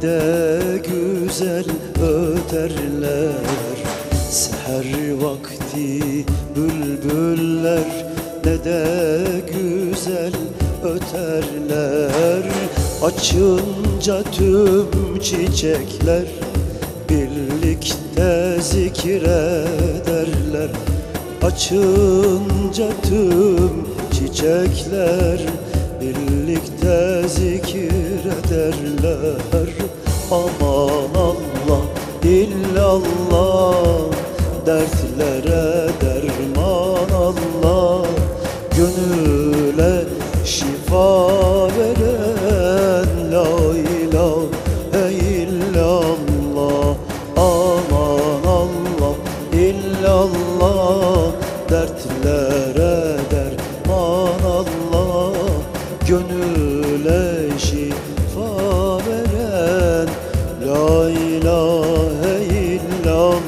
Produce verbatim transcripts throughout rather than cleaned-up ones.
de güzel öterler. Seher vakti bülbüller ne de güzel öterler. Açınca tüm çiçekler birlikte zikrederler. Açınca tüm çiçekler birlikte zikrederler. Aman Allah illallah, dertlere derman Allah, gönüle şifa veren la ilahe illallah. Aman Allah illallah, dertlere derman Allah, gönüle şifa veren la ilahe illallah.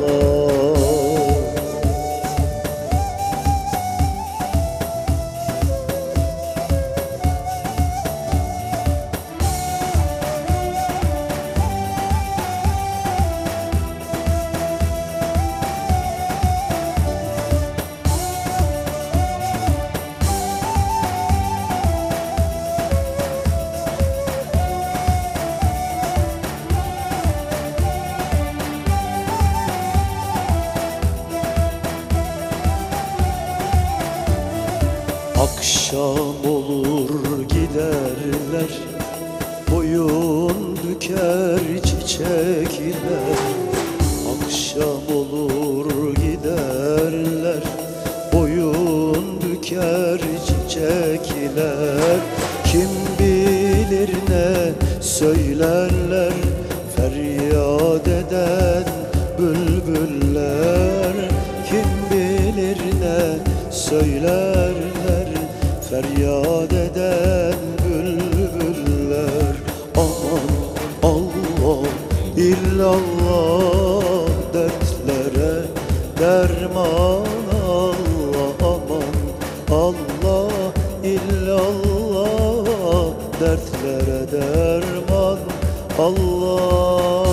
Akşam olur giderler, boyun büker çiçekler. Akşam olur giderler, boyun büker çiçekler. Kim bilir ne söylerler, feryat eden bülbüller. Kim bilir ne söylerler, feryat eden bülbüller. Aman Allah illallah, dertlere derman Allah. Aman Allah illallah, dertlere derman Allah.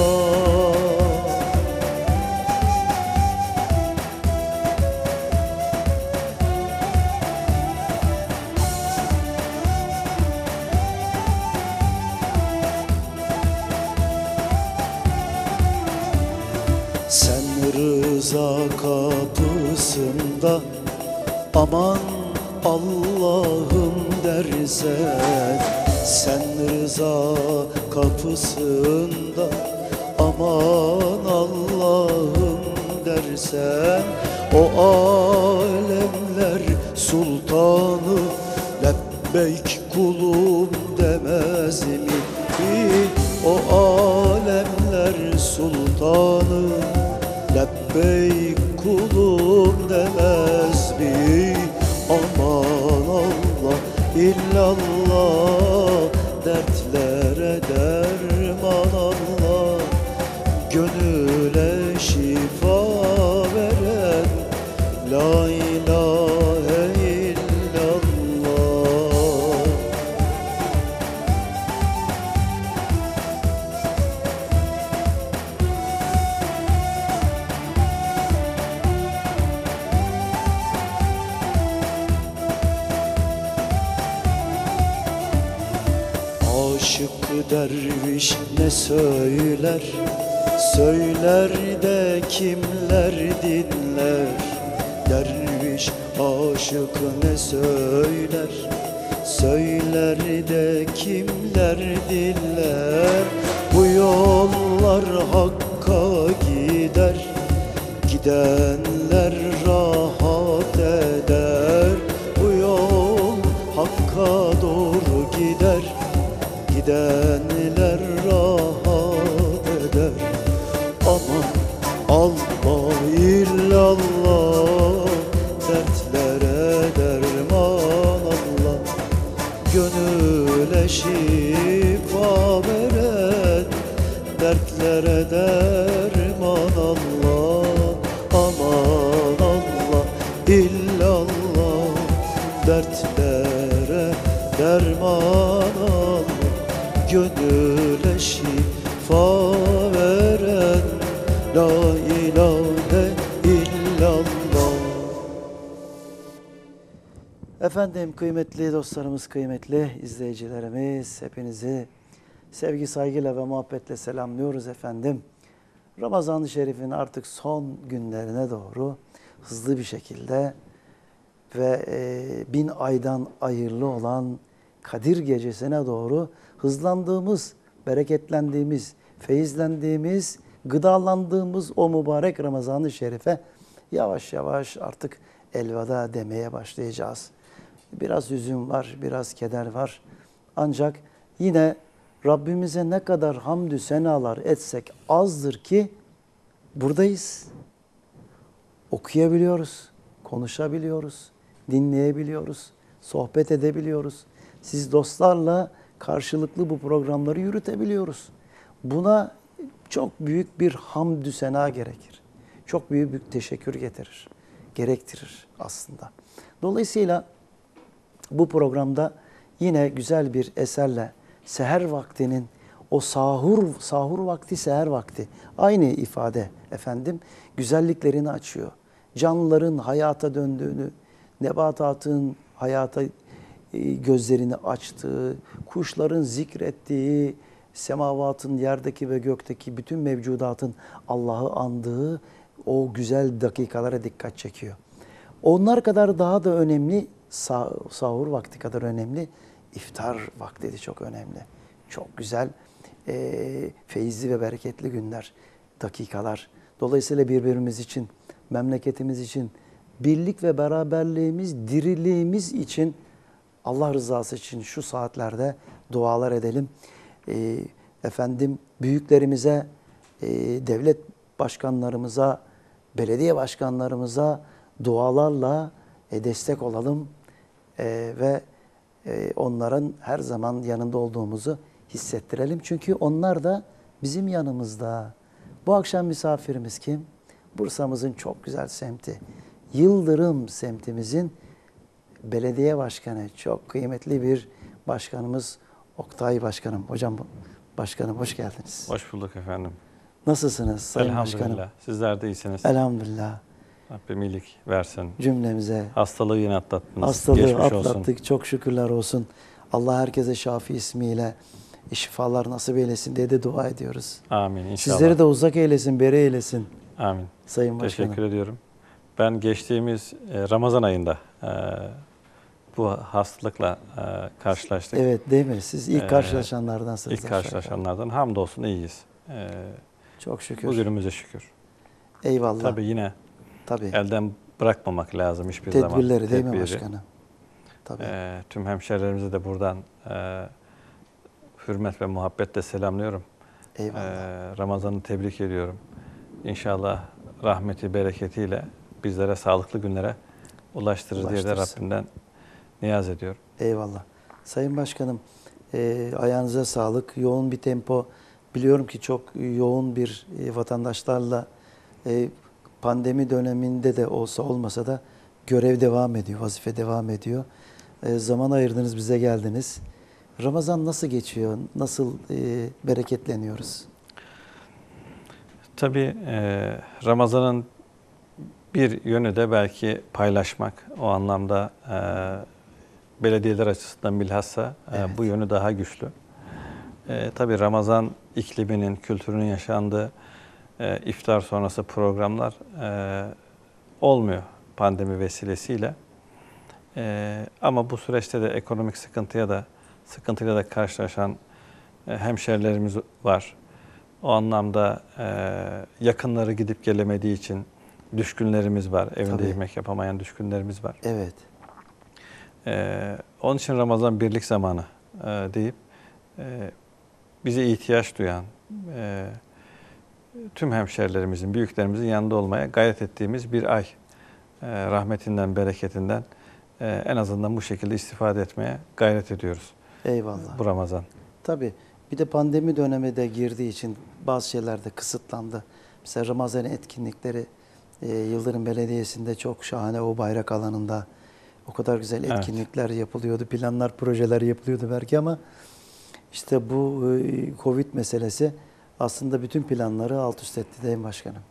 Sen rıza kapısında aman Allah'ım dersen, sen rıza kapısında aman Allah'ım dersen, o alemler sultanı lebbeyk kulum demez mi? O alemler sultanı lebbeyk kulum demez mi? Aman Allah illallah, dertlere derman Allah, gönüle şifa veren la ilahe illallah. Aşık derviş ne söyler, söyler de kimler dinler? Derviş aşık ne söyler, söyler de kimler dinler? Bu yollar Hakk'a gider, gidenler rahat eder. Bu yol Hakk'a doğru gider, gidenler rahat eder. Aman Allah illallah, dertlere derman Allah, gönüle şifa veren dertlere derman Allah. Aman Allah illallah, dertlere derman Allah, gönüle şifa la ilahe illallah. Efendim kıymetli dostlarımız, kıymetli izleyicilerimiz, hepinizi sevgi, saygıyla ve muhabbetle selamlıyoruz efendim. Ramazan-ı Şerif'in artık son günlerine doğru hızlı bir şekilde ve e, bin aydan hayırlı olan Kadir Gecesi'ne doğru hızlandığımız, bereketlendiğimiz, feyizlendiğimiz, gıdalandığımız o mübarek Ramazan-ı Şerif'e yavaş yavaş artık elveda demeye başlayacağız. Biraz hüzün var, biraz keder var. Ancak yine Rabbimize ne kadar hamdü senalar etsek azdır ki buradayız. Okuyabiliyoruz, konuşabiliyoruz, dinleyebiliyoruz, sohbet edebiliyoruz. Siz dostlarla karşılıklı bu programları yürütebiliyoruz. Buna çok büyük bir hamdü sena gerekir. Çok büyük bir teşekkür getirir, gerektirir aslında. Dolayısıyla bu programda yine güzel bir eserle seher vaktinin o sahur sahur vakti, seher vakti aynı ifade efendim güzelliklerini açıyor. Canlıların hayata döndüğünü, nebatatın hayata gözlerini açtığı, kuşların zikrettiği, semavatın, yerdeki ve gökteki bütün mevcudatın Allah'ı andığı o güzel dakikalara dikkat çekiyor. Onlar kadar daha da önemli, sah sahur vakti kadar önemli, iftar vakti de çok önemli. Çok güzel, e, feyizli ve bereketli günler, dakikalar. Dolayısıyla birbirimiz için, memleketimiz için, birlik ve beraberliğimiz, diriliğimiz için, Allah rızası için şu saatlerde dualar edelim. E, efendim büyüklerimize, e, devlet başkanlarımıza, belediye başkanlarımıza dualarla e, destek olalım e, ve e, onların her zaman yanında olduğumuzu hissettirelim. Çünkü onlar da bizim yanımızda. Bu akşam misafirimiz kim? Bursa'mızın çok güzel semti, Yıldırım semtimizin belediye başkanı, çok kıymetli bir başkanımız Oktay Başkanım. Hocam, başkanım hoş geldiniz. Hoş bulduk efendim. Nasılsınız Sayın Elhamdülillah. Başkanım? Sizler de iyisiniz. Elhamdülillah. Rabbim iyilik versin. Cümlemize. Hastalığı yine atlattınız. Hastalığı Geçmiş atlattık. olsun. Çok şükürler olsun. Allah herkese Şafi ismiyle şifalar nasip eylesin diye de dua ediyoruz. Amin inşallah. Sizleri de uzak eylesin, beri eylesin. Amin. Sayın Başkanım. Teşekkür ediyorum. Ben geçtiğimiz e, Ramazan ayında e, bu hastalıkla e, karşılaştık. Evet değil mi? Siz ilk Ee, karşılaşanlardansınız. İlk karşılaşanlardan hamdolsun iyiyiz. E, Çok şükür. Bugünümüze şükür. Eyvallah. Tabii yine Tabii. elden bırakmamak lazım hiçbir zaman. Tedbirleri değil mi Tedbiri. başkanım? Tabii. E, tüm hemşehrilerimize de buradan e, hürmet ve muhabbetle selamlıyorum. Eyvallah. Ee, Ramazan'ı tebrik ediyorum. İnşallah rahmeti, bereketiyle bizlere sağlıklı günlere ulaştırır diye de Rabbimden niyaz ediyorum. Eyvallah. Sayın Başkanım, e, ayağınıza sağlık. Yoğun bir tempo. Biliyorum ki çok yoğun bir e, vatandaşlarla e, pandemi döneminde de olsa olmasa da görev devam ediyor, vazife devam ediyor. E, zaman ayırdınız, bize geldiniz. Ramazan nasıl geçiyor? Nasıl e, bereketleniyoruz? Tabii e, Ramazan'ın bir yönü de belki paylaşmak. O anlamda e, belediyeler açısından bilhassa e, evet. bu yönü daha güçlü. E, tabii Ramazan ikliminin, kültürünün yaşandığı e, iftar sonrası programlar e, olmuyor pandemi vesilesiyle. E, ama bu süreçte de ekonomik sıkıntıya da sıkıntıyla da karşılaşan e, hemşerilerimiz var. O anlamda e, yakınları gidip gelemediği için düşkünlerimiz var. Evinde Tabii. yemek yapamayan düşkünlerimiz var. Evet. E, onun için Ramazan birlik zamanı e, deyip e, bize ihtiyaç duyan e, tüm hemşerilerimizin, büyüklerimizin yanında olmaya gayret ettiğimiz bir ay. E, rahmetinden, bereketinden e, en azından bu şekilde istifade etmeye gayret ediyoruz. Eyvallah. Bu Ramazan. Tabii. Bir de pandemi dönemi de girdiği için bazı şeyler de kısıtlandı. Mesela Ramazan etkinlikleri e, Yıldırım Belediyesi'nde çok şahane, o bayrak alanında o kadar güzel etkinlikler evet. yapılıyordu. Planlar, projeler yapılıyordu belki ama işte bu e, Covid meselesi aslında bütün planları alt üst etti değil mi başkanım?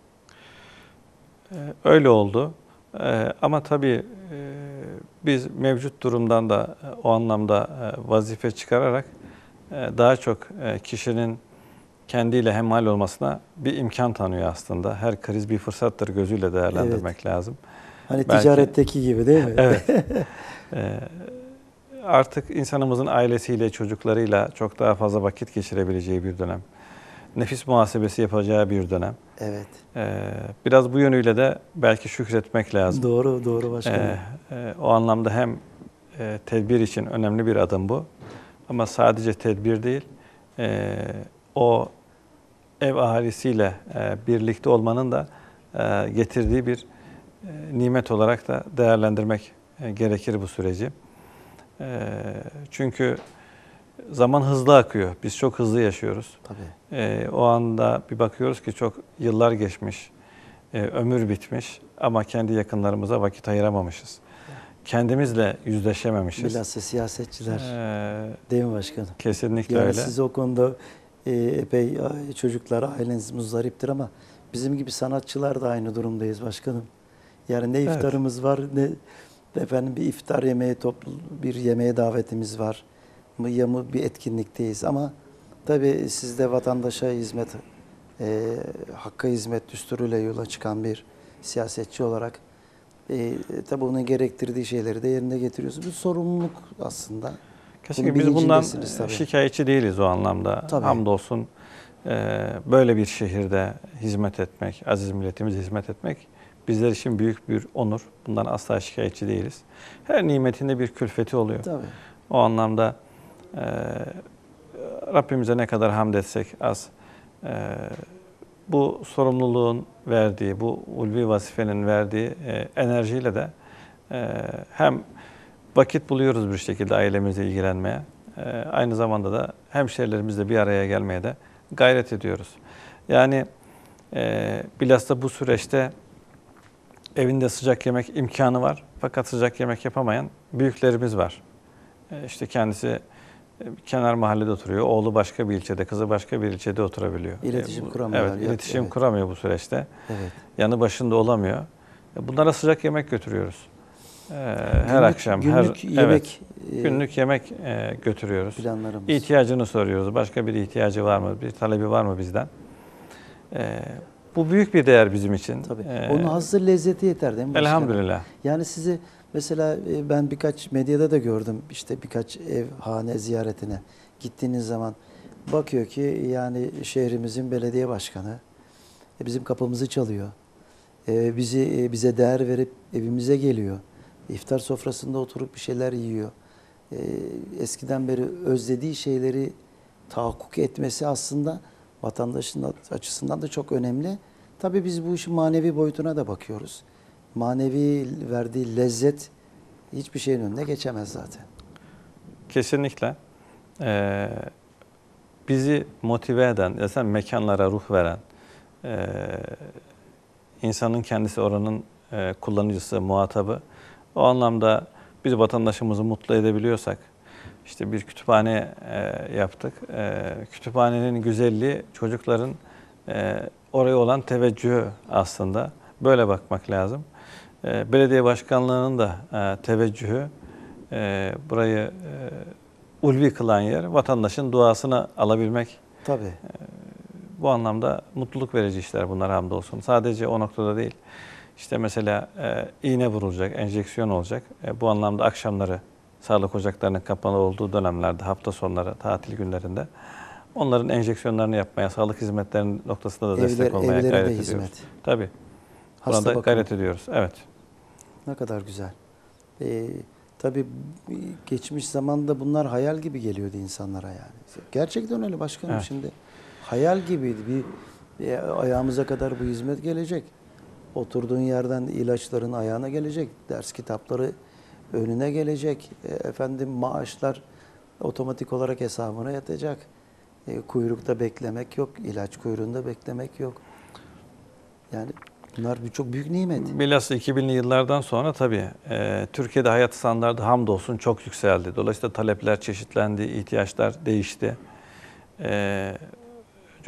Ee, öyle oldu. Ee, ama tabii e, biz mevcut durumdan da e, o anlamda e, vazife çıkararak e, daha çok e, kişinin kendiyle hemhal olmasına bir imkan tanıyor aslında. Her kriz bir fırsattır gözüyle değerlendirmek Evet. lazım. Hani Belki- ticaretteki gibi değil mi? Evet. Ee, artık insanımızın ailesiyle, çocuklarıyla çok daha fazla vakit geçirebileceği bir dönem. Nefis muhasebesi yapacağı bir dönem. Evet. Ee, biraz bu yönüyle de belki şükretmek lazım. Doğru, doğru başkanım. Ee, e, o anlamda hem e, tedbir için önemli bir adım bu. Ama sadece tedbir değil, e, o ev ahalisiyle e, birlikte olmanın da e, getirdiği bir e, nimet olarak da değerlendirmek e, gerekir bu süreci. E, çünkü zaman hızlı akıyor. Biz çok hızlı yaşıyoruz. Tabii. E, o anda bir bakıyoruz ki çok yıllar geçmiş, e, ömür bitmiş ama kendi yakınlarımıza vakit ayıramamışız. Kendimizle yüzleşememişiz. Bilhassa siyasetçiler E, değil mi başkanım? kesinlikle Yani öyle. siz o konuda e, epey e, çocuklar, aileniz muzdariptir ama bizim gibi sanatçılar da aynı durumdayız başkanım. Yani ne Evet. iftarımız var, ne efendim bir iftar yemeği, toplu bir yemeğe davetimiz var. Mı ya mı bir etkinlikteyiz ama tabii siz de vatandaşa hizmet, e, hakka hizmet düsturuyla yola çıkan bir siyasetçi olarak e, tabii onun gerektirdiği şeyleri de yerine getiriyorsunuz. Bir sorumluluk aslında. Kesinlikle Bunun biz bundan bilincindesiniz tabii. şikayetçi değiliz o anlamda. Tabii. Hamdolsun e, böyle bir şehirde hizmet etmek, aziz milletimize hizmet etmek bizler için büyük bir onur. Bundan asla şikayetçi değiliz. Her nimetinde bir külfeti oluyor. Tabii. O anlamda e, Rabbimize ne kadar hamd etsek az. E, bu sorumluluğun verdiği, bu ulvi vazifenin verdiği e, enerjiyle de e, hem vakit buluyoruz bir şekilde ailemizle ilgilenmeye. E, aynı zamanda da hemşehrilerimizle bir araya gelmeye de gayret ediyoruz. Yani e, bilhassa bu süreçte evinde sıcak yemek imkanı var. Fakat sıcak yemek yapamayan büyüklerimiz var. E, işte kendisi e, kenar mahallede oturuyor. Oğlu başka bir ilçede, kızı başka bir ilçede oturabiliyor. İletişim E, bu- kuramıyorlar. Evet, Yok, iletişim evet. kuramıyor bu süreçte. Evet. Yanı başında olamıyor. E, bunlara sıcak yemek götürüyoruz. E, her Günlük- akşam, günlük her yemek evet, e, günlük yemek e, götürüyoruz. planlarımız. İhtiyacını soruyoruz. Başka bir ihtiyacı var mı? Bir talebi var mı bizden? E, bu büyük bir değer bizim için. Tabii. E, Onun hazır lezzeti yeter değil mi başkanım? elhamdülillah. Yani sizi mesela e, ben birkaç medyada da gördüm işte birkaç ev hane ziyaretine gittiğiniz zaman bakıyor ki yani şehrimizin belediye başkanı e, bizim kapımızı çalıyor. E, bizi e, bize değer verip evimize geliyor. İftar sofrasında oturup bir şeyler yiyor. E, eskiden beri özlediği şeyleri tahakkuk etmesi aslında vatandaşın açısından da çok önemli. Tabii biz bu işin manevi boyutuna da bakıyoruz. Manevi verdiği lezzet hiçbir şeyin önüne geçemez zaten. Kesinlikle. Ee, bizi motive eden, zaten mekanlara ruh veren, e, insanın kendisi oranın e, kullanıcısı, muhatabı. O anlamda biz vatandaşımızı mutlu edebiliyorsak, işte bir kütüphane e, yaptık. E, kütüphanenin güzelliği çocukların e, oraya olan teveccühü aslında. Böyle bakmak lazım. E, belediye başkanlığının da e, teveccühü, e, burayı e, ulvi kılan yer, vatandaşın duasını alabilmek. Tabii. Bu anlamda mutluluk verici işler bunlar hamdolsun. Sadece o noktada değil. İşte mesela e, iğne vurulacak, enjeksiyon olacak. E, bu anlamda akşamları sağlık ocaklarının kapalı olduğu dönemlerde, hafta sonları, tatil günlerinde onların enjeksiyonlarını yapmaya, sağlık hizmetlerinin noktasında da Evler- destek olmaya evlere de gayret hizmet. ediyoruz. Tabii. Buna Hasta da bakımı. gayret ediyoruz. Evet. Ne kadar güzel. Ee, tabii geçmiş zamanda bunlar hayal gibi geliyordu insanlara yani. Gerçekten öyle başkanım Evet. şimdi. Hayal gibiydi. Bir, bir ayağımıza kadar bu hizmet gelecek. Oturduğun yerden ilaçların ayağına gelecek. Ders kitapları önüne gelecek. E, efendim maaşlar otomatik olarak hesabına yatacak. E, kuyrukta beklemek yok. İlaç kuyruğunda beklemek yok. Yani bunlar bir çok büyük nimet. Bilhassa iki binli yıllardan sonra tabii e, Türkiye'de hayat standartı hamdolsun çok yükseldi. Dolayısıyla talepler çeşitlendi, ihtiyaçlar değişti. E,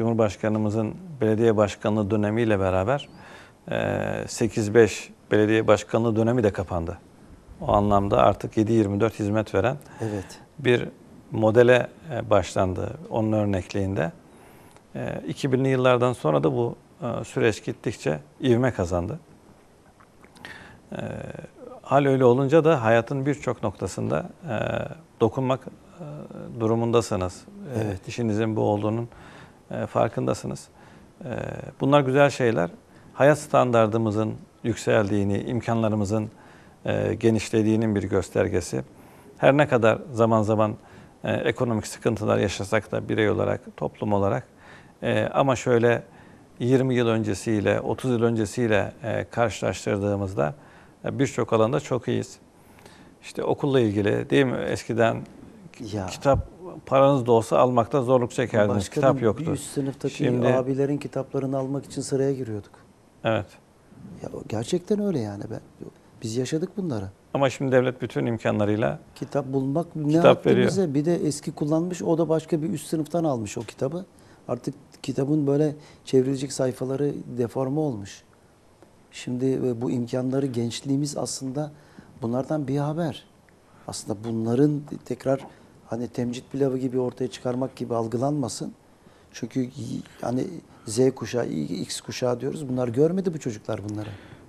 Cumhurbaşkanımızın belediye başkanlığı dönemiyle beraber e, sekiz beş belediye başkanlığı dönemi de kapandı. O anlamda artık yedi yirmi dört hizmet veren Evet. bir modele e, başlandı onun örnekliğinde. E, iki binli yıllardan sonra da bu e, süreç gittikçe ivme kazandı. E, hal öyle olunca da hayatın birçok noktasında e, dokunmak e, durumundasınız. E, Evet. işinizin bu olduğunun e, farkındasınız. E, bunlar güzel şeyler. Hayat standardımızın yükseldiğini, imkanlarımızın e, genişlediğinin bir göstergesi. Her ne kadar zaman zaman e, ekonomik sıkıntılar yaşasak da birey olarak, toplum olarak e, ama şöyle yirmi yıl öncesiyle, otuz yıl öncesiyle e, karşılaştırdığımızda e, birçok alanda çok iyiyiz. İşte okulla ilgili değil mi? Eskiden Ya. kitap paranız da olsa almakta zorluk çekerdiniz. Başkanım, Kitap yoktu. bir üst sınıftaki Şimdi, abilerin kitaplarını almak için sıraya giriyorduk. evet. Ya gerçekten öyle yani. Ben, biz yaşadık bunları. Ama şimdi devlet bütün imkanlarıyla Kitap bulmak ne Kitap veriyor. haddimize. Bir de eski kullanmış, o da başka bir üst sınıftan almış o kitabı. Artık kitabın böyle çevrilecek sayfaları deforme olmuş. Şimdi bu imkanları gençliğimiz aslında bunlardan bir haber. Aslında bunların tekrar hani temcit pilavı gibi ortaya çıkarmak gibi algılanmasın. Çünkü hani Z kuşağı, X kuşağı diyoruz. Bunlar görmedi bu çocuklar bunları.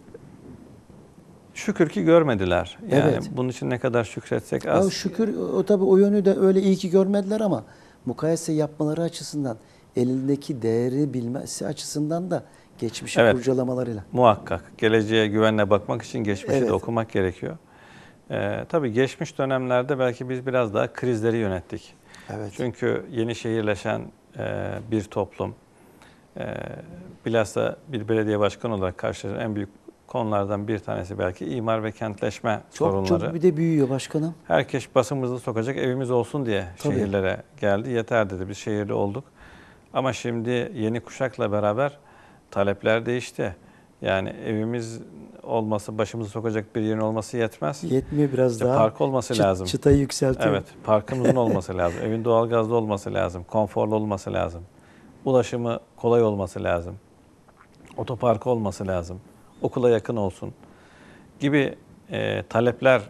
şükür ki görmediler. Yani Evet. bunun için ne kadar şükretsek Ya az. şükür o tabii o yönü de öyle iyi ki görmediler ama mukayese yapmaları açısından, elindeki değeri bilmesi açısından da geçmişi Evet. kurcalamalarıyla. Muhakkak. Geleceğe güvenle bakmak için geçmişi Evet. de okumak gerekiyor. Ee, tabii geçmiş dönemlerde belki biz biraz daha krizleri yönettik. Evet. Çünkü yeni şehirleşen e, bir toplum, e, bilhassa bir belediye başkanı olarak karşılaşan en büyük konulardan bir tanesi belki imar ve kentleşme Çok sorunları. çok bir de büyüyor başkanım. Herkes basımızı sokacak evimiz olsun diye Tabii. şehirlere geldi. Yeter dedi, biz şehirli olduk. Ama şimdi yeni kuşakla beraber talepler değişti. Yani evimiz olması, başımızı sokacak bir yerin olması yetmez. Yetmiyor, biraz İşte daha. park olması çıt- lazım. Çıtayı yükseltiyor. Evet, parkımızın olması lazım. Evin doğalgazlı olması lazım. Konforlu olması lazım. Ulaşımı kolay olması lazım. Otoparkı olması lazım. Okula yakın olsun gibi e, talepler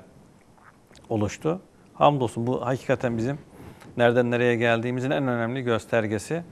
oluştu. Hamdolsun bu hakikaten bizim nereden nereye geldiğimizin en önemli göstergesi.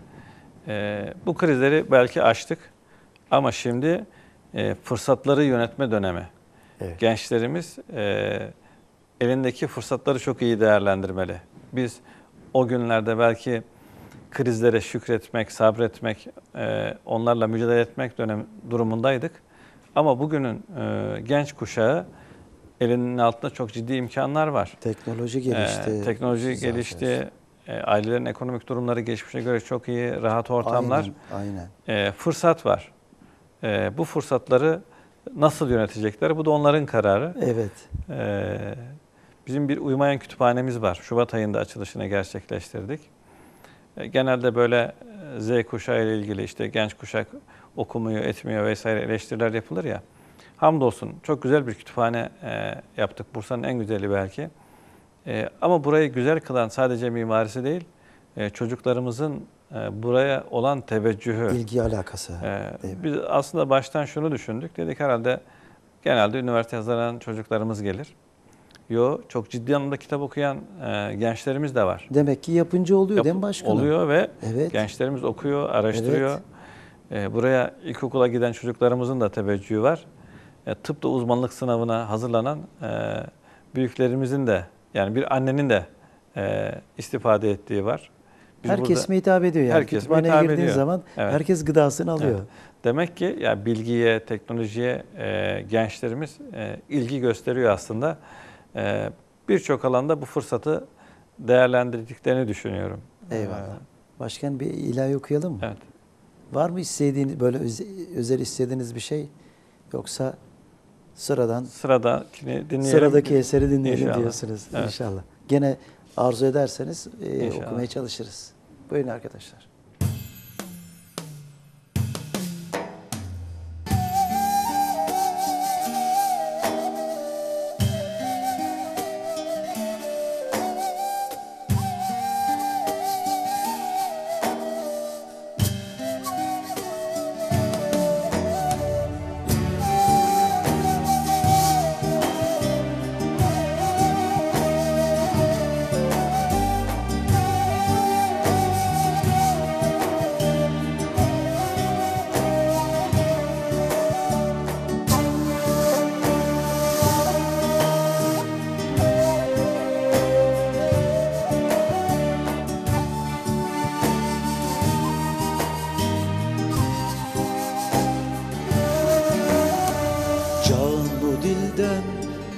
E, bu krizleri belki aştık ama şimdi e, fırsatları yönetme dönemi. Evet. Gençlerimiz e, elindeki fırsatları çok iyi değerlendirmeli. Biz o günlerde belki krizlere şükretmek, sabretmek, e, onlarla mücadele etmek dönem durumundaydık. Ama bugünün e, genç kuşağı elinin altında çok ciddi imkanlar var. Teknoloji gelişti. Ee, teknoloji Zaten. gelişti. Ee, ailelerin ekonomik durumları geçmişe göre çok iyi, rahat ortamlar. Aynen, aynen. Ee, fırsat var. Ee, bu fırsatları nasıl yönetecekler? Bu da onların kararı. Evet. Ee, bizim bir uyumayan kütüphanemiz var. Şubat ayında açılışını gerçekleştirdik. Ee, genelde böyle Z kuşağı ile ilgili işte genç kuşak okumuyor, etmiyor vesaire eleştiriler yapılır ya. Hamdolsun çok güzel bir kütüphane e, yaptık. Bursa'nın en güzeli belki. E, ama burayı güzel kılan sadece mimarisi değil, e, çocuklarımızın e, buraya olan teveccühü. İlgi alakası. E, değil mi? biz aslında baştan şunu düşündük. Dedik herhalde genelde üniversite hazaran çocuklarımız gelir. Yo, çok ciddi anlamda kitap okuyan e, gençlerimiz de var. Demek ki yapınca oluyor Yap- değil mi başkanım? Oluyor ve Evet. gençlerimiz okuyor, araştırıyor. E, buraya ilkokula giden çocuklarımızın da teveccühü var. E, tıpta uzmanlık sınavına hazırlanan e, büyüklerimizin de, yani bir annenin de e, istifade ettiği var. Biz Herkes burada- mi hitap ediyor yani? Herkes mi Kütüphaneye hitap girdiğin ediyor? zaman Evet. herkes gıdasını alıyor. Evet. Demek ki ya bilgiye, teknolojiye e, gençlerimiz e, ilgi gösteriyor aslında. E, Birçok alanda bu fırsatı değerlendirdiklerini düşünüyorum. Eyvallah. E, Başkan, bir ilahi okuyalım mı? evet. Var mı istediğiniz, böyle öze- özel istediğiniz bir şey? Yoksa sıradan Sıradakini dinleyelim. sıradaki eseri dinleyelim İnşallah. diyorsunuz Evet. inşallah. Gene arzu ederseniz e, İnşallah. okumaya çalışırız. Buyurun arkadaşlar.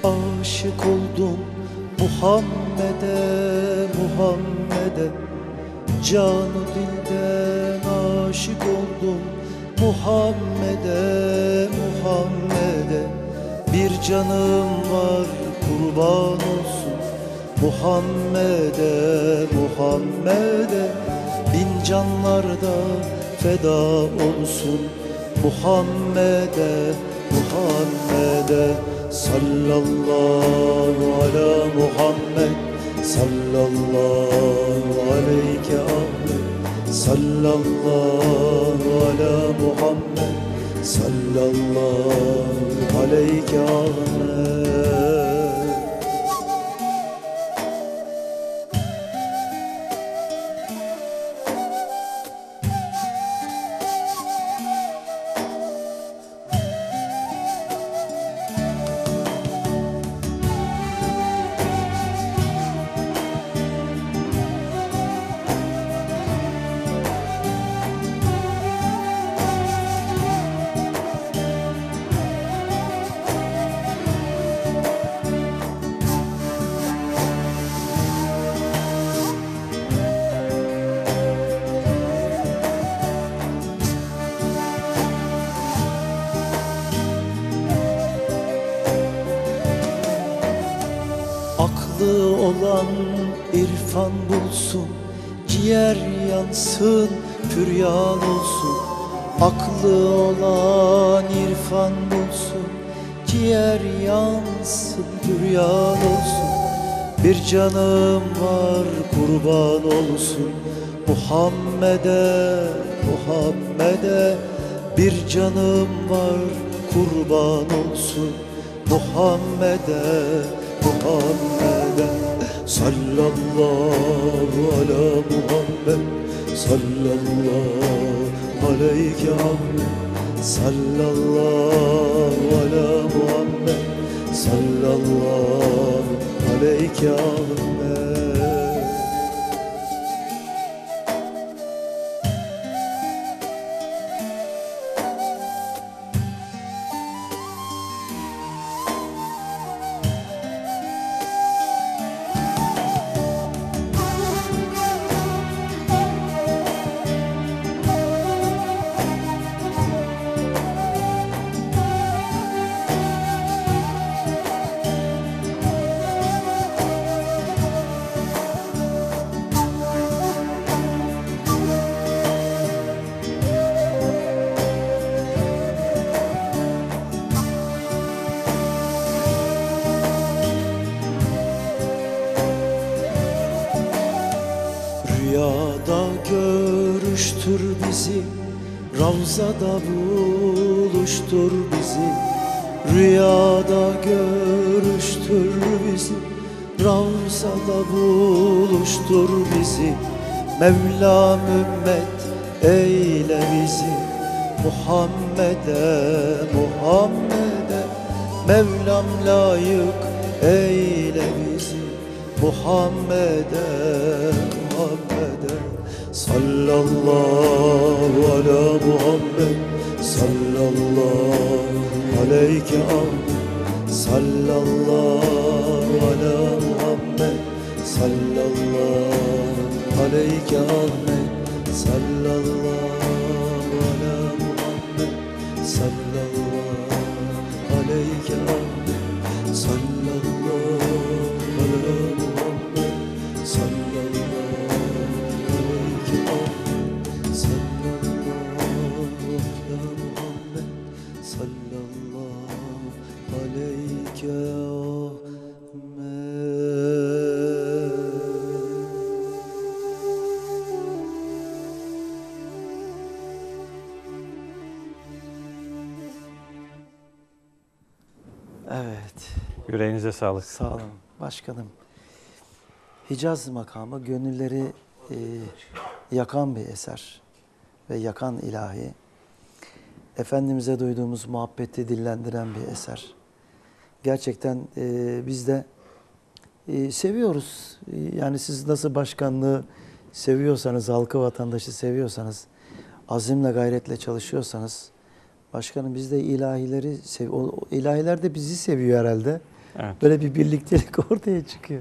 aşık oldum Muhammed'e, Muhammed'e. Canı dilden aşık oldum Muhammed'e, Muhammed'e. Bir canım var kurban olsun Muhammed'e, Muhammed'e. Bin canlarda feda olsun Muhammed'e, Muhammed'e. Sallallahu ala Muhammed, sallallahu aleyke Ahmet. Sallallahu ala Muhammed, sallallahu aleyke Ahmet. Aklı olan irfan bulsun, ciğer yansın, püryan olsun. Aklı olan irfan bulsun, ciğer yansın, püryan olsun. Bir canım var kurban olsun Muhammed'e, Muhammed'e. Bir canım var kurban olsun Muhammed'e, Muhammed'e. Sallallahu ala Muhammed, sallallahu aleyke Ahmet. Sallallahu ala Muhammed, sallallahu aleyke Ahmet. Rüyada görüştür bizi, Ravzada buluştur bizi. Rüyada görüştür bizi, Ravzada buluştur bizi. Mevlam ümmet eyle bizi Muhammed'e, Muhammed'e. Mevlam layık eyle bizi Muhammed'e, Muhammed'e. Sallallahu ala Muhammed, sallallahu aleyke Ahmet. Sallallahu ala Muhammed, sallallahu aleyke Ahmet. Sallallahu ala Muhammed, sallallahu aleyke Ahmet. Sallallahu ala Muhammed, sallallahu aleyke Ahmet. Sallallahu ala Muhammed, sallallahu aleyke Ahmet. Evet. Yüreğinize sağlık. Sağ olun başkanım. Hicaz makamı gönülleri e, yakan bir eser ve yakan ilahi. Efendimiz'e duyduğumuz muhabbeti dillendiren bir eser. Gerçekten e, biz de e, seviyoruz. E, yani siz nasıl başkanlığı seviyorsanız, halkı, vatandaşı seviyorsanız, azimle, gayretle çalışıyorsanız, başkanım biz de ilahileri sev o, o ilahiler de bizi seviyor herhalde. Evet. Böyle bir birliktelik ortaya çıkıyor.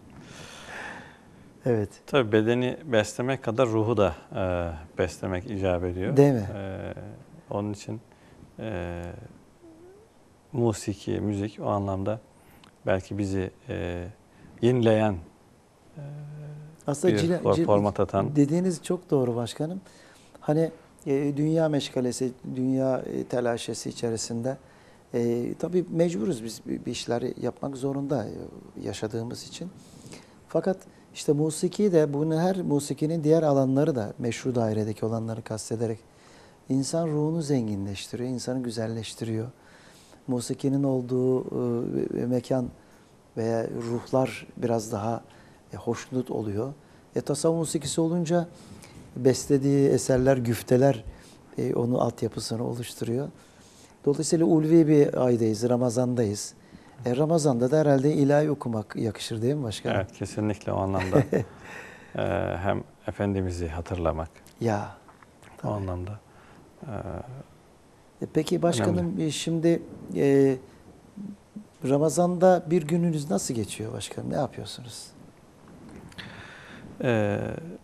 Evet. Tabii bedeni beslemek kadar ruhu da e, beslemek icap ediyor. Değil mi? E, onun için e, musiki, müzik o anlamda belki bizi e, yenileyen e, Aslında bir cile- for- cil- format atan. dediğiniz çok doğru başkanım. Hani e, dünya meşgalesi, dünya e, telaşesi içerisinde e, tabii mecburuz biz bir bir işler yapmak zorunda e, yaşadığımız için. Fakat işte musiki de bunu her musikinin diğer alanları da meşru dairedeki olanları kastederek insan ruhunu zenginleştiriyor, insanı güzelleştiriyor. Musikinin olduğu e, mekan veya ruhlar biraz daha e, hoşnut oluyor. E, tasavvuf musikisi olunca beslediği eserler, güfteler e, onun altyapısını oluşturuyor. Dolayısıyla ulvi bir aydayız, Ramazan'dayız. E, Ramazan'da da herhalde ilahi okumak yakışır değil mi başkanım? Evet, kesinlikle o anlamda e, hem Efendimiz'i hatırlamak Ya. o Tabii. anlamda. E, E, Peki başkanım e, şimdi e, Ramazan'da bir gününüz nasıl geçiyor başkanım? Ne yapıyorsunuz? e,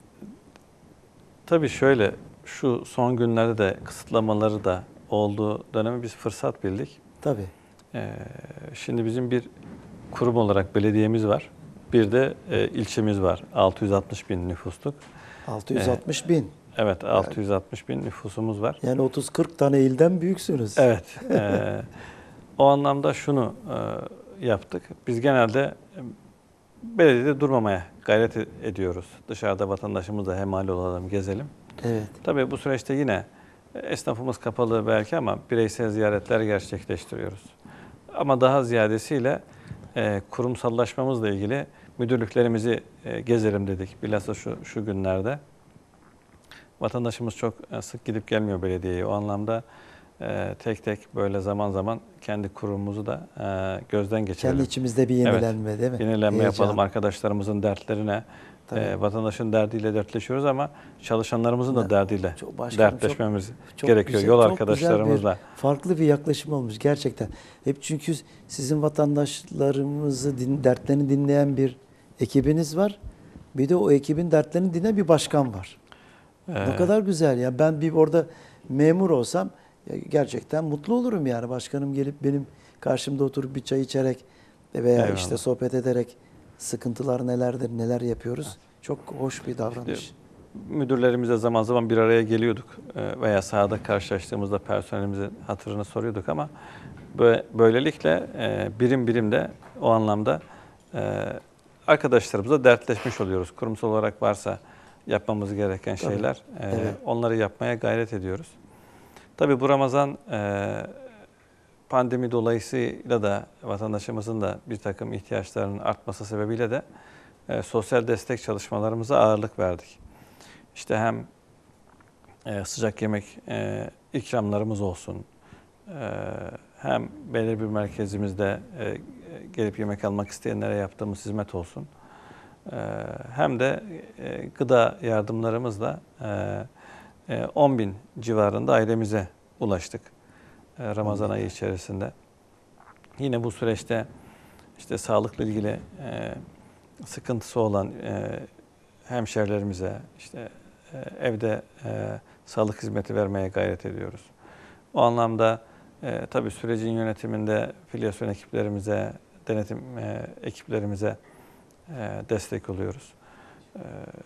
tabii şöyle, şu son günlerde de kısıtlamaları da olduğu dönemi biz fırsat bildik. Tabii. E, şimdi bizim bir kurum olarak belediyemiz var. Bir de e, ilçemiz var. altı yüz altmış bin nüfusluk. altı yüz altmış bin. Evet, altı yüz altmış bin nüfusumuz var. Yani otuz kırk tane ilden büyüksünüz. Evet. E, o anlamda şunu e, yaptık. Biz genelde e, belediyede durmamaya gayret e- ediyoruz. Dışarıda vatandaşımızla hemhal olalım, gezelim. Evet. Tabii bu süreçte yine e, esnafımız kapalı belki ama bireysel ziyaretler gerçekleştiriyoruz. Ama daha ziyadesiyle e, kurumsallaşmamızla ilgili müdürlüklerimizi e, gezelim dedik. Bilhassa şu, şu günlerde. Vatandaşımız çok e, sık gidip gelmiyor belediyeye. O anlamda e, tek tek böyle zaman zaman kendi kurumumuzu da e, gözden geçirelim. Kendi içimizde bir yenilenme Evet, değil mi? yenilenme Heyecan. yapalım. Arkadaşlarımızın dertlerine, Tabii. e, vatandaşın derdiyle dertleşiyoruz ama çalışanlarımızın da Ne- derdiyle Çok- başkanım, çok- dertleşmemiz çok gerekiyor. güzel- Yol çok arkadaşlarımızla. güzel bir, farklı bir yaklaşım olmuş gerçekten. Hep çünkü sizin vatandaşlarımızı din, dertlerini dinleyen bir ekibiniz var. Bir de o ekibin dertlerini dinleyen bir başkan var. E, Ne kadar güzel ya. Ben bir orada memur olsam ya gerçekten mutlu olurum yani. Başkanım gelip benim karşımda oturup bir çay içerek veya Eyvallah. işte sohbet ederek sıkıntılar nelerdir, neler yapıyoruz. Çok hoş bir davranış. Müdürlerimizle zaman zaman bir araya geliyorduk e, veya sahada karşılaştığımızda personelimizin hatırını soruyorduk ama bö- böylelikle e, birim birim de o anlamda e, arkadaşlarımızla dertleşmiş oluyoruz. Kurumsal olarak varsa yapmamız gereken Tabii. şeyler, e, Evet. onları yapmaya gayret ediyoruz. Tabii bu Ramazan e, pandemi dolayısıyla da vatandaşımızın da bir takım ihtiyaçlarının artması sebebiyle de e, sosyal destek çalışmalarımıza ağırlık verdik. İşte hem e, sıcak yemek e, ikramlarımız olsun, e, hem belirli bir merkezimizde e, gelip yemek almak isteyenlere yaptığımız hizmet olsun, e, hem de e, gıda yardımlarımızla e, e, on bin civarında ailemize ulaştık e, Ramazan ayı içerisinde. Yine bu süreçte işte sağlıkla ilgili e, sıkıntısı olan e, hemşerilerimize işte e, evde e, sağlık hizmeti vermeye gayret ediyoruz. O anlamda e, tabii sürecin yönetiminde filyasyon ekiplerimize, denetim e, ekiplerimize e, destek oluyoruz. E,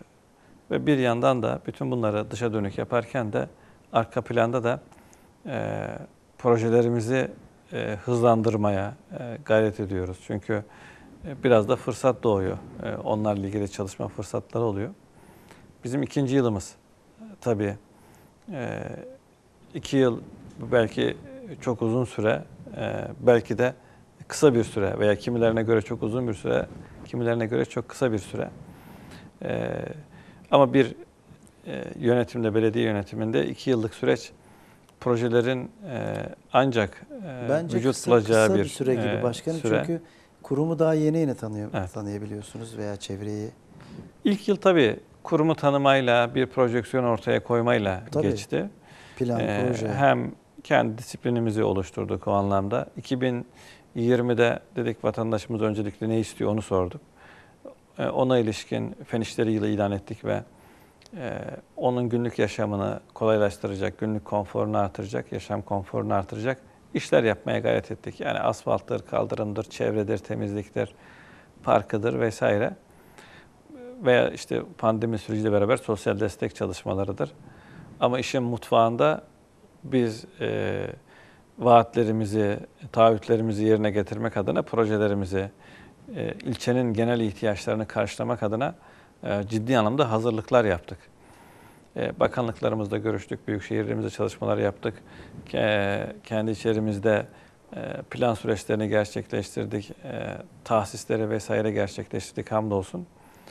ve bir yandan da bütün bunları dışa dönük yaparken de arka planda da e, projelerimizi e, hızlandırmaya e, gayret ediyoruz. Çünkü e, biraz da fırsat doğuyor. E, onlarla ilgili çalışma fırsatları oluyor. Bizim ikinci yılımız. Tabii e, iki yıl belki çok uzun süre, e, belki de kısa bir süre veya kimilerine göre çok uzun bir süre, kimilerine göre çok kısa bir süre. E, ama bir e, yönetimde, belediye yönetiminde iki yıllık süreç projelerin e, ancak e, Bence vücut kısa, bulacağı kısa bir bir süre gibi e, başkanım. süre. Çünkü kurumu daha yeni yeni tanıyor, Evet. tanıyabiliyorsunuz veya çevreyi. İlk yıl tabii kurumu tanımayla, bir projeksiyon ortaya koymayla Tabii. geçti. Plan, Ee, proje. hem kendi disiplinimizi oluşturduk o anlamda. iki bin yirmide dedik vatandaşımız öncelikle ne istiyor onu sorduk. E, ona ilişkin fen işleri yılı ilan ettik ve e, onun günlük yaşamını kolaylaştıracak, günlük konforunu artıracak, yaşam konforunu artıracak işler yapmaya gayret ettik. Yani asfalttır, kaldırımdır, çevredir, temizliktir, parkıdır vesaire. Veya işte pandemi süreciyle beraber sosyal destek çalışmalarıdır. Ama işin mutfağında biz e, vaatlerimizi, taahhütlerimizi yerine getirmek adına projelerimizi, e, ilçenin genel ihtiyaçlarını karşılamak adına e, ciddi anlamda hazırlıklar yaptık. E, bakanlıklarımızla görüştük, büyükşehirlerimizle çalışmalar yaptık. E, kendi içerimizde e, plan süreçlerini gerçekleştirdik, e, tahsisleri vesaire gerçekleştirdik hamdolsun.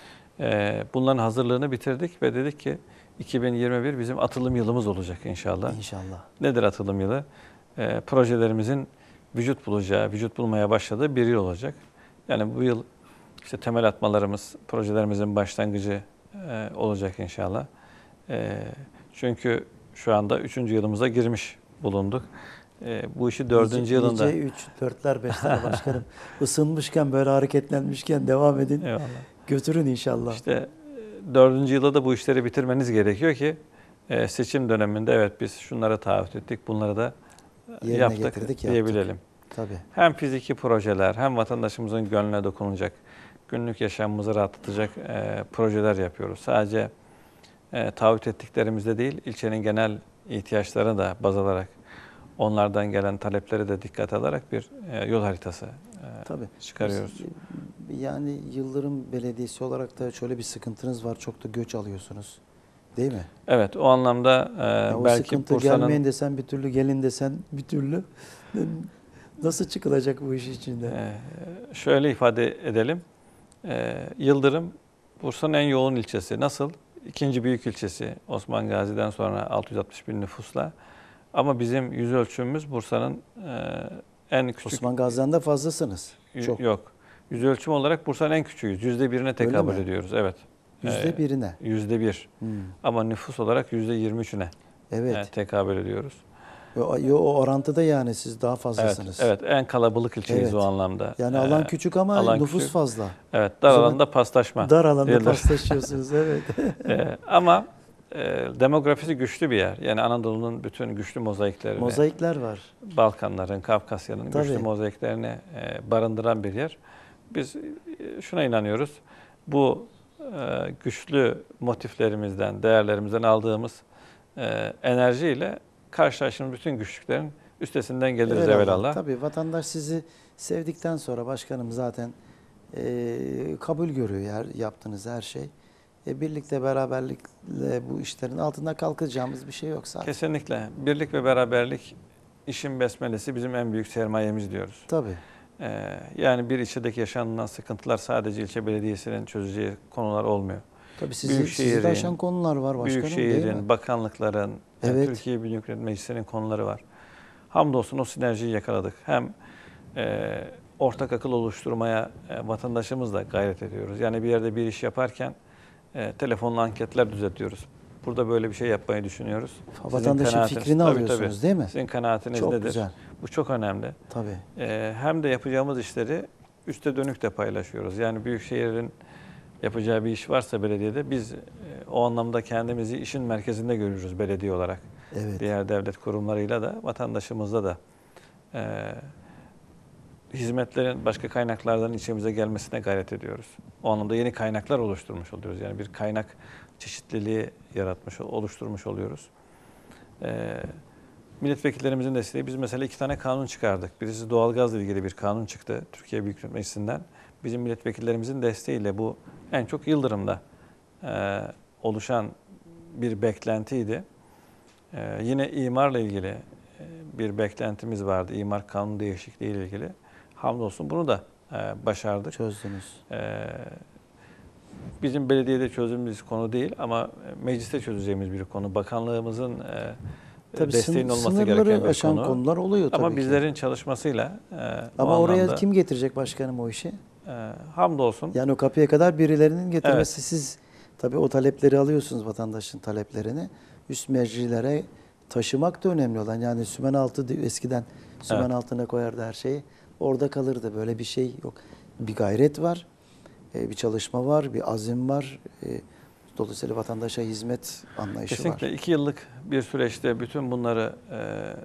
E, bunların hazırlığını bitirdik ve dedik ki iki bin yirmi bir bizim atılım yılımız olacak inşallah. İnşallah. Nedir atılım yılı? E, projelerimizin vücut bulacağı, vücut bulmaya başladığı bir yıl olacak. Yani bu yıl işte temel atmalarımız, projelerimizin başlangıcı e, olacak inşallah. E, çünkü şu anda üçüncü yılımıza girmiş bulunduk. E, bu işi dördüncü Nice, yılında... Nice üç, dörtler, beşler başkanım. Isınmışken, böyle hareketlenmişken devam edin. Eyvallah. Götürün inşallah. İşte dördüncü yılda da bu işleri bitirmeniz gerekiyor ki e, seçim döneminde evet biz şunları taahhüt ettik, bunları da Yerine yaptık getirdik, diyebilelim. yaptık. Tabii. Hem fiziki projeler hem vatandaşımızın gönlüne dokunacak, günlük yaşamımızı rahatlatacak e, projeler yapıyoruz. Sadece e, taahhüt ettiklerimizde değil, ilçenin genel ihtiyaçlarını da baz alarak, onlardan gelen talepleri de dikkat alarak bir e, yol haritası e, Tabii. çıkarıyoruz. Yani Yıldırım Belediyesi olarak da şöyle bir sıkıntınız var. Çok da göç alıyorsunuz. Değil mi? Evet, o anlamda e, Ya o belki sıkıntı, Bursa'nın... gelmeyin desen bir türlü, gelin desen bir türlü. Nasıl çıkılacak bu iş içinde? e, şöyle ifade edelim. E, Yıldırım, Bursa'nın en yoğun ilçesi. Nasıl? İkinci büyük ilçesi Osman Gazi'den sonra altı yüz altmış bin nüfusla. Ama bizim yüz ölçümümüz Bursa'nın e, en küçük... Osman Gazi'den de fazlasınız. Çok. Yok. Yüz ölçüm olarak Bursa'nın en küçüğüz. Yüzde birine tekabül mi? ediyoruz. Evet. Yüzde birine. Yüzde bir. Hmm. Ama nüfus olarak yüzde yirmi üçüne Evet. e, tekabül ediyoruz. O, o orantıda yani siz daha Evet, fazlasınız. evet. En kalabalık ilçeyiz Evet. o anlamda. Yani alan Ee, küçük ama alan nüfus küçük. fazla. Evet, dar O zaman alanda paslaşma. Dar alanda diyorlar. paslaşıyorsunuz, evet. Ee, ama e, demografisi güçlü bir yer. Yani Anadolu'nun bütün güçlü mozaiklerini, Mozaikler var. Balkanların, Kafkasya'nın Tabii. güçlü mozaiklerini e, barındıran bir yer. Biz e, şuna inanıyoruz. Bu e, güçlü motiflerimizden, değerlerimizden aldığımız e, enerjiyle karşılaştığımız bütün güçlüklerin üstesinden geliriz Evelallah. evvelallah. Tabii vatandaş sizi sevdikten sonra başkanım zaten e, kabul görüyor her, yaptığınız her şey. E, birlikte beraberlikle bu işlerin altında kalkacağımız bir şey yok zaten. Kesinlikle. Birlik ve beraberlik işin besmelesi, bizim en büyük sermayemiz diyoruz. Tabii. Ee, yani bir ilçedeki yaşanılan sıkıntılar sadece ilçe belediyesinin çözeceği konular olmuyor. Tabii sizi, Büyükşehir'in, sizi de aşan konular var başkanım, değil mi? Büyükşehir'in, bakanlıkların, yani Evet. Türkiye Büyük Millet Meclisi'nin konuları var. Hamdolsun o sinerjiyi yakaladık. Hem e, ortak akıl oluşturmaya e, vatandaşımızla gayret ediyoruz. Yani bir yerde bir iş yaparken e, telefonla anketler düzenliyoruz. Burada böyle bir şey yapmayı düşünüyoruz. Sizin Vatandaşın kanaatiniz- fikrini Tabii, alıyorsunuz, tabii. değil mi? Sizin kanaatiniz Çok nedir? güzel. Bu çok önemli. Tabii. Ee, hem de yapacağımız işleri üste dönük de paylaşıyoruz. Yani Büyükşehir'in yapacağı bir iş varsa belediyede biz e, o anlamda kendimizi işin merkezinde görüyoruz belediye olarak. Evet. Diğer devlet kurumlarıyla da vatandaşımızla da e, hizmetlerin başka kaynaklardan içimize gelmesine gayret ediyoruz. O anlamda yeni kaynaklar oluşturmuş oluyoruz. Yani bir kaynak çeşitliliği yaratmış, oluşturmuş oluyoruz. Ee, milletvekillerimizin desteği. Biz mesela iki tane kanun çıkardık. Birisi doğalgazla ilgili bir kanun çıktı Türkiye Büyük Millet Meclisi'nden. Bizim milletvekillerimizin desteğiyle bu en çok Yıldırım'da e, oluşan bir beklentiydi. E, yine imarla ilgili e, bir beklentimiz vardı. İmar kanunu değişikliği ile ilgili. Hamdolsun bunu da e, başardık. Çözdünüz. E, bizim belediyede çözdüğümüz konu değil ama mecliste çözeceğimiz bir konu. Bakanlığımızın e, Tabii desteğinin sın- olması gereken sınırları bir aşan konu. konular oluyor tabii Ama ki. bizlerin çalışmasıyla e, Ama o oraya anlamda, kim getirecek başkanım o işi? e, hamdolsun. Yani o kapıya kadar birilerinin getirmesi. Evet. Siz tabii o talepleri alıyorsunuz, vatandaşın taleplerini. Üst meclislere taşımak da önemli olan. Yani sümen altı di- eskiden sümen Evet. altına koyardı her şeyi. Orada kalırdı. Böyle bir şey yok. Bir gayret var. e, Bir çalışma var. Bir azim var. e, Dolayısıyla vatandaşa hizmet anlayışı Kesinlikle var. iki yıllık bir süreçte bütün bunları e,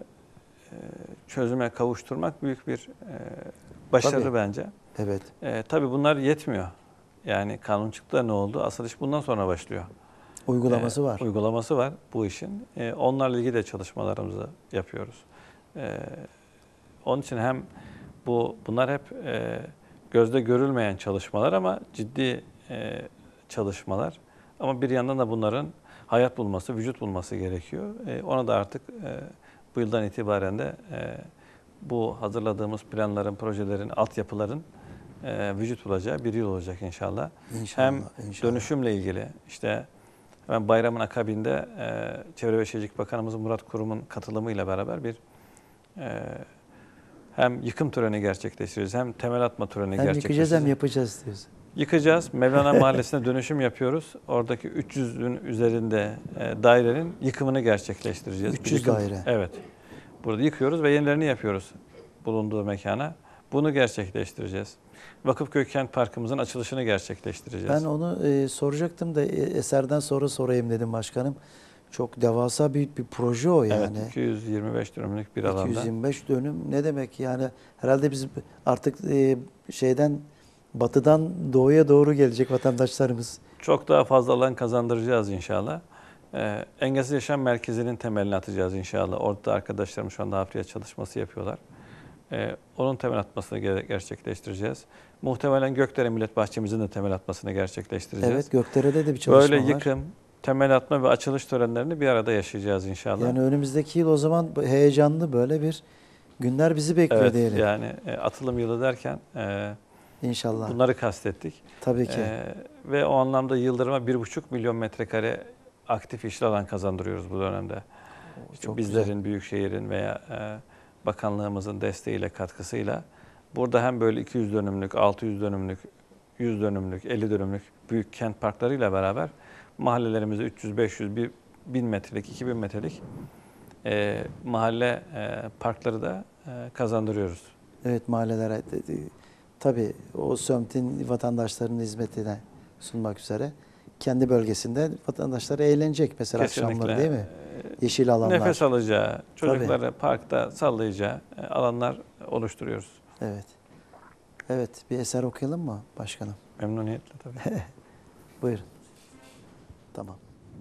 e, çözüme kavuşturmak büyük bir e, başarı Tabii. bence. Evet. E, tabii bunlar yetmiyor. Yani kanun çıktı da ne oldu? Asıl iş bundan sonra başlıyor. Uygulaması E, var. Uygulaması var bu işin. E, onlarla ilgili de çalışmalarımızı yapıyoruz. E, onun için hem bu bunlar hep e, gözde görülmeyen çalışmalar ama ciddi e, çalışmalar. Ama bir yandan da bunların hayat bulması, vücut bulması gerekiyor. E, ona da artık e, bu yıldan itibaren de e, bu hazırladığımız planların, projelerin, altyapıların e, vücut bulacağı bir yıl olacak inşallah. İnşallah, Hem inşallah. dönüşümle ilgili işte hemen bayramın akabinde e, Çevre ve Şehircilik Bakanımız Murat Kurum'un katılımıyla beraber bir e, hem yıkım töreni gerçekleştireceğiz, hem temel atma töreni Hem yıkayacağız gerçekleştireceğiz. hem yapacağız diyoruz. Yıkacağız. Mevlana Mahallesi'ne dönüşüm yapıyoruz. Oradaki üç yüzün üzerinde e, dairenin yıkımını gerçekleştireceğiz. üç yüz Yıkım- daire. Evet. Burada yıkıyoruz ve yenilerini yapıyoruz bulunduğu mekana. Bunu gerçekleştireceğiz. Vakıfköy Kent Parkımızın açılışını gerçekleştireceğiz. Ben onu e, soracaktım da e, eserden sonra sorayım dedim başkanım. Çok devasa büyük bir proje o yani. Evet, iki yüz yirmi beş dönümlük bir alanda. iki yüz yirmi beş dönüm ne demek yani? Herhalde biz artık e, şeyden batıdan doğuya doğru gelecek vatandaşlarımız. Çok daha fazla alan kazandıracağız inşallah. Ee, Engelsiz Yaşam Merkezi'nin temelini atacağız inşallah. Orada arkadaşlarım şu anda hafriyat çalışması yapıyorlar. Ee, onun temel atmasını ge- gerçekleştireceğiz. Muhtemelen Gökdere Millet Bahçemizin de temel atmasını gerçekleştireceğiz. Evet, Gökdere'de de bir çalışma Böyle var. yıkım, temel atma ve açılış törenlerini bir arada yaşayacağız inşallah. Yani önümüzdeki yıl o zaman heyecanlı böyle bir günler bizi bekliyor evet, diyelim. yani e, atılım yılı derken e, İnşallah. bunları kastettik. Tabii ki. Ee, ve o anlamda Yıldırım'a bir buçuk milyon metrekare aktif işçi alan kazandırıyoruz bu dönemde. İşte çok bizlerin, güzel. Büyükşehir'in veya e, bakanlığımızın desteğiyle, katkısıyla burada hem böyle iki yüz dönümlük, altı yüz dönümlük, yüz dönümlük, elli dönümlük büyük kent parklarıyla beraber mahallelerimize üç yüz, beş yüz, bin metrelik, iki bin metrelik e, mahalle e, parkları da e, kazandırıyoruz. Evet, mahallelere de- de- tabii o semtin vatandaşlarının hizmetine sunmak üzere kendi bölgesinde vatandaşlar eğlenecek mesela akşamları değil mi? Yeşil alanlar. Nefes alacağı, çocukları parkta sallayacağı e, alanlar oluşturuyoruz. Evet. Evet, bir eser okuyalım mı başkanım? Memnuniyetle tabii. Buyurun. Tamam.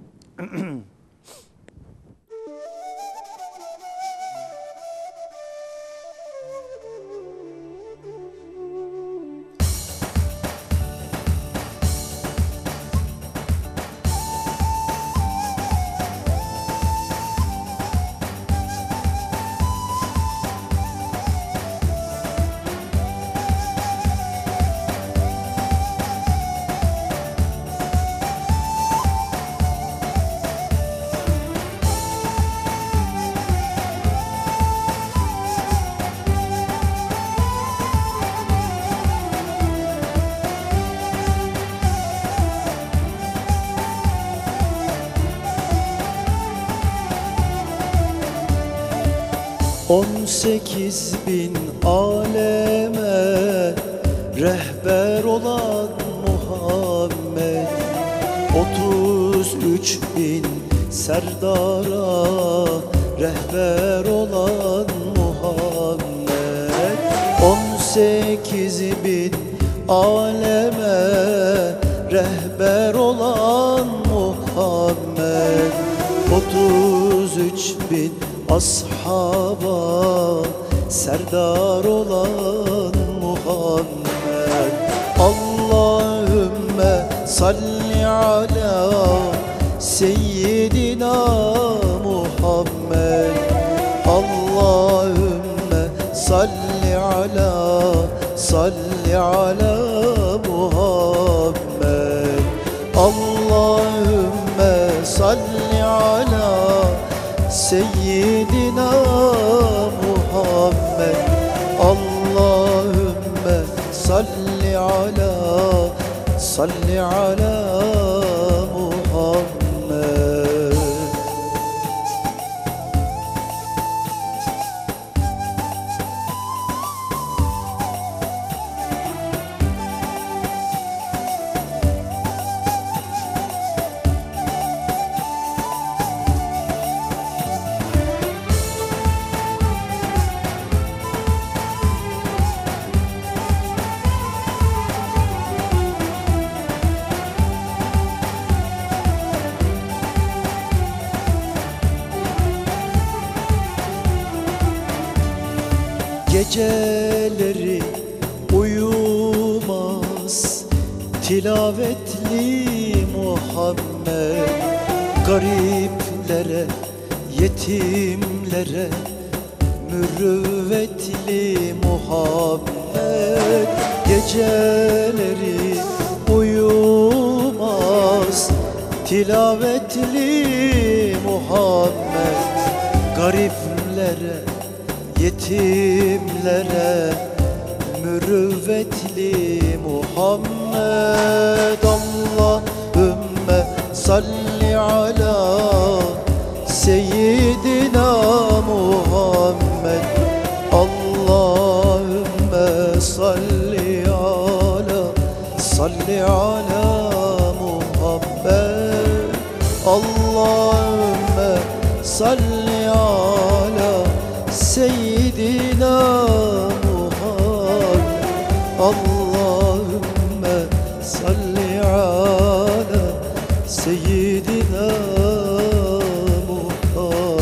On sekiz bin aleme rehber olan Muhammed, otuz üç bin serdara rehber olan Muhammed, on sekiz bin aleme rehber olan Muhammed, otuz üç bin ashaba serdar olan Muhammed. Allahümme salli ala seyyidina Muhammed. Allahümme salli ala salli ala Muhammed. Allahümme salli ala seyyidina Muhammed. Allahümme salli ala salli ala Muhammed. Geceleri uyumaz tilavetli Muhammed, gariplere, yetimlere mürüvvetli Muhammed. Geceleri uyumaz tilavetli Muhammed, gariplere, yetimlere mürüvvetli Muhammed. Allahümme salli ala seyyidina Muhammed. Allahümme salli ala salli ala Muhammed. Allahümme salli ala seyyidina Muhammed. Allahümme salli ala seyyidina Muhammed.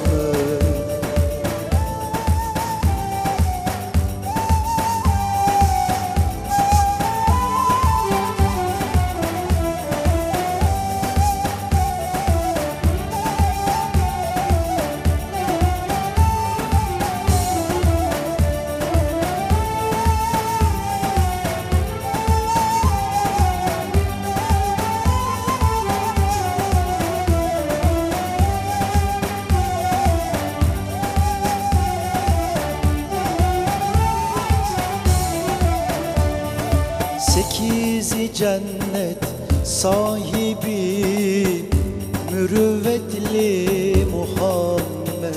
Sekizi cennet sahibi mürüvvetli Muhammed,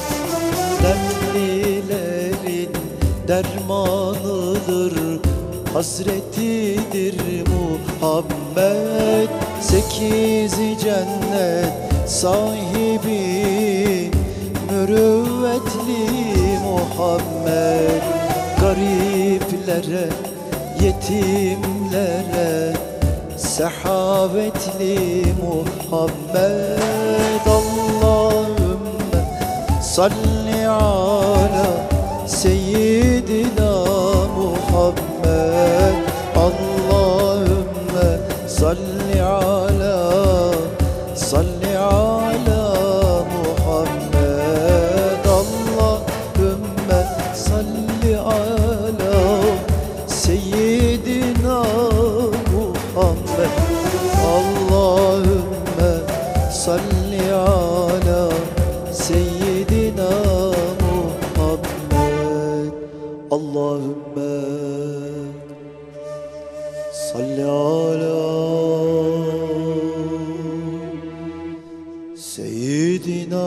dertlilerin dermanıdır, hasretidir Muhammed. Sekizi cennet sahibi mürüvvetli Muhammed, gariplere, yetimlere sehavetli Muhammed. Allahümme salli ala seyyidina Muhammed. Allahümme salli ala salli ala Muhammed. Allahümme salli ala seyyidina Muhammed. Allahümme salli ala seyyidina Muhammed. Allahümme salli ala seyyidina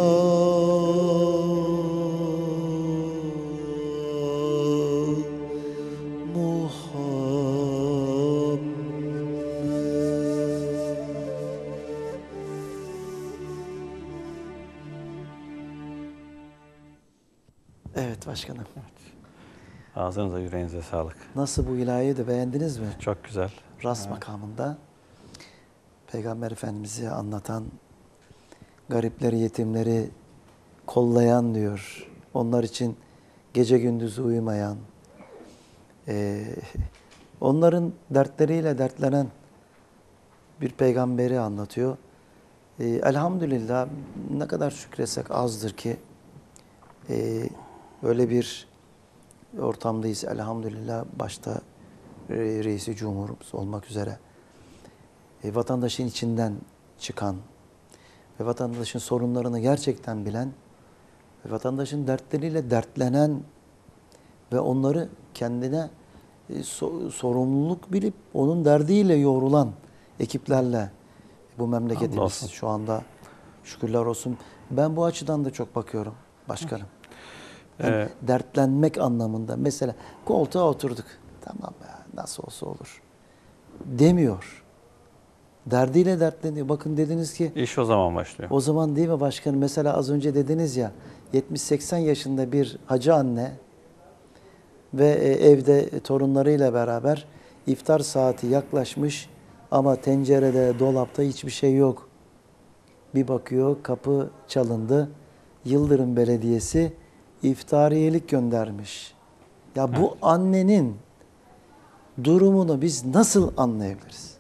Evet başkanım. Ağzınıza yüreğinize sağlık. Nasıl, bu ilahiyi de beğendiniz mi? Çok güzel. Ras Evet. makamında Peygamber Efendimiz'i anlatan, garipleri, yetimleri kollayan diyor. Onlar için gece gündüz uyumayan, e, onların dertleriyle dertlenen bir peygamberi anlatıyor. E, elhamdülillah ne kadar şükretsek azdır ki e, öyle bir ortamdayız elhamdülillah, başta e, reisi cumhurumuz olmak üzere e, vatandaşın içinden çıkan ve vatandaşın sorunlarını gerçekten bilen ve vatandaşın dertleriyle dertlenen ve onları kendine e, so, sorumluluk bilip onun derdiyle yoğrulan ekiplerle bu memleketimiz şu anda şükürler olsun. Ben bu açıdan da çok bakıyorum başkanım. Yani ee, dertlenmek anlamında. Mesela koltuğa oturduk. Tamam ya, nasıl olsa olur demiyor. Derdiyle dertleniyor. Bakın dediniz ki. İş o zaman başlıyor. O zaman değil mi başkanım? Mesela az önce dediniz ya, yetmiş seksen yaşında bir hacı anne ve evde torunlarıyla beraber iftar saati yaklaşmış ama tencerede, dolapta hiçbir şey yok. Bir bakıyor, kapı çalındı. Yıldırım Belediyesi iftariyelik göndermiş. Ya bu Evet. annenin durumunu biz nasıl anlayabiliriz?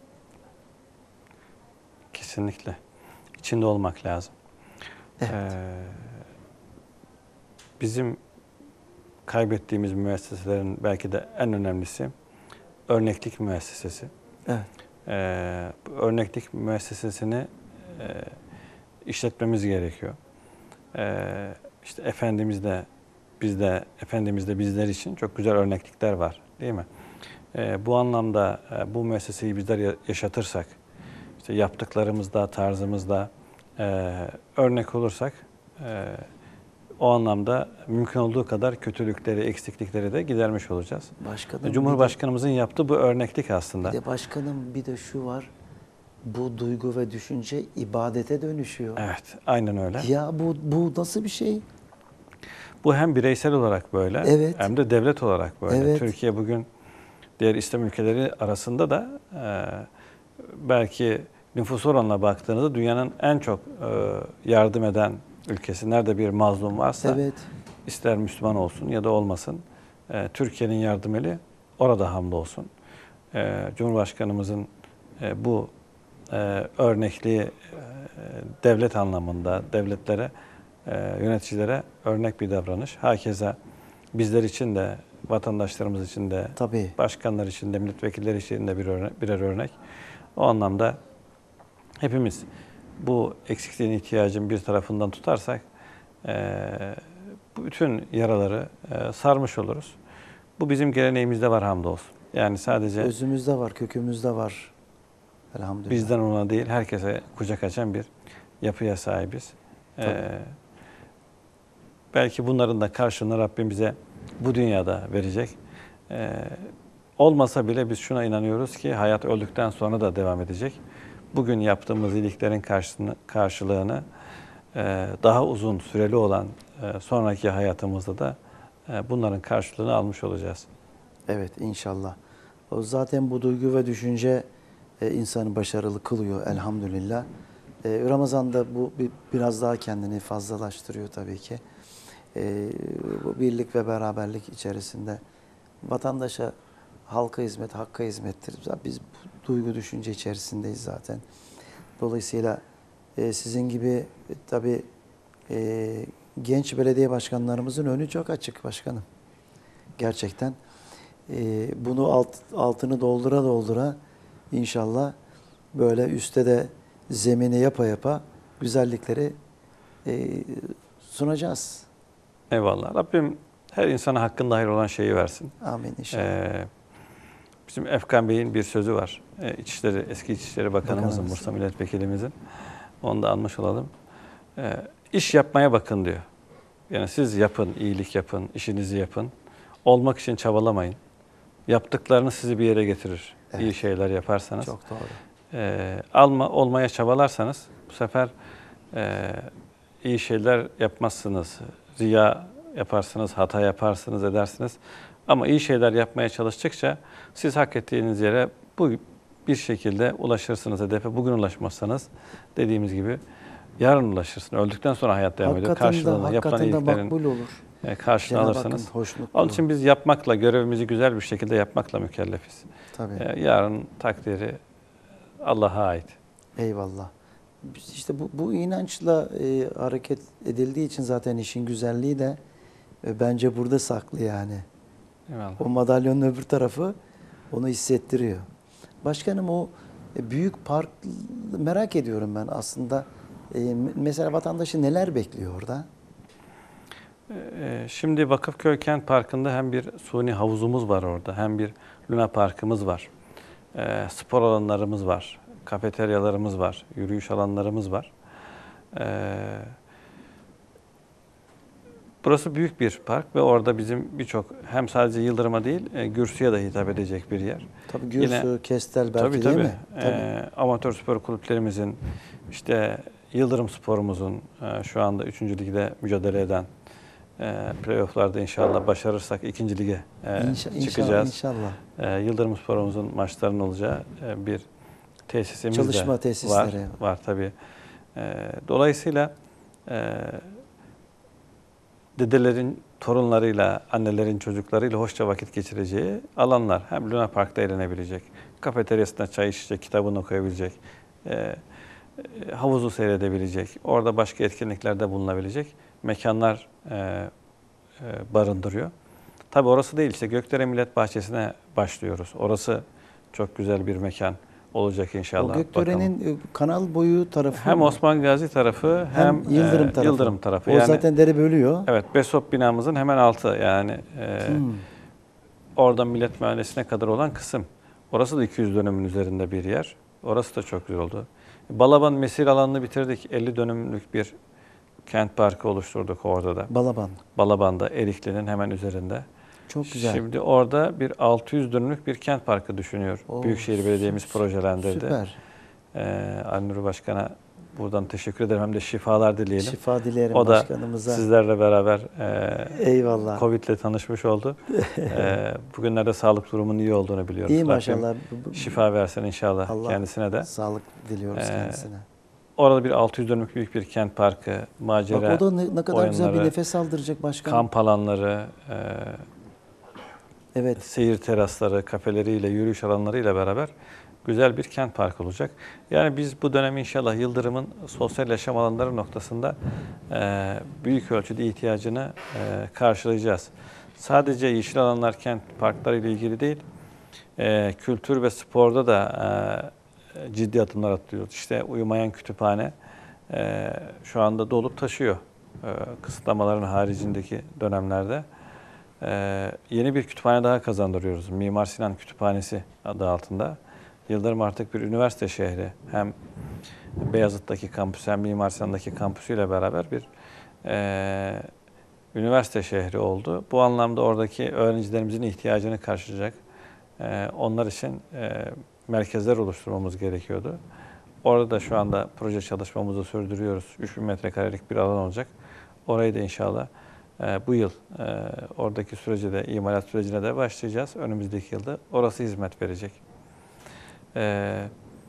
Kesinlikle. İçinde olmak lazım. Evet. Ee, bizim kaybettiğimiz müesseselerin belki de en önemlisi örneklik müessesesi. Evet. Ee, bu örneklik müessesesini e, işletmemiz gerekiyor. Ee, işte Efendimiz de bizde, Efendimiz de bizler için çok güzel örneklikler var, değil mi? Ee, bu anlamda e, bu müesseseyi bizler ya- yaşatırsak, işte yaptıklarımızda, tarzımızda e, örnek olursak, e, o anlamda mümkün olduğu kadar kötülükleri, eksiklikleri de gidermiş olacağız. Başkanım Cumhurbaşkanımızın yaptığı bu örneklik bir aslında. de, bir de başkanım bir de şu var. Bu duygu ve düşünce ibadete dönüşüyor. Evet, aynen öyle. Ya bu bu nasıl bir şey? Bu hem bireysel olarak böyle Evet. hem de devlet olarak böyle. Evet. Türkiye bugün diğer İslam ülkeleri arasında da e, belki nüfus oranına baktığınızda dünyanın en çok e, yardım eden ülkesi. Nerede bir mazlum varsa, Evet. ister Müslüman olsun ya da olmasın, e, Türkiye'nin yardım eli orada hamdolsun. E, Cumhurbaşkanımızın e, bu e, örnekliği e, devlet anlamında devletlere, e, yöneticilere örnek bir davranış. Hakeza bizler için de, vatandaşlarımız için de, Tabii. başkanlar için de, milletvekilleri için de bir örnek, birer örnek. O anlamda hepimiz bu eksikliğin, ihtiyacın bir tarafından tutarsak e, bütün yaraları e, sarmış oluruz. Bu bizim geleneğimizde var hamdolsun. Yani sadece Özümüzde var, kökümüzde var. Elhamdülillah. bizden ona değil, herkese kucak açan bir yapıya sahibiz. Ee, belki bunların da karşılığını Rabbim bize bu dünyada verecek. Ee, olmasa bile biz şuna inanıyoruz ki hayat öldükten sonra da devam edecek. Bugün yaptığımız iyiliklerin karşılığını, karşılığını e, daha uzun süreli olan e, sonraki hayatımızda da e, bunların karşılığını almış olacağız. Evet, inşallah. O zaten bu duygu ve düşünce e, insanı başarılı kılıyor elhamdülillah. E, Ramazan'da bu bir, biraz daha kendini fazlalaştırıyor tabii ki. E, bu birlik ve beraberlik içerisinde vatandaşa halka hizmet, hakka hizmettir. Biz bu duygu düşünce içerisindeyiz zaten. Dolayısıyla e, sizin gibi e, tabii e, genç belediye başkanlarımızın önü çok açık başkanım. Gerçekten. Ee, bunu alt, altını doldura doldura inşallah böyle üstte de zemini yapa yapa güzellikleri e, sunacağız. Eyvallah. Rabbim her insana hakkında hayır olan şeyi versin. Amin inşallah. Ee, bizim Efkan Bey'in bir sözü var. Ee, İçişleri, eski İçişleri Bakanımızın, Bakanımız. Bursa Milletvekilimizin. Onu da almış olalım. Ee, iş yapmaya bakın diyor. Yani siz yapın, iyilik yapın, işinizi yapın. Olmak için çabalamayın. Yaptıklarınız sizi bir yere getirir. Evet. İyi şeyler yaparsanız. Çok doğru. Ee, alma olmaya çabalarsanız bu sefer e, iyi şeyler yapmazsınız. Riya yaparsınız, hata yaparsınız, edersiniz. Ama iyi şeyler yapmaya çalıştıkça siz hak ettiğiniz yere bu bir şekilde ulaşırsınız hedefe. Bugün ulaşmazsanız dediğimiz gibi yarın ulaşırsın. Öldükten sonra hayat devam ediyor. Hakikaten de, Karşılığını, yapılan hakikaten de iyiliklerin makbul olur. e, karşılığını Cenab-ı alırsınız. Hakk'ın hoşnutluğu. Onun için biz yapmakla, görevimizi güzel bir şekilde yapmakla mükellefiz. Tabii. E, yarın takdiri Allah'a ait. Eyvallah. Biz İşte bu, bu inançla e, hareket edildiği için zaten işin güzelliği de e, bence burada saklı yani. Eyvallah. O madalyonun öbür tarafı onu hissettiriyor. Başkanım o e, büyük park merak ediyorum ben aslında. E, mesela vatandaşı neler bekliyor orada? Ee, Şimdi Vakıfköy Kent Parkı'nda hem bir suni havuzumuz var orada, hem bir Luna Parkımız var. Ee, spor alanlarımız var, kafeteryalarımız var, yürüyüş alanlarımız var. Ee, burası büyük bir park ve orada bizim birçok hem sadece Yıldırım'a değil, e, Gürsü'ye de hitap edecek bir yer. Tabii Gürsü, Yine- Kestel belki Tabii değil tabii. mi? Tabii. Ee, amatör spor kulüplerimizin, işte Yıldırım Spor'umuzun e, şu anda üçüncü ligde mücadele eden, e, playoff'larda inşallah başarırsak ikinci lige e, İnşa- çıkacağız. İnşallah. E, Yıldırım Spor'umuzun maçlarının olacağı e, bir tesisimiz Çalışma de tesisleri. var. Var tabii. E, dolayısıyla e, dedelerin torunlarıyla, annelerin çocuklarıyla hoşça vakit geçireceği alanlar. Hem Luna Park'ta eğlenebilecek, kafeteryasında çay içecek, kitabını okuyabilecek, e, e, havuzu seyredebilecek, orada başka etkinliklerde bulunabilecek mekanlar e, e, barındırıyor. Tabii orası değil, işte Gökdere Millet Bahçesi'ne başlıyoruz. Orası çok güzel bir mekan olacak inşallah. O Gökdere'nin kanal boyu tarafı hem mı? Osman Gazi tarafı hem, hem Yıldırım e, tarafı. Yıldırım tarafı. O Yani, zaten dere bölüyor. evet, BESOP binamızın hemen altı, yani e, Hmm. oradan Millet Mahallesi'ne kadar olan kısım. Orası da iki yüz dönümün üzerinde bir yer. Orası da çok güzel oldu. Balaban mesir alanını bitirdik. elli dönümlük bir kent parkı oluşturduk orada da. Balaban. Balaban'da, Erikli'nin hemen üzerinde. Çok güzel. Şimdi orada bir altı yüz dönümlük bir kent parkı düşünüyor. Oo, Büyükşehir Belediye'miz sü- projelendirdi. Süper. Ee, Ali Nuri Başkan'a buradan teşekkür ederim. Hem de şifalar dileyelim. Şifa dilerim O da başkanımıza. sizlerle beraber e, Eyvallah. Covid'le tanışmış oldu. e, bugünlerde sağlık durumunun iyi olduğunu biliyoruz. İyi Rabbim maşallah. Bu- bu- şifa versin inşallah Allah kendisine de. Sağlık diliyoruz Ee, kendisine. Orada bir altı yüz dönümlük büyük bir kent parkı, macera Bak o da ne, ne kadar güzel bir oyunları, nefes aldıracak başkanım. kamp alanları, e, Evet. seyir terasları, kafeleriyle, yürüyüş alanlarıyla beraber güzel bir kent parkı olacak. Yani biz bu dönem inşallah Yıldırım'ın sosyal yaşam alanları noktasında e, büyük ölçüde ihtiyacını e, karşılayacağız. Sadece yeşil alanlar, kent parkları ile ilgili değil, e, kültür ve sporda da e, ciddi adımlar atıyoruz. İşte uyumayan kütüphane e, şu anda dolup taşıyor e, kısıtlamaların haricindeki dönemlerde. Ee, yeni bir kütüphane daha kazandırıyoruz. Mimar Sinan Kütüphanesi adı altında. Yıldırım artık bir üniversite şehri. Hem Beyazıt'taki kampüsü hem Mimar Sinan'daki kampüsüyle beraber bir e, üniversite şehri oldu. Bu anlamda oradaki öğrencilerimizin ihtiyacını karşılayacak. E, onlar için e, merkezler oluşturmamız gerekiyordu. Orada da şu anda proje çalışmamızı sürdürüyoruz. üç bin metrekarelik bir alan olacak. Orayı da inşallah Ee, bu yıl e, oradaki sürece de, imalat sürecine de başlayacağız. Önümüzdeki yılda orası hizmet verecek. Ee,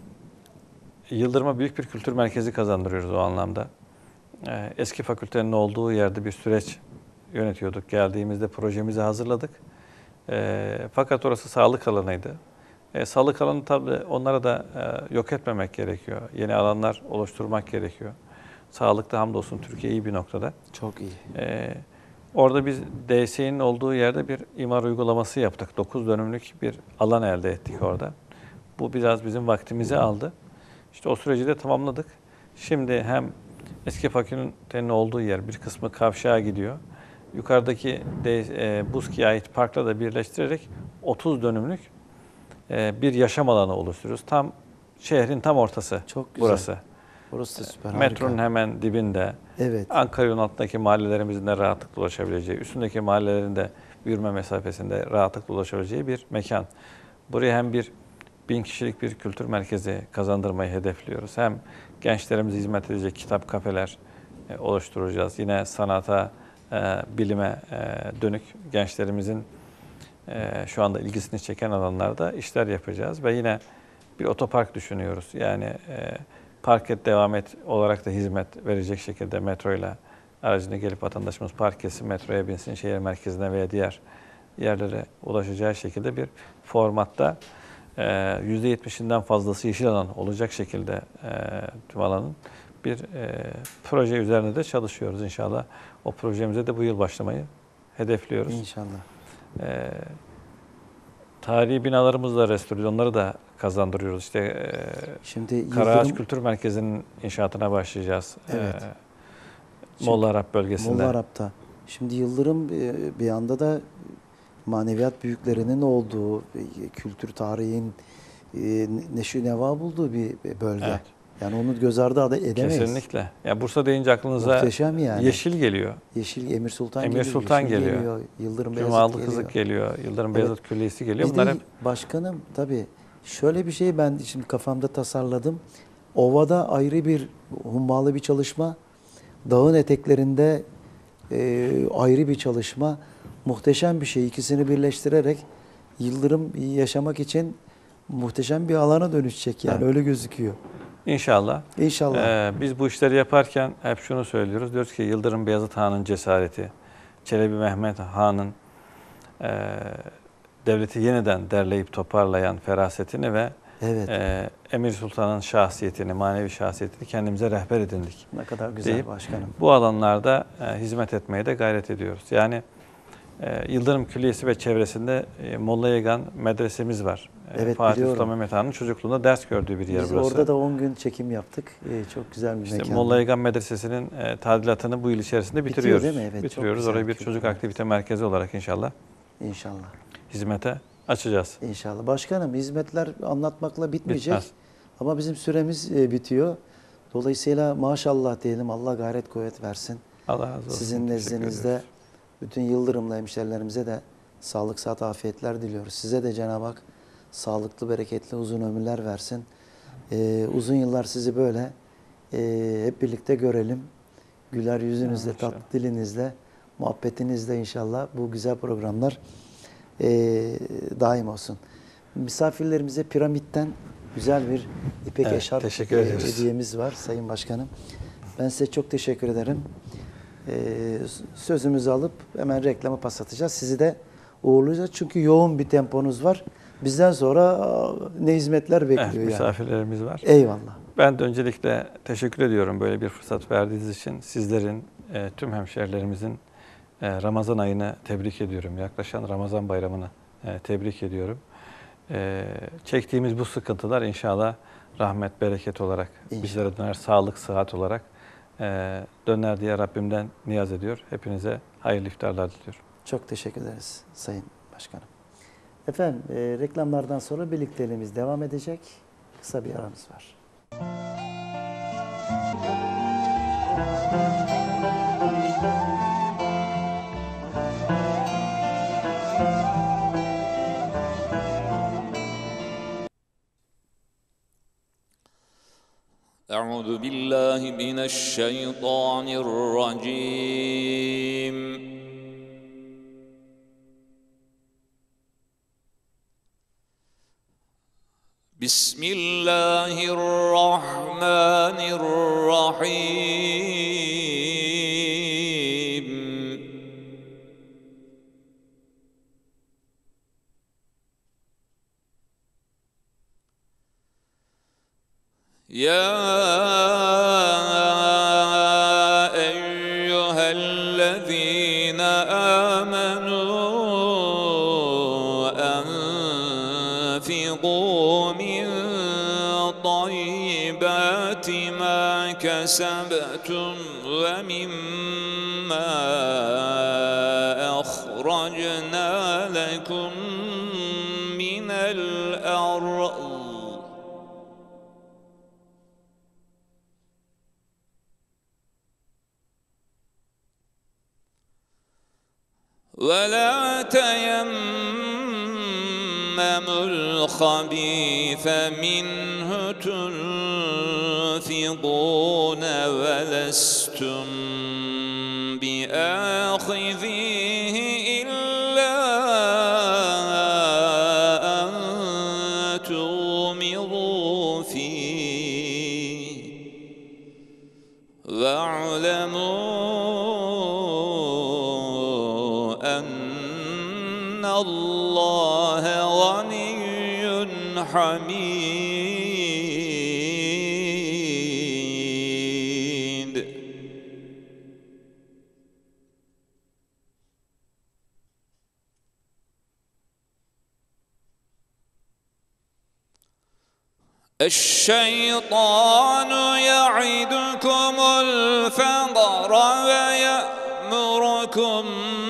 Yıldırım'a büyük bir kültür merkezi kazandırıyoruz o anlamda. Ee, eski fakültenin olduğu yerde bir süreç yönetiyorduk. Geldiğimizde projemizi hazırladık. Ee, fakat orası sağlık alanıydı. Ee, sağlık alanı tabii onlara da e, yok etmemek gerekiyor. Yeni alanlar oluşturmak gerekiyor. Sağlıkta hamdolsun Türkiye iyi bir noktada. Çok iyi. Ee, Orada biz D S E'nin olduğu yerde bir imar uygulaması yaptık. dokuz dönümlük bir alan elde ettik orada. Bu biraz bizim vaktimizi aldı. İşte o süreci de tamamladık. Şimdi hem eski fakültenin olduğu yer bir kısmı kavşağa gidiyor. Yukarıdaki de, e, Buzki'ye ait parkla da birleştirerek otuz dönümlük e, bir yaşam alanı oluşturuyoruz. Tam şehrin tam ortası. Çok güzel. Burası. Burası da süper. Metronun harika. hemen dibinde. Evet. Ankara yolunun altındaki mahallelerimizin de rahatlıkla ulaşabileceği, üstündeki mahallelerin de yürüme mesafesinde rahatlıkla ulaşabileceği bir mekan. Buraya hem bir bin kişilik bir kültür merkezi kazandırmayı hedefliyoruz. Hem gençlerimize hizmet edecek kitap kafeler e, oluşturacağız. Yine sanata, e, bilime e, dönük gençlerimizin e, şu anda ilgisini çeken alanlarda işler yapacağız. Ve yine bir otopark düşünüyoruz. Yani e, park et, devam et olarak da hizmet verecek şekilde metroyla aracına gelip vatandaşımız park etsin, metroya binsin, şehir merkezine veya diğer yerlere ulaşacağı şekilde bir formatta yüzde yetmişinden fazlası yeşil alan olacak şekilde e, tüm alanın bir e, proje üzerinde de çalışıyoruz inşallah. O projemize de bu yıl başlamayı hedefliyoruz. İnşallah. E, tarihi binalarımızı da restore ediyoruz, onları da kazandırıyoruz. İşte e, Şimdi Karaağaç Yıldırım, Kültür Merkezi'nin inşaatına başlayacağız. Evet. Ee, Molla Arap bölgesinde. Molla Arap'ta. Şimdi Yıldırım e, bir anda da maneviyat büyüklerinin olduğu, e, kültür tarihin e, neşü neva bulduğu bir bölge. Evet. Yani onu göz ardı edemeyiz. Kesinlikle. Ya Bursa deyince aklınıza Muhteşem yani. yeşil geliyor. Yeşil Emir Sultan Emir geliyor. Sultan Yeşil geliyor. Yıldırım Beyazıt Cumalı geliyor. Kızık geliyor. Yıldırım Evet. Beyazıt Külliyesi geliyor. Bir Bunlar de hep başkanım tabii şöyle bir şey ben şimdi kafamda tasarladım. Ovada ayrı bir hummalı bir çalışma. Dağın eteklerinde e, ayrı bir çalışma. Muhteşem bir şey. İkisini birleştirerek Yıldırım yaşamak için muhteşem bir alana dönüşecek yani Evet. öyle gözüküyor. İnşallah. İnşallah. Ee, biz bu işleri yaparken hep şunu söylüyoruz. Diyoruz ki Yıldırım Beyazıt Han'ın cesareti, Çelebi Mehmet Han'ın e, devleti yeniden derleyip toparlayan ferasetini ve Evet. e, Emir Sultan'ın şahsiyetini, manevi şahsiyetini kendimize rehber edindik. Ne kadar güzel deyip, başkanım. Bu alanlarda e, hizmet etmeye de gayret ediyoruz. Yani e, Yıldırım Külliyesi ve çevresinde e, Molla Yegan medresemiz var. E, Evet, Fatih biliyorum. Sultan Mehmet Han'ın çocukluğunda ders gördüğü bir yer Biz burası. orada da on gün çekim yaptık. Ee, çok güzel bir İşte mekan. Molla Yegan Medresesi'nin e, tadilatını bu yıl içerisinde Bitiyor bitiriyoruz. değil mi? Evet, çok bitiriyoruz. güzel. Orayı bir Çok çocuk güzel. aktivite merkezi olarak inşallah İnşallah. hizmete açacağız. İnşallah. Başkanım, hizmetler anlatmakla bitmeyecek. Bitmez. Ama bizim süremiz e, bitiyor. Dolayısıyla maşallah diyelim. Allah gayret kuvvet versin. Allah razı olsun. Sizin Teşekkür nezdinizde ediyoruz. bütün Yıldırımlı hemşerilerimize de sağlık, sıhhat, afiyetler diliyoruz. Size de Cenab-ı Hak sağlıklı, bereketli, uzun ömürler versin. Ee, uzun yıllar sizi böyle e, hep birlikte görelim. Güler yüzünüzle, İnşallah. tatlı dilinizle, muhabbetinizle inşallah bu güzel programlar e, daim olsun. Misafirlerimize piramitten güzel bir ipek Evet, eşarp teşekkür e, ediyoruz. hediyemiz var Sayın Başkanım. Ben size çok teşekkür ederim. Ee, sözümüzü alıp hemen reklama pas atacağız. Sizi de uğurlayacağız. Çünkü yoğun bir temponuz var. Bizden sonra aa, ne hizmetler bekliyor Evet, yani. misafirlerimiz var. Eyvallah. Ben de öncelikle teşekkür ediyorum böyle bir fırsat verdiğiniz için. Sizlerin, e, tüm hemşehrilerimizin e, Ramazan ayını tebrik ediyorum. Yaklaşan Ramazan bayramını e, tebrik ediyorum. E, çektiğimiz bu sıkıntılar inşallah rahmet, bereket olarak İnşallah. bizlere döner, sağlık, sıhhat olarak e, döner diye Rabbimden niyaz ediyor. Hepinize hayırlı iftarlar diliyorum. Çok teşekkür ederiz Sayın Başkanım. Efendim e, reklamlardan sonra birlikteliğimiz devam edecek. Kısa bir aramız var. أعوذ بالله من الشيطان الرجيم بسم الله الرحمن الرحيم يا أيها الذين آمنوا أنفقوا من طيبات ما كسبتم ومما أخرجنا لكم من الأرض ولا تيمموا الخبيث منه تنفقون ولستم بآخذيه إلا أن تغمضوا فيه واعلموا أن الله غني حميد الشيطان يعدكم الفقر ويأمركم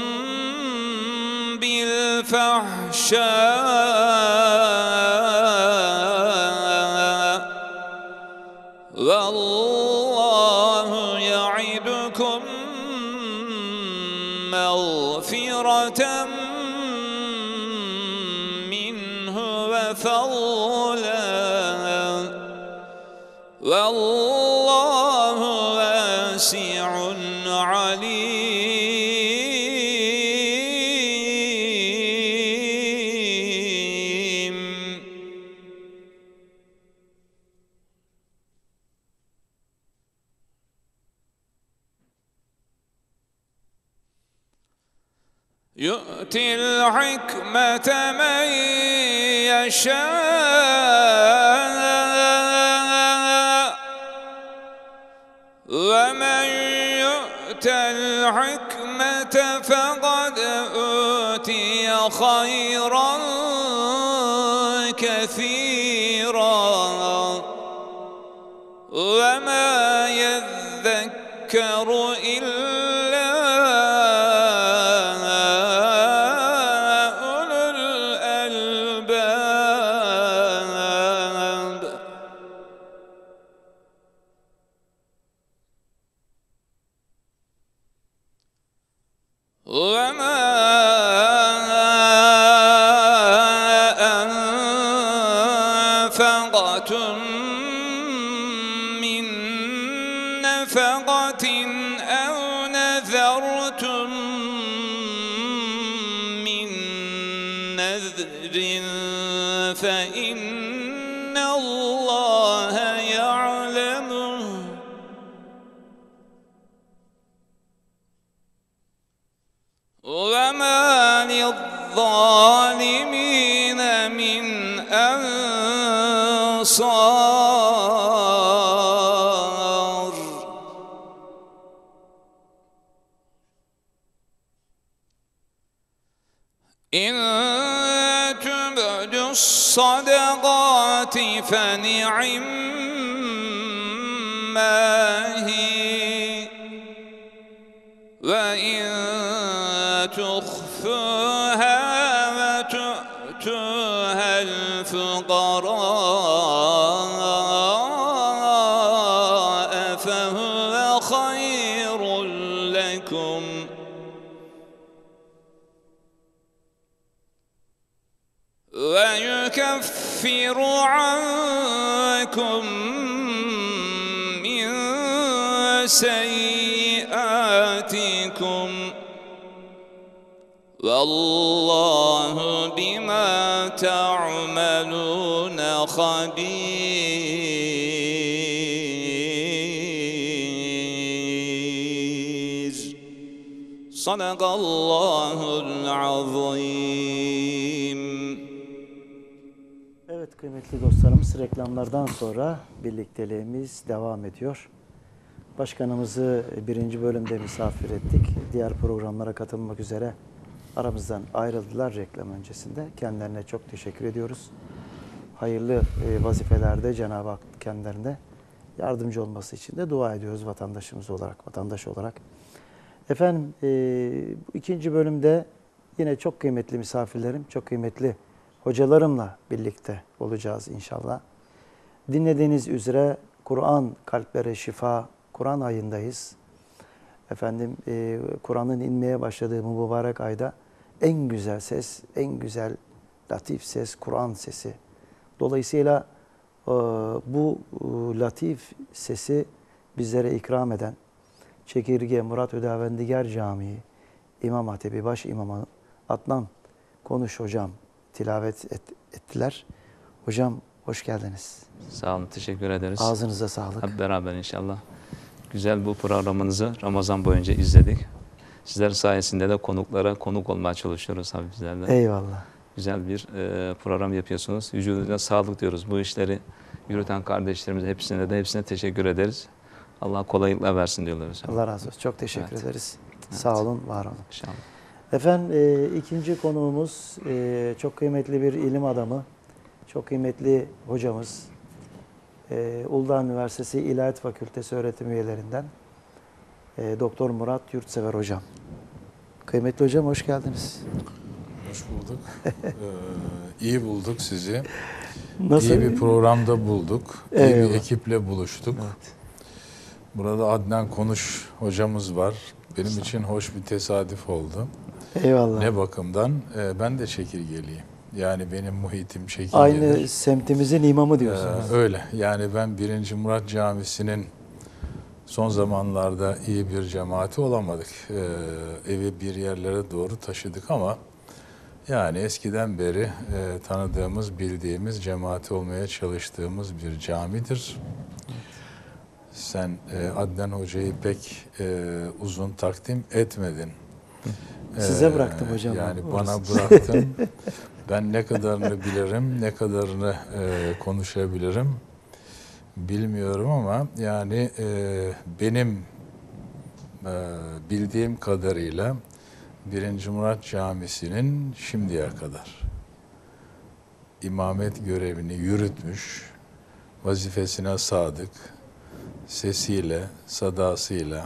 بالفحشاء والله يعدكم مغفرة منه وفضلا والله واسع عليم يؤتي الحكمة من يشاء ومن يؤت الحكمة فقد أوتي خيرا كثيرا وما يذكر إلا أولو الألباب. وما أنفقتم من نفقة أو نذرتم من نذر فإن الله يعلمه وما للظالمين من أنصار. إن تبدوا الصدقات فنعما هي وإن تخفوها وتؤتوها الفقراء فهو خير لكم ويكفر عنكم من سيئاتكم والله بما تعملون خبير. صدق الله العظيم. Evet kıymetli dostlarımız, reklamlardan sonra birlikteliğimiz devam ediyor. Başkanımızı birinci bölümde misafir ettik. Diğer programlara katılmak üzere aramızdan ayrıldılar reklam öncesinde. Kendilerine çok teşekkür ediyoruz. Hayırlı vazifelerde Cenab-ı Hak kendilerine yardımcı olması için de dua ediyoruz vatandaşımız olarak, vatandaş olarak. Efendim bu ikinci bölümde yine çok kıymetli misafirlerim, çok kıymetli hocalarımla birlikte olacağız inşallah. Dinlediğiniz üzere Kur'an kalplere şifa, Kur'an ayındayız. Efendim e, Kur'an'ın inmeye başladığı bu mübarek ayda en güzel ses, en güzel latif ses Kur'an sesi. Dolayısıyla e, bu e, latif sesi bizlere ikram eden Çekirge Murat Ödavendigar Camii İmam Hatibi Baş İmamı Adnan Konuş hocam tilavet et, ettiler. Hocam hoş geldiniz. Sağ olun, teşekkür ederiz. Ağzınıza sağlık. Hep beraber inşallah. Güzel bu programınızı Ramazan boyunca izledik. Sizler sayesinde de konuklara konuk olmaya çalışıyoruz abi bizlerle. Eyvallah. Güzel bir e, program yapıyorsunuz. Vücuduna sağlık diyoruz. Bu işleri yürüten kardeşlerimize hepsine de hepsine teşekkür ederiz. Allah kolaylıkla versin diyoruz. Allah razı olsun. Çok teşekkür Evet. ederiz. Evet. Sağ olun, var olun. İnşallah. Efendim e, ikinci konuğumuz e, çok kıymetli bir ilim adamı, çok kıymetli hocamız, e, Uludağ Üniversitesi İlahiyat Fakültesi öğretim üyelerinden e, Doktor Murat Yurtsever hocam. Kıymetli hocam hoş geldiniz. Hoş bulduk. ee, iyi bulduk sizi. Nasıl? İyi bir programda bulduk. İyi Eyvallah. bir ekiple buluştuk. Evet. Burada Adnan Konuş hocamız var. Benim için hoş bir tesadüf oldu. Eyvallah. Ne bakımdan? Ee, ben de Çekirgeliyim. Yani benim muhitim Çekirge'dir. Aynı semtimizin imamı diyorsunuz. Ee, öyle. Yani ben birinci Murat Camisi'nin son zamanlarda iyi bir cemaati olamadık. Ee, evi bir yerlere doğru taşıdık ama yani eskiden beri e, tanıdığımız, bildiğimiz, cemaati olmaya çalıştığımız bir camidir. Sen e, Adnan Hoca'yı pek e, uzun takdim etmedin. Size bıraktım hocam. Yani Orası. bana bıraktın. Ben ne kadarını bilirim, ne kadarını e, konuşabilirim bilmiyorum ama yani e, benim e, bildiğim kadarıyla birinci Murat Camisi'nin şimdiye kadar imamet görevini yürütmüş, vazifesine sadık, sesiyle, sadasıyla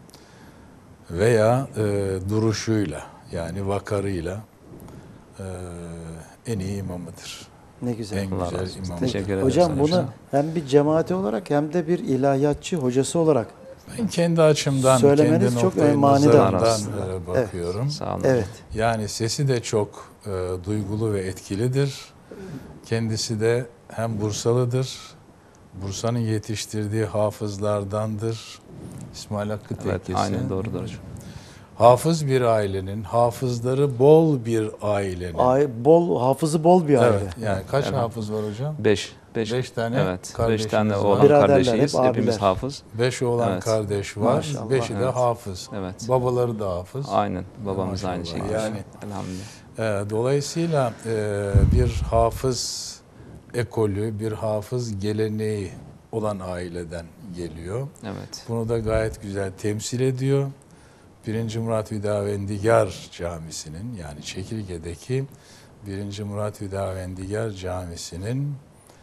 veya e, duruşuyla yani vakarıyla e, en iyi imamıdır. Ne güzel. En Allah güzel razı olsun. imamıdır. Teşekkür ederim. Hocam sana bunu hocam. hem bir cemaati olarak hem de bir ilahiyatçı hocası olarak Ben kendi açımdan, Söylemeniz kendi çok noktayı manidar nazarımdan aslında. e, bakıyorum. Sağ olun. evet. Yani sesi de çok e, duygulu ve etkilidir. Kendisi de hem Bursalıdır, Bursa'nın yetiştirdiği hafızlardandır. İsmail Hakkı Evet, Tekkesi. aynen doğrudur hocam. Hafız bir ailenin, hafızları bol bir ailenin. Ay, bol hafızı bol bir aile. Evet, yani kaç Evet. hafız var hocam? Beş. Beş, Beş tane evet, beş kardeşiniz tane var. oğlan Biraderler, kardeşiyiz. hep Hepimiz abiler. hafız. Beş oğlan Evet. kardeş var, Maşallah. beşi de Evet. hafız. Evet. Babaları da hafız. Aynen. Babamız Maşallah. aynı şekilde. Yani Elhamdülillah. e, dolayısıyla e, bir hafız ekolü, bir hafız geleneği olan aileden geliyor. Evet. Bunu da gayet güzel temsil ediyor. birinci Murat Hüdavendigar Camisi'nin yani Çekirge'deki birinci Murat Hüdavendigar Camisi'nin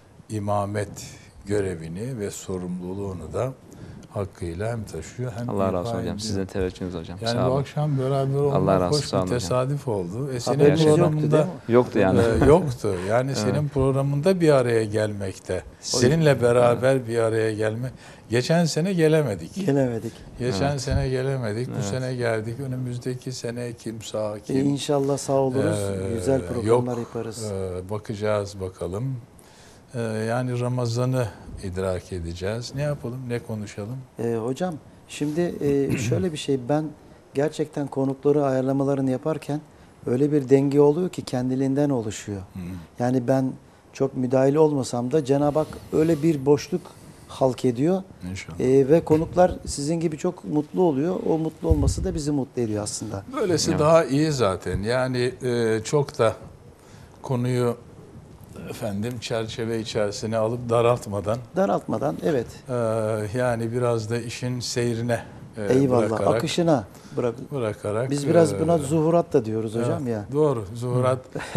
imamet görevini ve sorumluluğunu da hakkıyla hem taşıyor hem Allah razı olsun ifa hocam. ediyor. Sizin teveccühünüz hocam. Yani Sağ bu olun. akşam beraber olmak Allah razı olsun, hoş sağ olun bir hocam. tesadüf oldu. E senin Haberiniz yoktu programında değil mi? Yoktu yani. e, yoktu. Yani senin programında bir araya gelmekte. Seninle beraber bir araya gelme. Geçen sene gelemedik. Gelemedik. Geçen Evet. sene gelemedik. Bu Evet. sene geldik. Önümüzdeki sene kim sağ E, kim. İnşallah sağ oluruz. Ee, Güzel programlar yok. yaparız. Ee, bakacağız bakalım. Ee, yani Ramazan'ı idrak edeceğiz. Ne yapalım? Ne konuşalım? Ee, hocam şimdi e, şöyle bir şey, ben gerçekten konukları ayarlamalarını yaparken öyle bir denge oluyor ki kendiliğinden oluşuyor. Yani ben çok müdahil olmasam da Cenab-ı Hak öyle bir boşluk halk ediyor. İnşallah. Ee, ve konuklar sizin gibi çok mutlu oluyor. O mutlu olması da bizi mutlu ediyor aslında. Böylesi Evet. daha iyi zaten. Yani e, çok da konuyu efendim çerçeve içerisine alıp daraltmadan Daraltmadan, evet. e, yani biraz da işin seyrine e, Eyvallah. bırakarak, Akışına bırak. bırakarak Biz biraz e, buna zuhurat da diyoruz evet, hocam ya. Doğru. Zuhurat.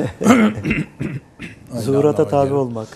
Aynı Zuhurata anlama tabi gelir. olmak.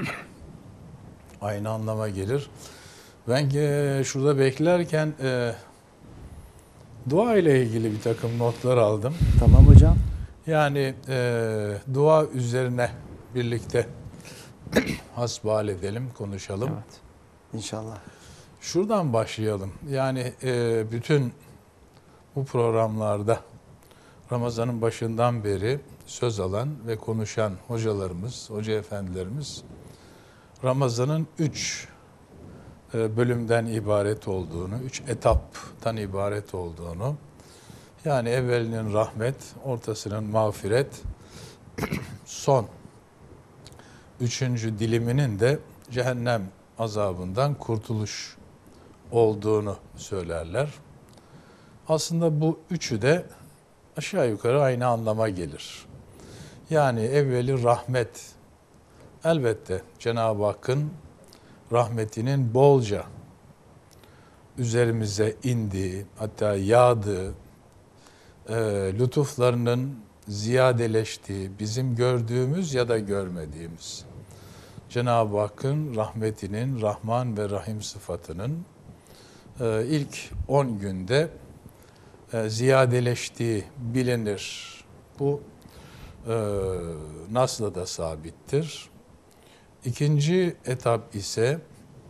Aynı anlama gelir. Ben e, şurada beklerken e, dua ile ilgili bir takım notlar aldım. Tamam hocam. Yani e, dua üzerine birlikte hasbihal edelim, konuşalım. Evet. İnşallah. Şuradan başlayalım. Yani e, bütün bu programlarda Ramazan'ın başından beri söz alan ve konuşan hocalarımız, hoca efendilerimiz Ramazan'ın üç e, bölümden ibaret olduğunu, üç etaptan ibaret olduğunu, yani evvelinin rahmet, ortasının mağfiret, son üçüncü diliminin de cehennem azabından kurtuluş olduğunu söylerler. Aslında bu üçü de aşağı yukarı aynı anlama gelir. Yani evveli rahmet. Elbette Cenab-ı Hakk'ın rahmetinin bolca üzerimize indiği, hatta yağdığı, e, lütuflarının ziyadeleştiği, bizim gördüğümüz ya da görmediğimiz Cenab-ı Hakk'ın rahmetinin, Rahman ve Rahim sıfatının e, ilk on günde e, ziyadeleştiği bilinir. Bu e, Nas'la da sabittir. İkinci etap ise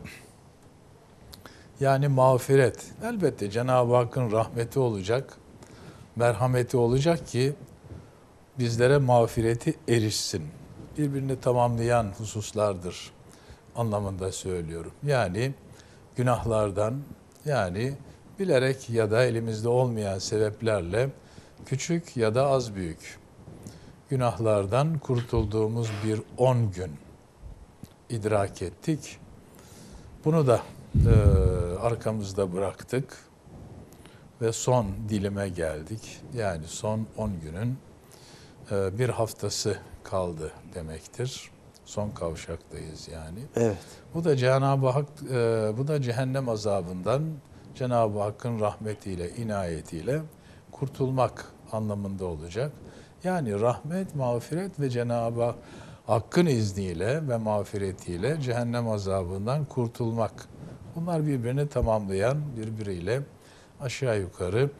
yani mağfiret. Elbette Cenab-ı Hakk'ın rahmeti olacak, merhameti olacak ki bizlere mağfireti erişsin. Birbirini tamamlayan hususlardır anlamında söylüyorum. Yani günahlardan, yani bilerek ya da elimizde olmayan sebeplerle küçük ya da az büyük günahlardan kurtulduğumuz bir on gün idrak ettik. Bunu da e, arkamızda bıraktık ve son dilime geldik. Yani son on günün e, bir haftası kaldı demektir. Son kavşaktayız yani. Evet. Bu da Cenab-ı Hak, e, bu da cehennem azabından Cenab-ı Hakk'ın rahmetiyle, inayetiyle kurtulmak anlamında olacak. Yani rahmet, mağfiret ve Cenab-ı Hakk'ın izniyle ve mağfiretiyle cehennem azabından kurtulmak. Bunlar birbirini tamamlayan, birbiriyle aşağı yukarı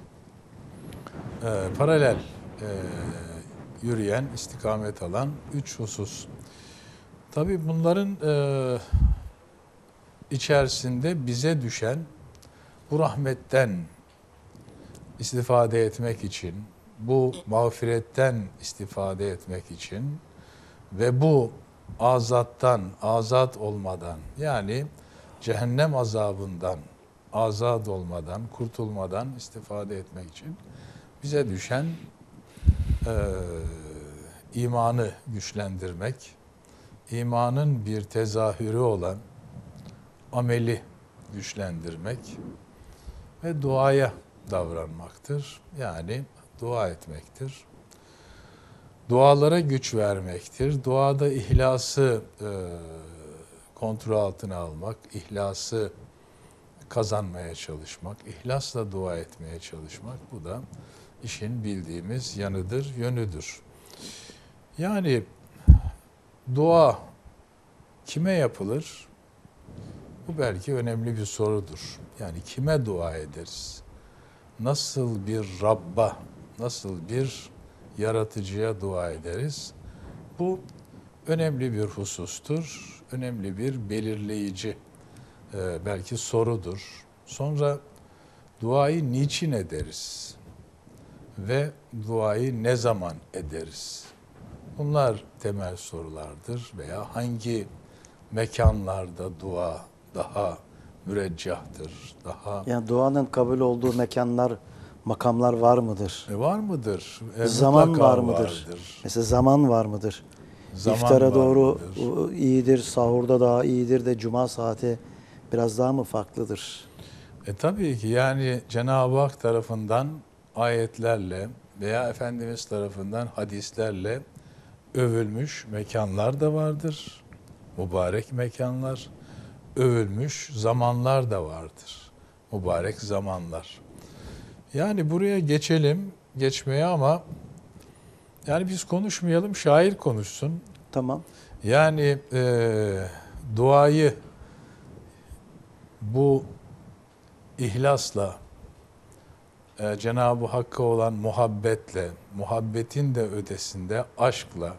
e, paralel e, yürüyen, istikamet alan üç husus. Tabii bunların e, içerisinde bize düşen bu rahmetten istifade etmek için, bu mağfiretten istifade etmek için ve bu azattan, azat olmadan, yani cehennem azabından azat olmadan, kurtulmadan istifade etmek için bize düşen e, imanı güçlendirmek, imanın bir tezahürü olan ameli güçlendirmek ve duaya davranmaktır. Yani dua etmektir. Dualara güç vermektir. Duada ihlası e, kontrol altına almak, ihlası kazanmaya çalışmak, ihlasla dua etmeye çalışmak, bu da işin bildiğimiz yanıdır, yönüdür. Yani dua kime yapılır? Bu belki önemli bir sorudur. Yani kime dua ederiz? Nasıl bir Rabb'a, nasıl bir yaratıcıya dua ederiz? Bu önemli bir husustur, önemli bir belirleyici e, belki sorudur. Sonra duayı niçin ederiz? Ve duayı ne zaman ederiz? Bunlar temel sorulardır veya hangi mekanlarda dua daha müreccahtır, daha... Yani duanın kabul olduğu mekanlar, makamlar var mıdır? E var mıdır? E, zaman var mıdır? Vardır. Mesela zaman var mıdır? Zaman İftara var doğru mıdır? iyidir, sahurda daha iyidir de cuma saati biraz daha mı farklıdır? E tabii ki yani Cenab-ı Hak tarafından ayetlerle veya Efendimiz tarafından hadislerle övülmüş mekanlar da vardır. Mübarek mekanlar. Övülmüş zamanlar da vardır. Mübarek zamanlar. Yani buraya geçelim, geçmeye ama yani biz konuşmayalım, şair konuşsun. Tamam. Yani e, duayı bu ihlasla, e, Cenab-ı Hakk'a olan muhabbetle, muhabbetin de ötesinde aşkla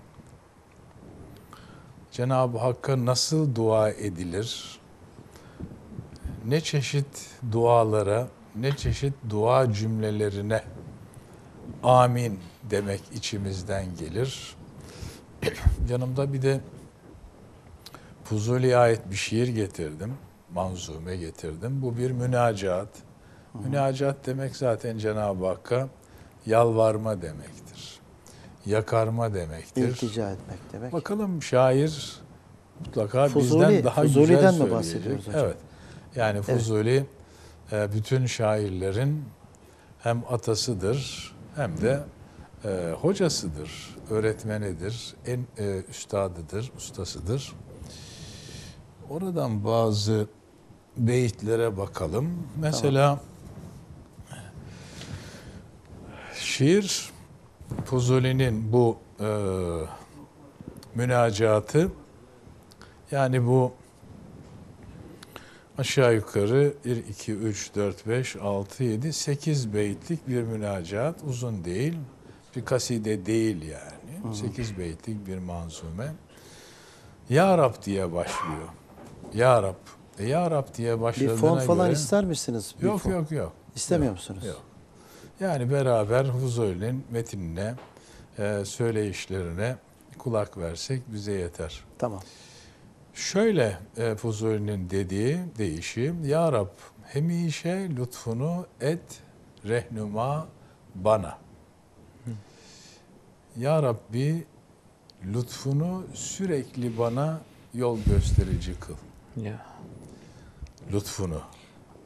Cenab-ı Hakk'a nasıl dua edilir? Ne çeşit dualara, ne çeşit dua cümlelerine amin demek içimizden gelir. Yanımda bir de Fuzuli'ye ait bir şiir getirdim, manzume getirdim. Bu bir münacat. Münacat demek zaten Cenab-ı Hakk'a yalvarma demektir. Yakarma demektir. İltica etmek demek. Bakalım şair mutlaka Fuzuli, bizden daha Fuzuli'den güzel mi söyleyecek. bahsediyoruz hocam? Evet. Yani Fuzuli e, bütün şairlerin hem atasıdır hem de e, hocasıdır, öğretmenidir, en e, üstadıdır, ustasıdır. Oradan bazı beyitlere bakalım. Mesela şiir Fuzuli'nin bu e, münacatı, yani bu aşağı yukarı bir, iki, üç, dört, beş, altı, yedi, sekiz beytlik bir münacat. Uzun değil, bir kaside değil yani. sekiz beytlik bir manzume. Ya Rab diye başlıyor. Ya Rab. E, Ya Rab diye başladığına Bir fon falan göre... ister misiniz? Bir Yok fon. yok yok. İstemiyor Yok, musunuz? Yok. Yani beraber Fuzuli'nin metinine, e, söyleyişlerine kulak versek bize yeter. Tamam. Şöyle e, Fuzuli'nin dediği deyişi, Ya Rab hemişe lütfunu et rehnuma bana. Hı. Ya Rabbi lütfunu sürekli bana yol gösterici kıl. Ya. Lütfunu.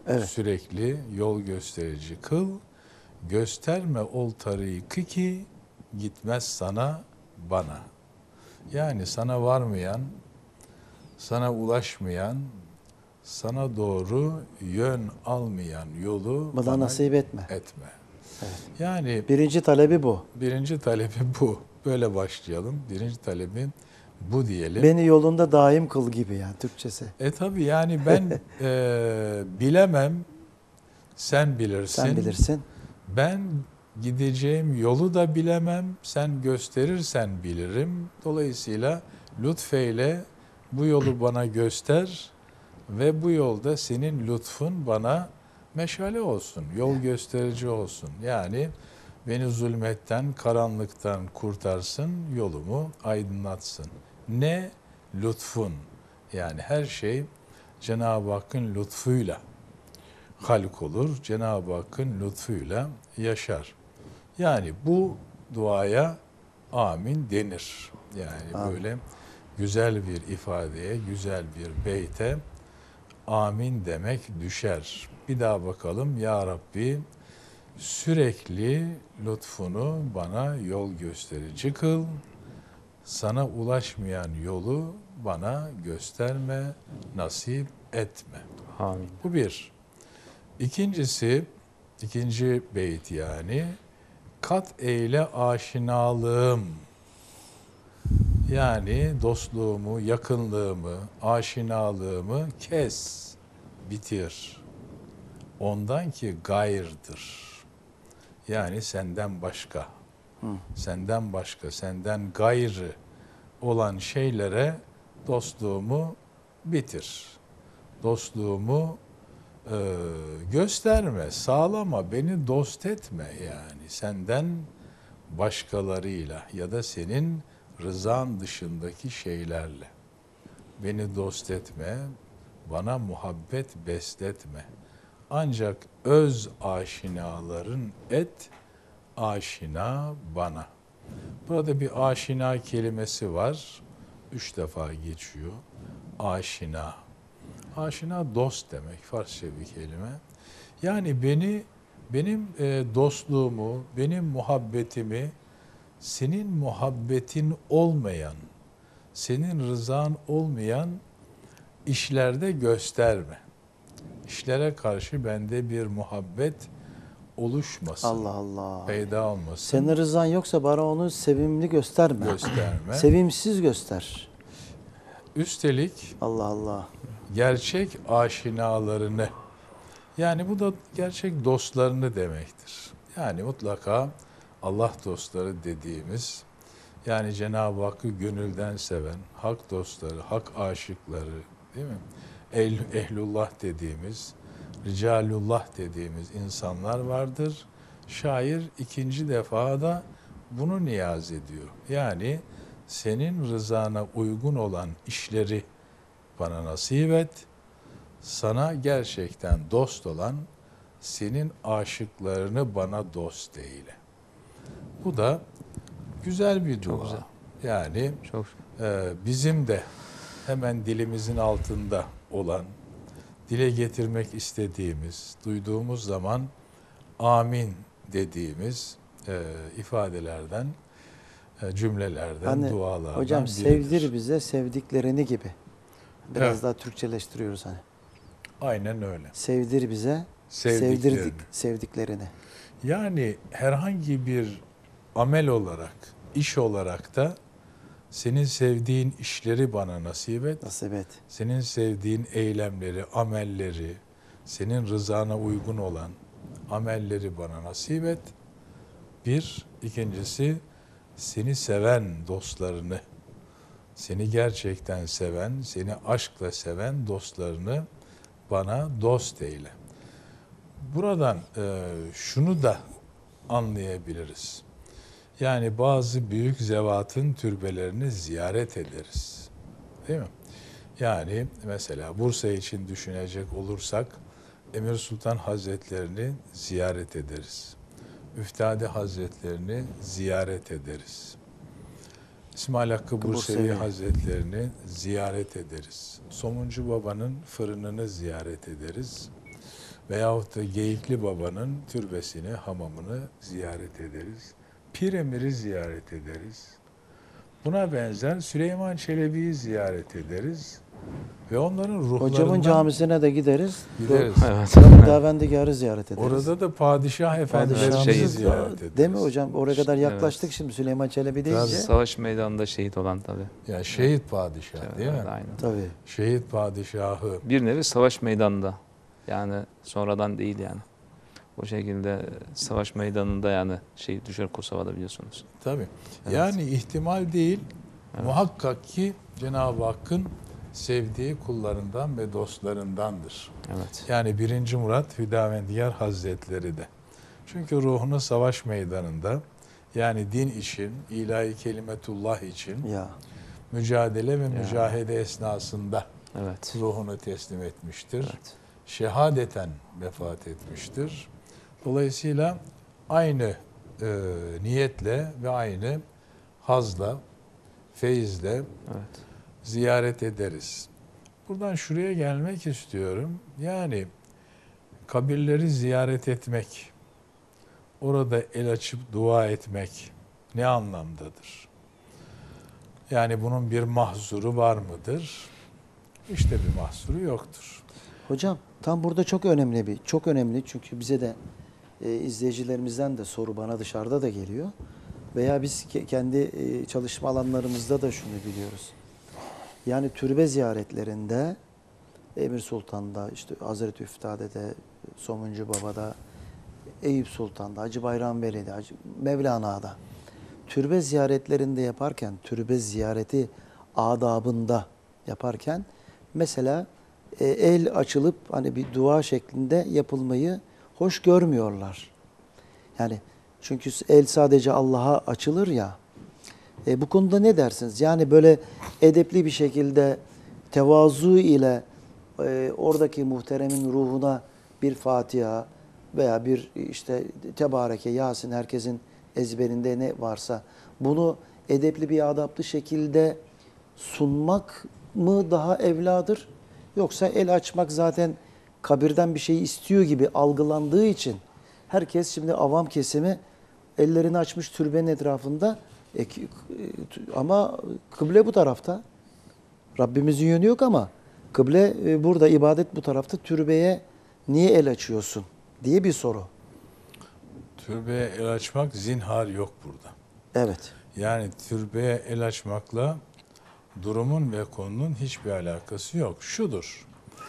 Evet. Sürekli yol gösterici kıl. Gösterme ol tarikı ki gitmez sana bana. Yani sana varmayan, sana ulaşmayan, sana doğru yön almayan yolu Bana bana nasip etme. etme. Yani Birinci talebi bu. birinci talebi bu. Böyle başlayalım. Birinci talebi bu diyelim. Beni yolunda daim kıl gibi yani Türkçesi. E tabi yani ben e, bilemem, sen bilirsin. Sen bilirsin. Ben gideceğim yolu da bilemem, sen gösterirsen bilirim. Dolayısıyla lütfeyle bu yolu bana göster ve bu yolda senin lütfun bana meşale olsun, yol gösterici olsun. Yani beni zulmetten, karanlıktan kurtarsın, yolumu aydınlatsın. Ne? Lütfun. Yani her şey Cenab-ı Hakk'ın lütfuyla halk olur. Cenab-ı Hakk'ın lütfuyla yaşar. Yani bu duaya amin denir. Yani Amin. böyle güzel bir ifadeye, güzel bir beyte amin demek düşer. Bir daha bakalım. Ya Rabbi sürekli lütfunu bana yol gösterici kıl. Sana ulaşmayan yolu bana gösterme, nasip etme. Amin. Bu bir. İkincisi, ikinci beyt yani, kat eyle aşinalığım. Yani dostluğumu, yakınlığımı, aşinalığımı kes, bitir. Ondan ki gayrdır. Yani senden başka, Hı. senden başka, senden gayrı olan şeylere dostluğumu bitir. Dostluğumu e, gösterme, sağlama, beni dost etme yani. Senden başkalarıyla ya da senin rızan dışındaki şeylerle. Beni dost etme, bana muhabbet besletme. Ancak öz aşinaların et, aşina bana. Burada bir aşina kelimesi var. Üç defa geçiyor. Aşina. Aşina dost demek. Farsça bir kelime. Yani beni, benim e, dostluğumu, benim muhabbetimi senin muhabbetin olmayan, senin rızan olmayan işlerde gösterme. İşlere karşı bende bir muhabbet oluşmasın. Allah Allah. Peyda olmasın. Senin rızan yoksa bana onu sevimli gösterme. Gösterme. Sevimsiz göster. Üstelik Allah Allah. gerçek aşinalarını, yani bu da gerçek dostlarını demektir. Yani mutlaka Allah dostları dediğimiz, yani Cenab-ı Hakk'ı gönülden seven, hak dostları, hak aşıkları, değil mi? Ehl- Ehlullah dediğimiz, Ricalullah dediğimiz insanlar vardır. Şair ikinci defa da bunu niyaz ediyor. Yani senin rızana uygun olan işleri bana nasip et, sana gerçekten dost olan senin aşıklarını bana dost eyle. Bu da güzel bir dua. güzel. Yani Çok e, bizim de hemen dilimizin altında olan, dile getirmek istediğimiz, duyduğumuz zaman amin dediğimiz e, ifadelerden, e, cümlelerden, Hani dualardan hocam biridir. sevdir bize sevdiklerini gibi. Biraz Evet. daha Türkçeleştiriyoruz hani. Aynen öyle. Sevdir bize Sevdiklerini. sevdirdik sevdiklerini. Yani herhangi bir amel olarak, iş olarak da senin sevdiğin işleri bana nasip et. Nasip et. Senin sevdiğin eylemleri, amelleri, senin rızana uygun olan amelleri bana nasip et. Bir, ikincisi seni seven dostlarını, seni gerçekten seven, seni aşkla seven dostlarını bana dost eyle. Buradan e, şunu da anlayabiliriz. Yani bazı büyük zevatın türbelerini ziyaret ederiz. Değil mi? Yani mesela Bursa için düşünecek olursak Emir Sultan Hazretlerini ziyaret ederiz. Üftade Hazretlerini ziyaret ederiz. İsmail Hakkı Bursevi Bursevi. Hazretlerini ziyaret ederiz. Somuncu Baba'nın fırınını ziyaret ederiz. Veyahut da Geyikli Baba'nın türbesini, hamamını ziyaret ederiz. Pir Emir'i ziyaret ederiz. Buna benzer Süleyman Çelebi'yi ziyaret ederiz. Ve onların ruhlarından Hocamın camisine de gideriz. gideriz. Evet. Hüdavendigar'ı ziyaret ederiz. Orada da padişah efendilerimizi Padişahımızı ziyaret ederiz. Değil mi hocam? Oraya kadar yaklaştık Evet. şimdi Süleyman Çelebi deyince. Savaş meydanında şehit olan tabii. Ya şehit padişah değil mi? Evet, aynen. Tabii. Şehit padişahı. Bir nevi savaş meydanında. Yani sonradan değil yani. O şekilde savaş meydanında yani şehit düşer Kosova'da biliyorsunuz. Tabii. Evet. Yani ihtimal değil. Evet. Muhakkak ki Cenab-ı Hakk'ın sevdiği kullarından ve dostlarındandır. Evet. Yani birinci Murat Hüdavendigar Hazretleri de. Çünkü ruhunu savaş meydanında, yani din için, ilahi kelimetullah için Ya. mücadele ve mücahede esnasında Evet. ruhunu teslim etmiştir. Evet. Şehadeten vefat etmiştir. Dolayısıyla aynı e, niyetle ve aynı hazla, feyizle Evet. ziyaret ederiz. Buradan şuraya gelmek istiyorum. Yani kabirleri ziyaret etmek, orada el açıp dua etmek ne anlamdadır? Yani bunun bir mahzuru var mıdır? İşte bir mahzuru yoktur. Hocam tam burada çok önemli bir, çok önemli çünkü bize de e, izleyicilerimizden de soru bana dışarıda da geliyor. Veya biz ke- kendi e, çalışma alanlarımızda da şunu biliyoruz. Yani türbe ziyaretlerinde Emir Sultan'da, işte Hazreti Üftade'de, Somuncu Baba'da, Eyüp Sultan'da, Hacı Bayram Veli'de, Hacı Mevlana'da türbe ziyaretlerinde yaparken, türbe ziyareti adabında yaparken mesela e, el açılıp hani bir dua şeklinde yapılmayı hoş görmüyorlar. Yani çünkü el sadece Allah'a açılır ya. E, bu konuda ne dersiniz? Yani böyle edepli bir şekilde tevazu ile e, oradaki muhteremin ruhuna bir Fatiha veya bir işte Tebareke, Yasin, herkesin ezberinde ne varsa bunu edepli bir adaplı şekilde sunmak mı daha evladır? Yoksa el açmak zaten kabirden bir şey istiyor gibi algılandığı için herkes şimdi avam kesimi ellerini açmış türbenin etrafında e, ama kıble bu tarafta. Rabbimizin yönü yok ama kıble e, burada, ibadet bu tarafta. Türbeye niye el açıyorsun diye bir soru. Türbeye el açmak zinhar yok burada. Evet. Yani türbeye el açmakla durumun ve konunun hiçbir alakası yok. Şudur,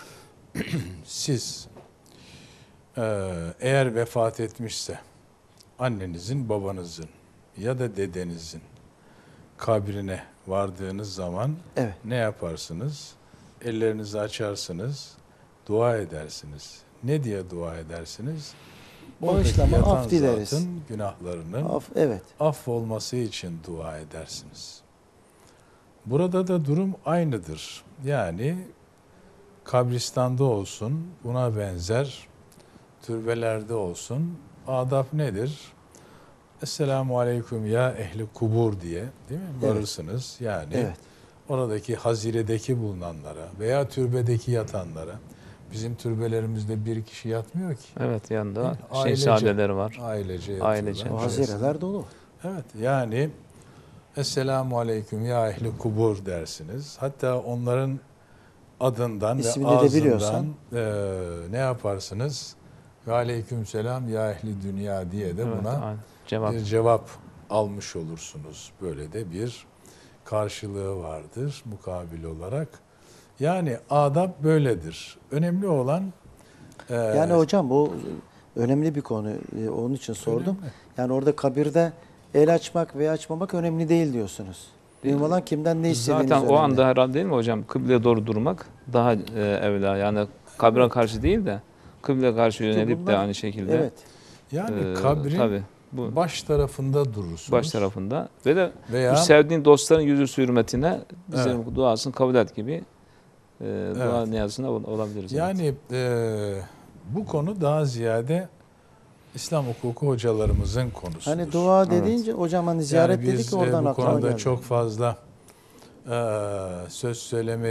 siz e, eğer vefat etmişse annenizin, babanızın ya da dedenizin kabrine vardığınız zaman Evet. ne yaparsınız? Ellerinizi açarsınız, dua edersiniz. Ne diye dua edersiniz? Oradaki Bağışlama, yatan af dileriz. zatın günahlarının Af, evet. affolması için dua edersiniz. Burada da durum aynıdır. Yani kabristanda olsun, buna benzer türbelerde olsun adab nedir? Esselamu aleyküm ya ehli kubur diye, değil mi? Evet. Varırsınız. Yani Evet. oradaki haziredeki bulunanlara veya türbedeki yatanlara. Bizim türbelerimizde bir kişi yatmıyor ki. Evet, yanında Ailece. şehzadeleri var. Ailece yatıyorlar. Ailece. O hazireler dolu. Evet, yani Esselamu aleyküm ya ehli kubur dersiniz. Hatta onların adından İsmini ve de ağzından biliyorsan. e, ne yaparsınız? Ve aleyküm selam ya ehli dünya diye de Evet, buna aynen. Cevap. bir cevap almış olursunuz. Böyle de bir karşılığı vardır mukabil olarak. Yani adab böyledir. Önemli olan e, Yani hocam bu önemli bir konu. Ee, Onun için sordum. önemli. Yani orada kabirde el açmak veya açmamak önemli değil diyorsunuz. Mühim olan kimden ne istediğiniz Zaten önemli. o anda herhalde değil mi hocam? Kıbleye doğru durmak daha e, evla. Yani kabre karşı değil de kıbleye karşı yönelip de bunlar- aynı şekilde. Evet. Yani e, kabrin tabii, bu baş tarafında durursunuz. baş tarafında ve de Veya bu sevdiğin dostların yüzü hürmetine bizim duasını kabul et gibi e, dua Evet. niyazında ol- olabiliriz. evet. yani e, bu konu daha ziyade İslam hukuku hocalarımızın konusudur. Hani dua Evet. dediğince hocam hani ziyaret yani biz dedik e, oradan bu aklıma konuda geldi. çok fazla e, söz söylemeye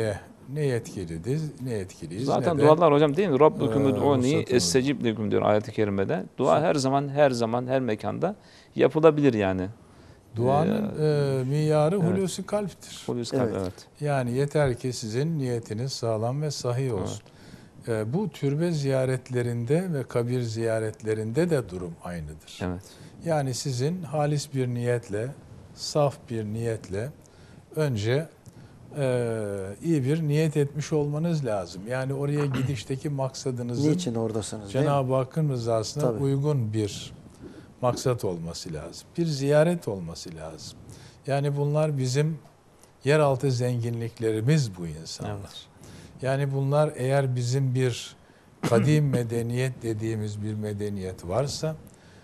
ne yetkiliyiz, ne yetkiliyiz Zaten ne de dualar hocam değil mi? Rabbüküm Ee, ud'uni ruhsatımız. estecib lekum diyor ayet-i kerimede. Dua her zaman her zaman her mekanda yapılabilir yani. duanın e, miyarı evet. hulusi kalptir. Hulusi kalp, Evet. evet. Yani yeter ki sizin niyetiniz sağlam ve sahih olsun. E, bu türbe ziyaretlerinde ve kabir ziyaretlerinde de durum aynıdır. Evet. Yani sizin halis bir niyetle, saf bir niyetle önce e, iyi bir niyet etmiş olmanız lazım. Yani oraya gidişteki maksadınızın Niçin oradasınız değil mi? Cenab-ı Hakk'ın rızasına Tabii. uygun bir maksat olması lazım. Bir ziyaret olması lazım. Yani bunlar bizim yeraltı zenginliklerimiz bu insanlar. Evet. Yani bunlar eğer bizim bir kadim medeniyet dediğimiz bir medeniyet varsa,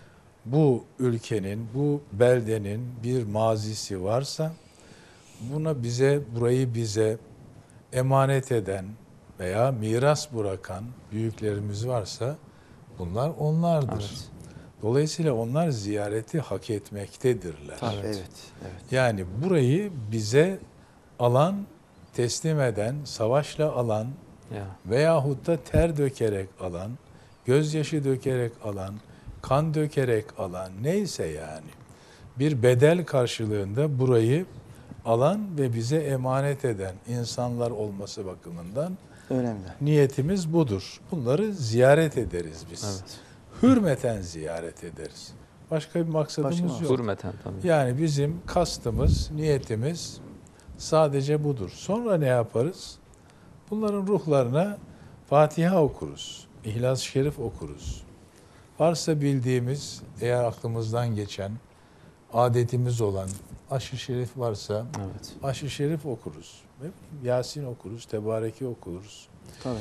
bu ülkenin, bu beldenin bir mazisi varsa, buna bize, burayı bize emanet eden veya miras bırakan büyüklerimiz varsa bunlar onlardır. Evet. Dolayısıyla onlar ziyareti hak etmektedirler. Evet. Evet, evet. Yani burayı bize alan, teslim eden, savaşla alan Ya. veyahut da ter dökerek alan, gözyaşı dökerek alan, kan dökerek alan neyse yani bir bedel karşılığında burayı alan ve bize emanet eden insanlar olması bakımından Önemli. niyetimiz budur. Bunları ziyaret ederiz biz. Evet. Hürmeten ziyaret ederiz. Başka bir maksadımız Başka yok. Hürmeten tabii. Yani bizim kastımız, niyetimiz sadece budur. Sonra ne yaparız? Bunların ruhlarına Fatiha okuruz. İhlas-ı Şerif okuruz. Varsa bildiğimiz, eğer aklımızdan geçen, adetimiz olan aşırı şerif varsa Evet. aşırı şerif okuruz. Yasin okuruz, Tebareki okuruz. Tabii.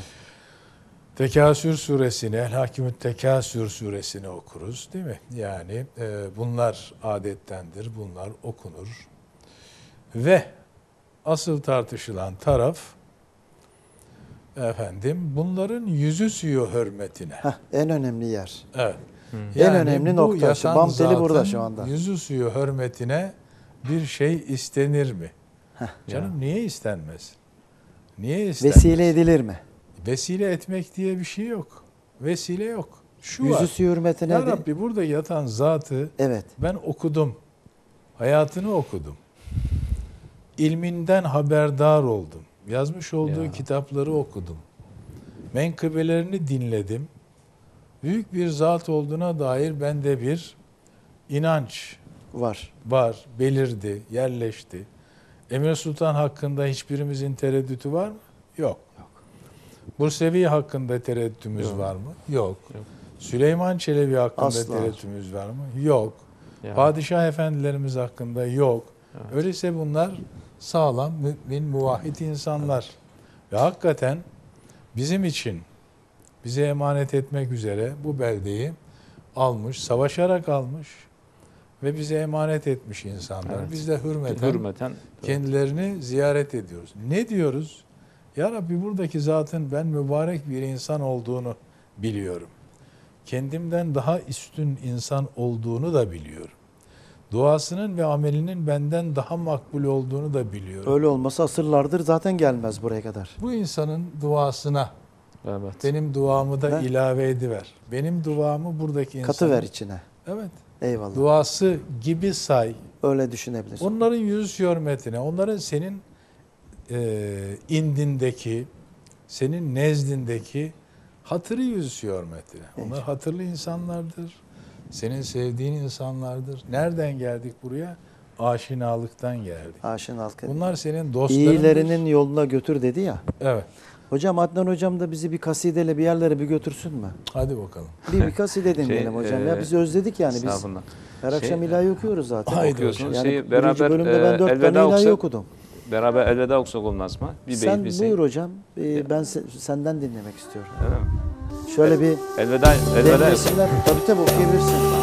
Tekasür suresini, El-Hakimü Tekasür suresini okuruz değil mi? Yani e, bunlar adettendir, bunlar okunur. Ve asıl tartışılan taraf, efendim, bunların yüzü suyu hürmetine. Heh, en önemli yer. Evet. En önemli bu nokta. yatan Bam teli burada zatın şu anda. Yüzü suyu hürmetine bir şey istenir mi? Canım Ya. niye istenmez? Niye istenmez? Vesile edilir mi? Vesile etmek diye bir şey yok. Vesile yok. Şu Yüzü var. suyu hürmetine Ya de- Rabbi burada yatan zatı Evet. ben okudum. Hayatını okudum. İlminden haberdar oldum. Yazmış olduğu Ya. kitapları okudum. Menkıbelerini dinledim. Büyük bir zat olduğuna dair bende bir inanç Var. var, belirdi, yerleşti. Emir Sultan hakkında hiçbirimizin tereddütü var mı? Yok. Bursevi hakkında tereddütümüz Yok. var mı? Yok. Yok. Süleyman Çelebi hakkında Asla. tereddütümüz var mı? Yok. Ya. Padişah efendilerimiz hakkında yok. Evet. Öyleyse bunlar sağlam, mümin, muvahhid insanlar. Ve hakikaten bizim için bize emanet etmek üzere bu beldeyi almış, savaşarak almış ve bize emanet etmiş insanlar. Evet. Biz de hürmeten, Hürmeten. kendilerini ziyaret ediyoruz. Ne diyoruz? Ya Rabbi buradaki zatın ben mübarek bir insan olduğunu biliyorum. Kendimden daha üstün insan olduğunu da biliyorum. Duasının ve amelinin benden daha makbul olduğunu da biliyorum. Öyle olmasa asırlardır zaten gelmez buraya kadar. Bu insanın duasına Evet. benim duamı da Ben- ilave ediver. Benim duamı buradaki insanın... Katı ver içine. Evet. Eyvallah. Duası gibi say. Öyle düşünebilirsin. Onların yüz hürmetine, onların senin e, indindeki, senin nezdindeki hatırı yüz hürmetine. Onlar hatırlı insanlardır. Senin sevdiğin insanlardır. Nereden geldik buraya? Aşinalıktan geldik. Aşinalık. Bunlar senin dostlarındır. İyilerinin yoluna götür dedi ya. Evet. Hocam Adnan hocam da bizi bir kasideyle bir yerlere bir götürsün mü? Hadi bakalım. Bir, bir kaside dinleyelim Şey, hocam. e, Ya bizi özledik yani biz. Estağfurullah. Her akşam Şey, ilahi okuyoruz zaten. Haydi okuyorsunuz. Yani Şeyi birinci beraber bölümde ben e, dört elveda tane ilahi okusak, okudum. beraber elveda okusak olmaz mı? Bir Sen beyit bir buyur hocam. Ee, ben se- senden dinlemek istiyorum. Öyle mi? Şöyle bir Elveda, elveda. demlesinler. Tabii tabii okuyabilirsin.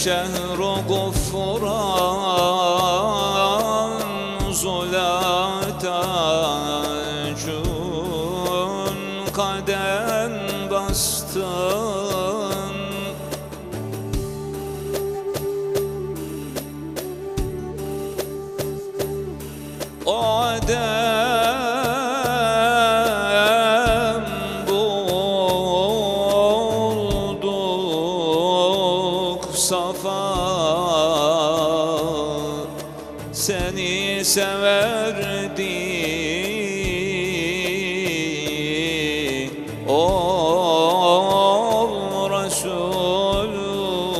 شهر غفران زلات چون قدم bastın o adem bulduk safa seni severdi ol Resulü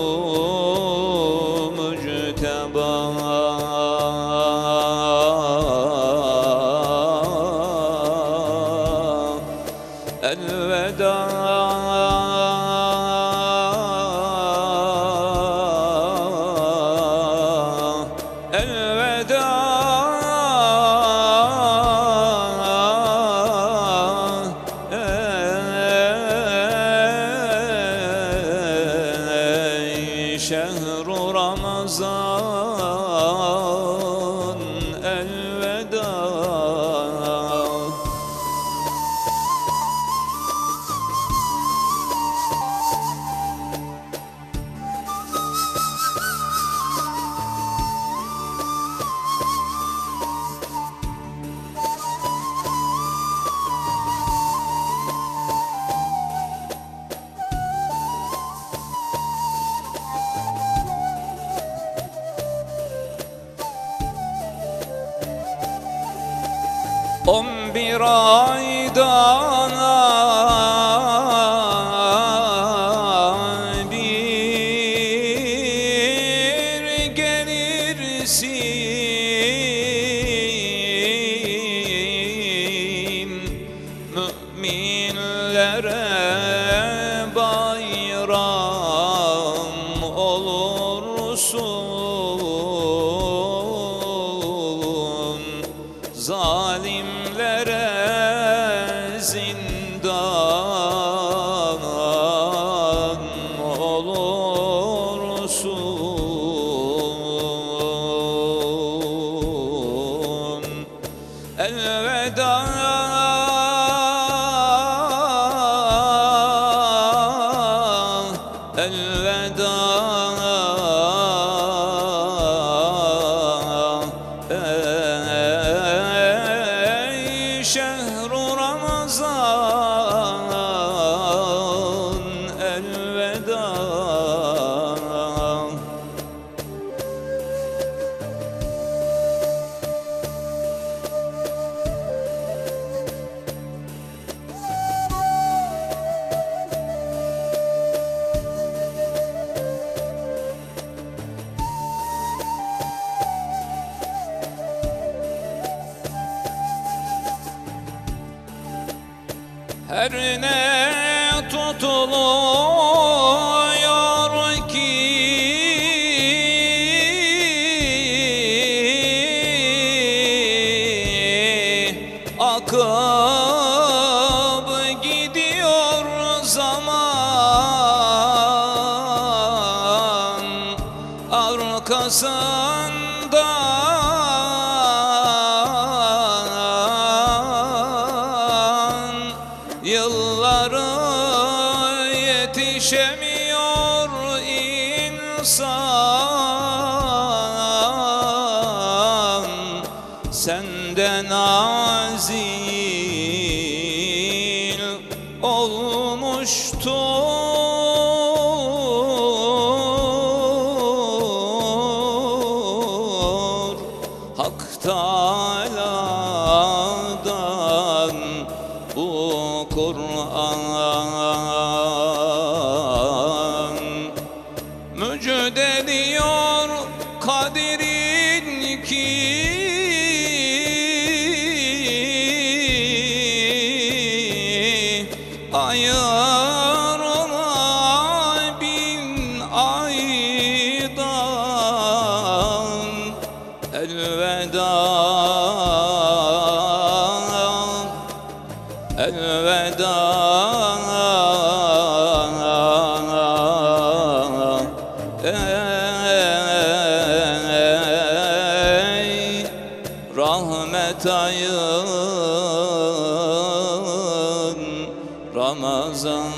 mücteba elveda elveda ey şehru Ramazan elveda. On bir aydan bir gelirsin müminlere bayram olursun zalimlere zindan olursun elveda elveda ey şehru Ramazan elveda. Her ne tutuluyor ki akıp gidiyor zaman arkasında yılları yetişemiyor insan senden azil olmuştur Hak Teâlâ'dan bu Kur'an müjdeliyor kaderin ki ayırma bin aydan elveda elveda ey rahmet ayın Ramazan.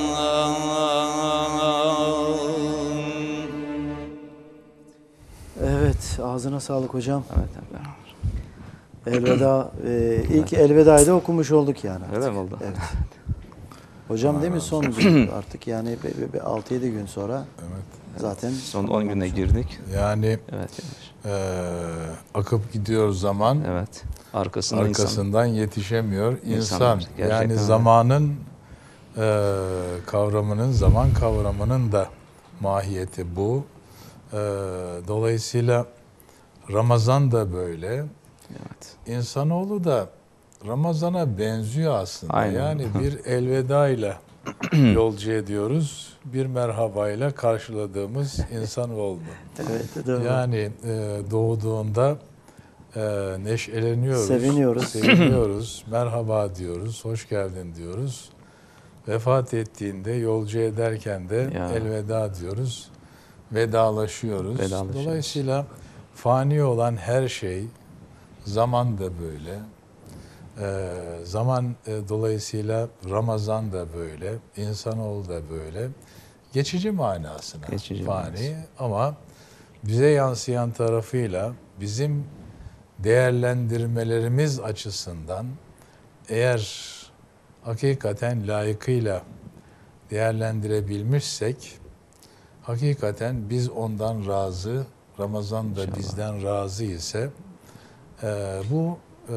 Evet, ağzına sağlık hocam. Evet, evet. Elveda, e, ilk elvedayı da okumuş olduk yani. Artık. Öyle mi oldu? Evet. Hocam değil mi son gün artık yani altı yedi gün sonra Evet. zaten Son on güne girdik. Yani Evet. e, akıp gidiyor zaman, Evet. Arkasında insan. arkasından yetişemiyor insan. İnsanlar, gerçekten Yani öyle. zamanın e, kavramının, zaman kavramının da mahiyeti bu. E, dolayısıyla Ramazan da böyle. Evet. İnsanoğlu da Ramazan'a benziyor aslında. Aynen. Yani bir elvedayla yolcu ediyoruz, bir merhabayla karşıladığımız insan oldu. evet, doğru. Yani e, doğduğunda e, neşeleniyoruz, Seviniyoruz. seviniyoruz, merhaba diyoruz, hoş geldin diyoruz. Vefat ettiğinde, yolcu ederken de Ya. elveda diyoruz, vedalaşıyoruz. Vedalaşıyoruz. Dolayısıyla fani olan her şey, zaman da böyle. Ee, zaman e, dolayısıyla Ramazan da böyle, insanoğlu da böyle. Geçici manasına Geçici fani manası. ama bize yansıyan tarafıyla bizim değerlendirmelerimiz açısından eğer hakikaten layıkıyla değerlendirebilmişsek hakikaten biz ondan razı, Ramazan da İnşallah. bizden razı ise e, bu e,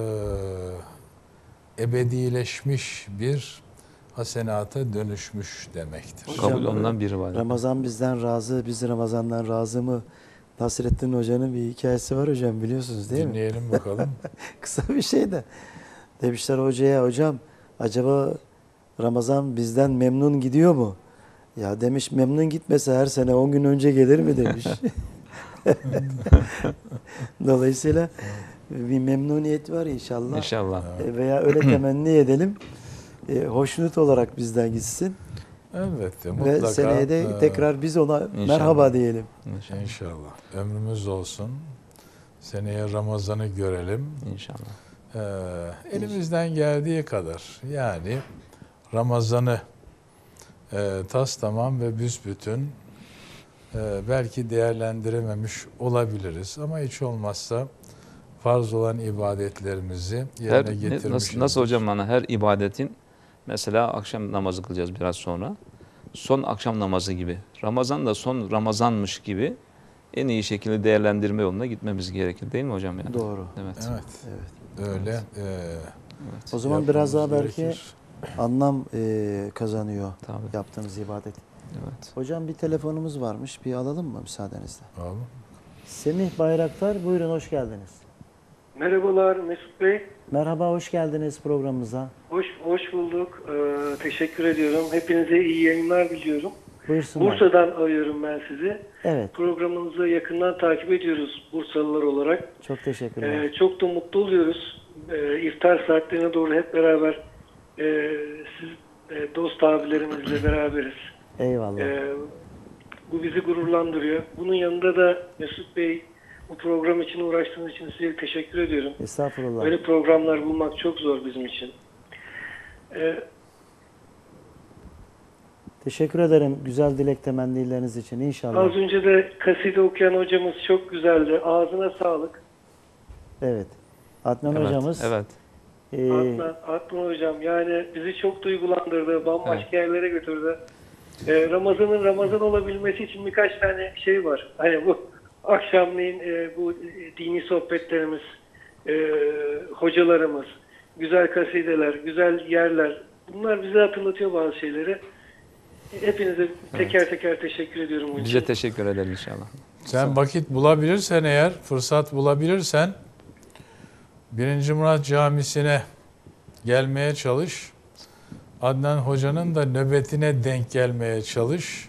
ebedileşmiş bir hasenata dönüşmüş demektir. Hocam, Kabul olunan bir ibadet. Ramazan bizden razı, biz Ramazan'dan razı mı? Nasrettin Hoca'nın bir hikayesi var hocam biliyorsunuz değil mi? Dinleyelim bakalım. Kısa bir şey de. Demişler hocaya, hocam acaba Ramazan bizden memnun gidiyor mu? Ya demiş, memnun gitmese her sene on gün önce gelir mi demiş. Dolayısıyla bir memnuniyet var inşallah. İnşallah. E, Veya öyle temenni edelim. E, hoşnut olarak bizden gitsin. Elbette Ve mutlaka. seneye de e, tekrar biz ona merhaba diyelim. İnşallah. İnşallah. Ömrümüz olsun. Seneye Ramazan'ı görelim. İnşallah. Ee, elimizden geldiği kadar yani Ramazan'ı e, tas tamam ve büsbütün e, belki değerlendirememiş olabiliriz ama hiç olmazsa farz olan ibadetlerimizi Her, yerine ne- getirmişiz. nasıl, nasıl hocam bana her ibadetin mesela akşam namazı kılacağız biraz sonra. Son akşam namazı gibi. Ramazan da son Ramazanmış gibi en iyi şekilde değerlendirme yoluna gitmemiz gerekir değil mi hocam? Yani? Doğru. Evet. Evet. Evet. Öyle. e, Evet. O zaman biraz daha yapmamız belki gerekir. anlam e, kazanıyor Tabii. yaptığımız ibadet. Evet. Hocam bir telefonumuz varmış. Bir alalım mı müsaadenizle? Abi. Semih Bayraktar, buyurun hoş geldiniz. Merhabalar Mesut Bey. Merhaba, hoş geldiniz programımıza. Hoş hoş bulduk. Ee, teşekkür ediyorum. Hepinize iyi yayınlar diliyorum. Buyursunlar. Bursa'dan arıyorum ben sizi. Evet, Programınızı yakından takip ediyoruz Bursalılar olarak. çok teşekkürler. Ee, çok da mutlu oluyoruz. Ee, iftar saatlerine doğru hep beraber e, siz e, dost abilerimizle beraberiz. Eyvallah. Ee, bu bizi gururlandırıyor. Bunun yanında da Mesut Bey, bu program için uğraştığınız için size teşekkür ediyorum. Estağfurullah. Böyle programlar bulmak çok zor bizim için. Ee, Teşekkür ederim güzel dilek temennileriniz için inşallah. az önce de kaside okuyan hocamız çok güzeldi. Ağzına sağlık. Evet. Adnan Evet. hocamız. Evet. e, Adnan, Adnan hocam yani bizi çok duygulandırdı. Bambaşka yerlere götürdü. Ee, Ramazan'ın Ramazan olabilmesi için birkaç tane şey var. Hani bu akşamleyin e, bu dini sohbetlerimiz, e, hocalarımız, güzel kasideler, güzel yerler. Bunlar bize hatırlatıyor bazı şeyleri. Hepinize teker teker teşekkür ediyorum. bunun için. Bize teşekkür ederiz inşallah. Sen vakit bulabilirsen eğer, fırsat bulabilirsen Birinci Murat Camisi'ne gelmeye çalış. Adnan Hoca'nın da nöbetine denk gelmeye çalış.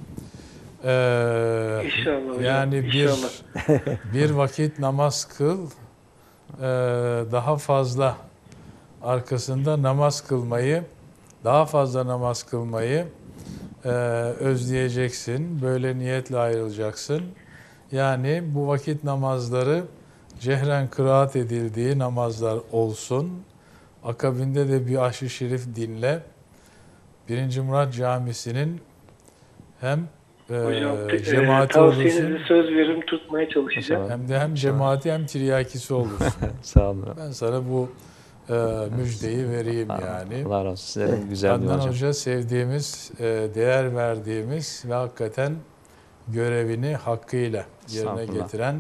Ee, İnşallah hocam, Yani bir inşallah. bir vakit namaz kıl. Ee, daha fazla arkasında namaz kılmayı, daha fazla namaz kılmayı e, özleyeceksin. Böyle niyetle ayrılacaksın. Yani bu vakit namazları cehren kıraat edildiği namazlar olsun. Akabinde de bir aşırı şerif dinle. Birinci Murat Camisi'nin hem e, Hocam te- cemaati e, olursun, tavsiyenizi söz veririm, tutmaya çalışacağım. hem de hem cemaati hem tiryakisi olursun. Sağ olun. Ben sana bu e, müjdeyi vereyim yani. Allah razı olsun. Sizlerin Evet. güzelliği Adnan hocam. Hoca sevdiğimiz, e, değer verdiğimiz ve hakikaten görevini hakkıyla yerine Estağfurullah. getiren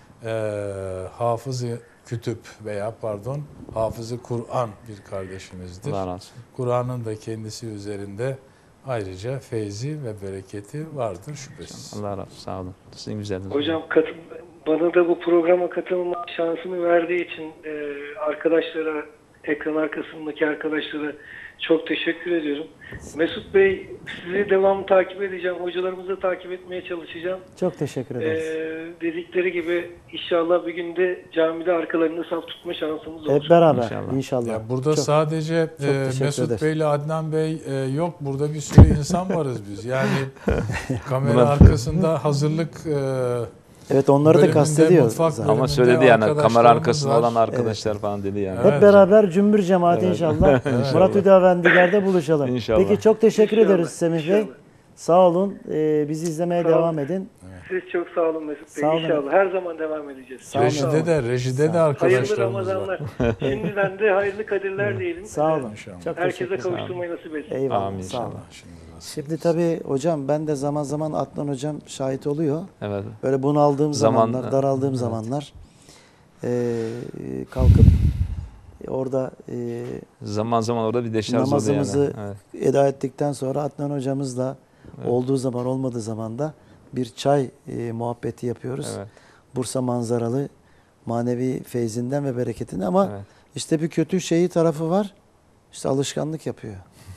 e, hafızı kütüp veya pardon hafızı Kur'an bir kardeşimizdir. Allah razı olsun. Kur'an'ın da kendisi üzerinde ayrıca feyzi ve bereketi vardır şüphesiz. Allah razı olsun. Sağ olun. Sizin güzelliğiniz. Hocam katıl, bana da bu programa katılma şansını verdiği için e, arkadaşlara, ekran arkasındaki arkadaşlara çok teşekkür ediyorum. Mesut Bey, sizi devamlı takip edeceğim. Hocalarımızı takip etmeye çalışacağım. Çok teşekkür E, ederiz. dedikleri gibi inşallah bir günde camide arkalarını saf tutma şansımız olur. Hep beraber İnşallah. inşallah. Ya burada Çok- sadece çok e, teşekkür Mesut ederiz. Bey ile Adnan Bey e, yok. Burada bir sürü insan varız biz. Yani kamera Buna- arkasında hazırlık e, Evet, onları da bölümünde, kastediyor mutfak zaten. Ama bölümünde söyledi yani kamera arkadaşlarımız arkasında var. olan arkadaşlar falan dedi yani. Evet. Hep beraber cümbür cemaati Evet. inşallah. Evet. Murat Hüdavendigar'da buluşalım. İnşallah. Peki çok teşekkür İnşallah, ederiz Semih Bey. inşallah. Sağ olun. Ee, bizi izlemeye Sağ olun. devam edin. Siz çok sağ olun Mesut Bey. Sağ olun. İnşallah her zaman devam edeceğiz. Sağ olun. Rejide de, rejide de Hayırlı arkadaşlarımız var. Ramazanlar. Şimdiden de hayırlı kadirler diyelim. Sağ olun. İnşallah. Çok Herkese teşekkür ederim. kavuşturmayı nasip etsin. Eyvallah. Amin Sağ olun. inşallah. Şimdi biraz- Şimdi tabii hocam ben de zaman zaman Adnan hocam şahit oluyor. Evet. Böyle bunaldığım Zaman- zamanlar, daraldığım Evet. zamanlar ee, kalkıp orada ee, Zaman zaman orada bir deşarj oluyor namazımızı yani. Evet. eda ettikten sonra Adnan hocamızla Evet. olduğu zaman olmadığı zaman da bir çay e, muhabbeti yapıyoruz. Evet. Bursa manzaralı manevi feyzinden ve bereketinden ama Evet. işte bir kötü şeyi tarafı var. İşte alışkanlık yapıyor.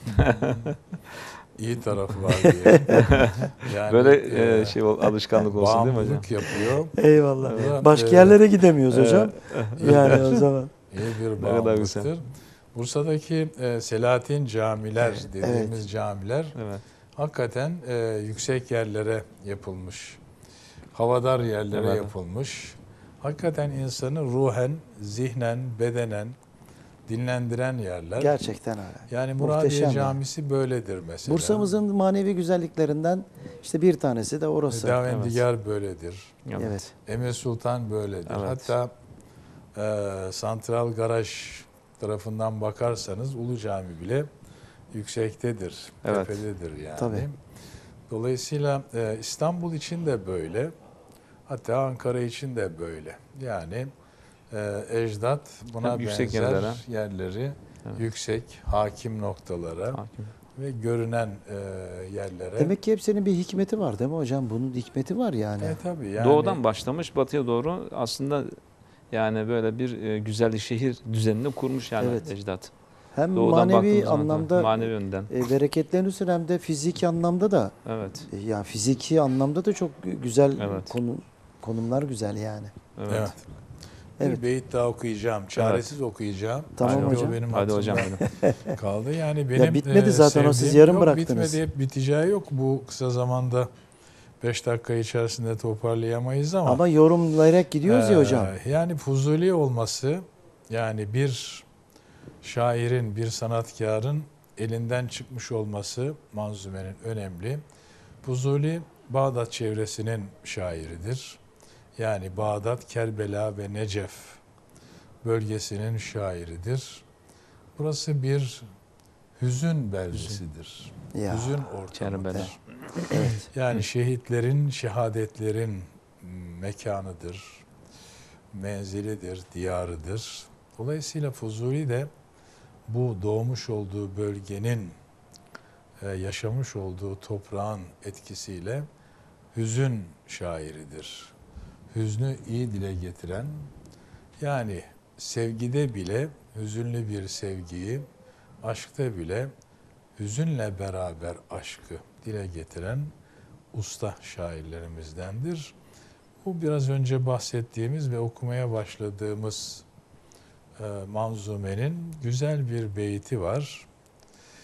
İyi tarafı var diye. Yani, Böyle e, e, şey ol- alışkanlık olsun değil mi hocam? bağımlılık yapıyor. Eyvallah. Evet. Başka Ee, yerlere gidemiyoruz hocam. Yani o zaman. İyi bir Ne kadar bağımlılıktır. güzel. Bursa'daki e, Selahattin camiler dediğimiz Evet. camiler Evet. hakikaten e, yüksek yerlere yapılmış. Havadar yerlere Evet. yapılmış. Hakikaten insanı ruhen, zihnen, bedenen dinlendiren yerler. Gerçekten öyle. Yani Muradiye Muhteşem yani. Camisi böyledir mesela. Bursa'mızın manevi güzelliklerinden işte bir tanesi de orası. Davendigar böyledir. Evet. Evet. Emir Sultan böyledir. Evet. Hatta e, Santral Garaj tarafından bakarsanız Ulu Cami bile yüksektedir, Evet. tepededir yani. Tabii. Dolayısıyla e, İstanbul için de böyle, hatta Ankara için de böyle. Yani e, ecdat buna Hep yüksek benzer yerlere. yerleri Evet. yüksek, hakim noktalara Hakim. ve görünen e, yerlere. Demek ki hepsinin bir hikmeti var değil mi hocam? Bunun hikmeti var yani. E, tabii yani, Doğudan başlamış batıya doğru aslında yani böyle bir e, güzellik şehir düzenini kurmuş yani Evet. ecdat. Hem Doğudan manevi baktığımız zaman da anlamda manevi yönden. e, bereketlenirsin hem de fiziki anlamda da Evet. e, yani fiziki anlamda da çok güzel Evet. konu, konumlar güzel yani. Evet. Evet. Evet. Bir beyit daha okuyacağım. Çaresiz okuyacağım. Tamam Çünkü hocam. o benim Hadi hocam. aklımda kaldı. Yani benim bitmedi e, zaten, o siz sevdiğim- yarım yok, bıraktınız. Bitmedi, biteceği yok. Bu kısa zamanda beş dakika içerisinde toparlayamayız ama. Ama yorumlayarak gidiyoruz ya e, hocam. Yani Fuzuli olması, yani bir şairin, bir sanatkarın elinden çıkmış olması manzumenin önemli. Fuzuli Bağdat çevresinin şairidir. Yani Bağdat, Kerbela ve Necef bölgesinin şairidir. Burası bir hüzün beldesidir. Ya, Hüzün Kerbela. ortamıdır. Evet. Yani şehitlerin, şehadetlerin mekanıdır, menzilidir, diyarıdır. Dolayısıyla Fuzuli de bu doğmuş olduğu bölgenin, e, yaşamış olduğu toprağın etkisiyle hüzün şairidir. Hüznü iyi dile getiren, yani sevgide bile hüzünlü bir sevgiyi, aşkta bile hüzünle beraber aşkı dile getiren usta şairlerimizdendir. Bu biraz önce bahsettiğimiz ve okumaya başladığımız e, manzumenin güzel bir beyti var.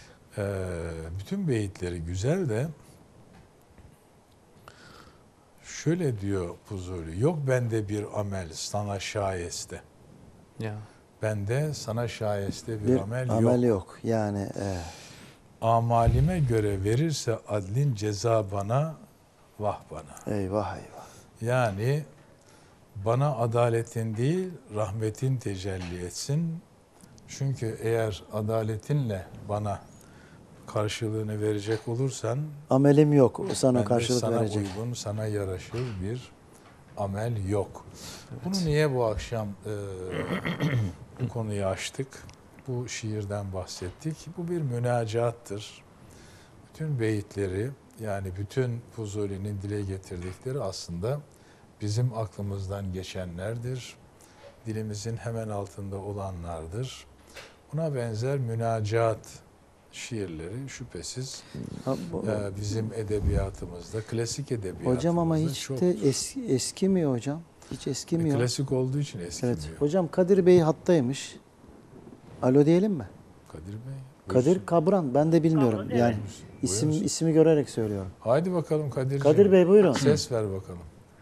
E, bütün beyitleri güzel de şöyle diyor Fuzuli, yok bende bir amel sana şayeste. Ya. Bende sana şayeste bir, Bir amel, amel yok. yok. Yani e, Amalime göre verirse adlin ceza bana, vah bana. eyvah eyvah. Yani bana adaletin değil, rahmetin tecelli etsin. Çünkü eğer adaletinle bana karşılığını verecek olursan, Amelim yok. Sana bende karşılık sana verecek. uygun, sana yaraşır bir amel yok. Bunu niye bu akşam e, bu konuyu açtık? Bu şiirden bahsettik. Bu bir münacattır. Bütün beyitleri, yani bütün Fuzuli'nin dile getirdikleri aslında bizim aklımızdan geçenlerdir. Dilimizin hemen altında olanlardır. Buna benzer münacat şiirleri şüphesiz Ha, bu- e, bizim edebiyatımızda, klasik edebiyatımızda hocam ama hiç çok de eski, eskimiyor hocam. Hiç eskimiyor. klasik olduğu için eskimiyor. Evet. Hocam Kadir Bey hattaymış. Alo diyelim mi? Kadir Bey. Kadir buyursun. Kabran. Ben de bilmiyorum. Kabran, Yani evet. isim Buyursun. ismi görerek söylüyorum. Haydi bakalım Kadir'ciğim. Kadir Bey buyurun. Ses ver bakalım.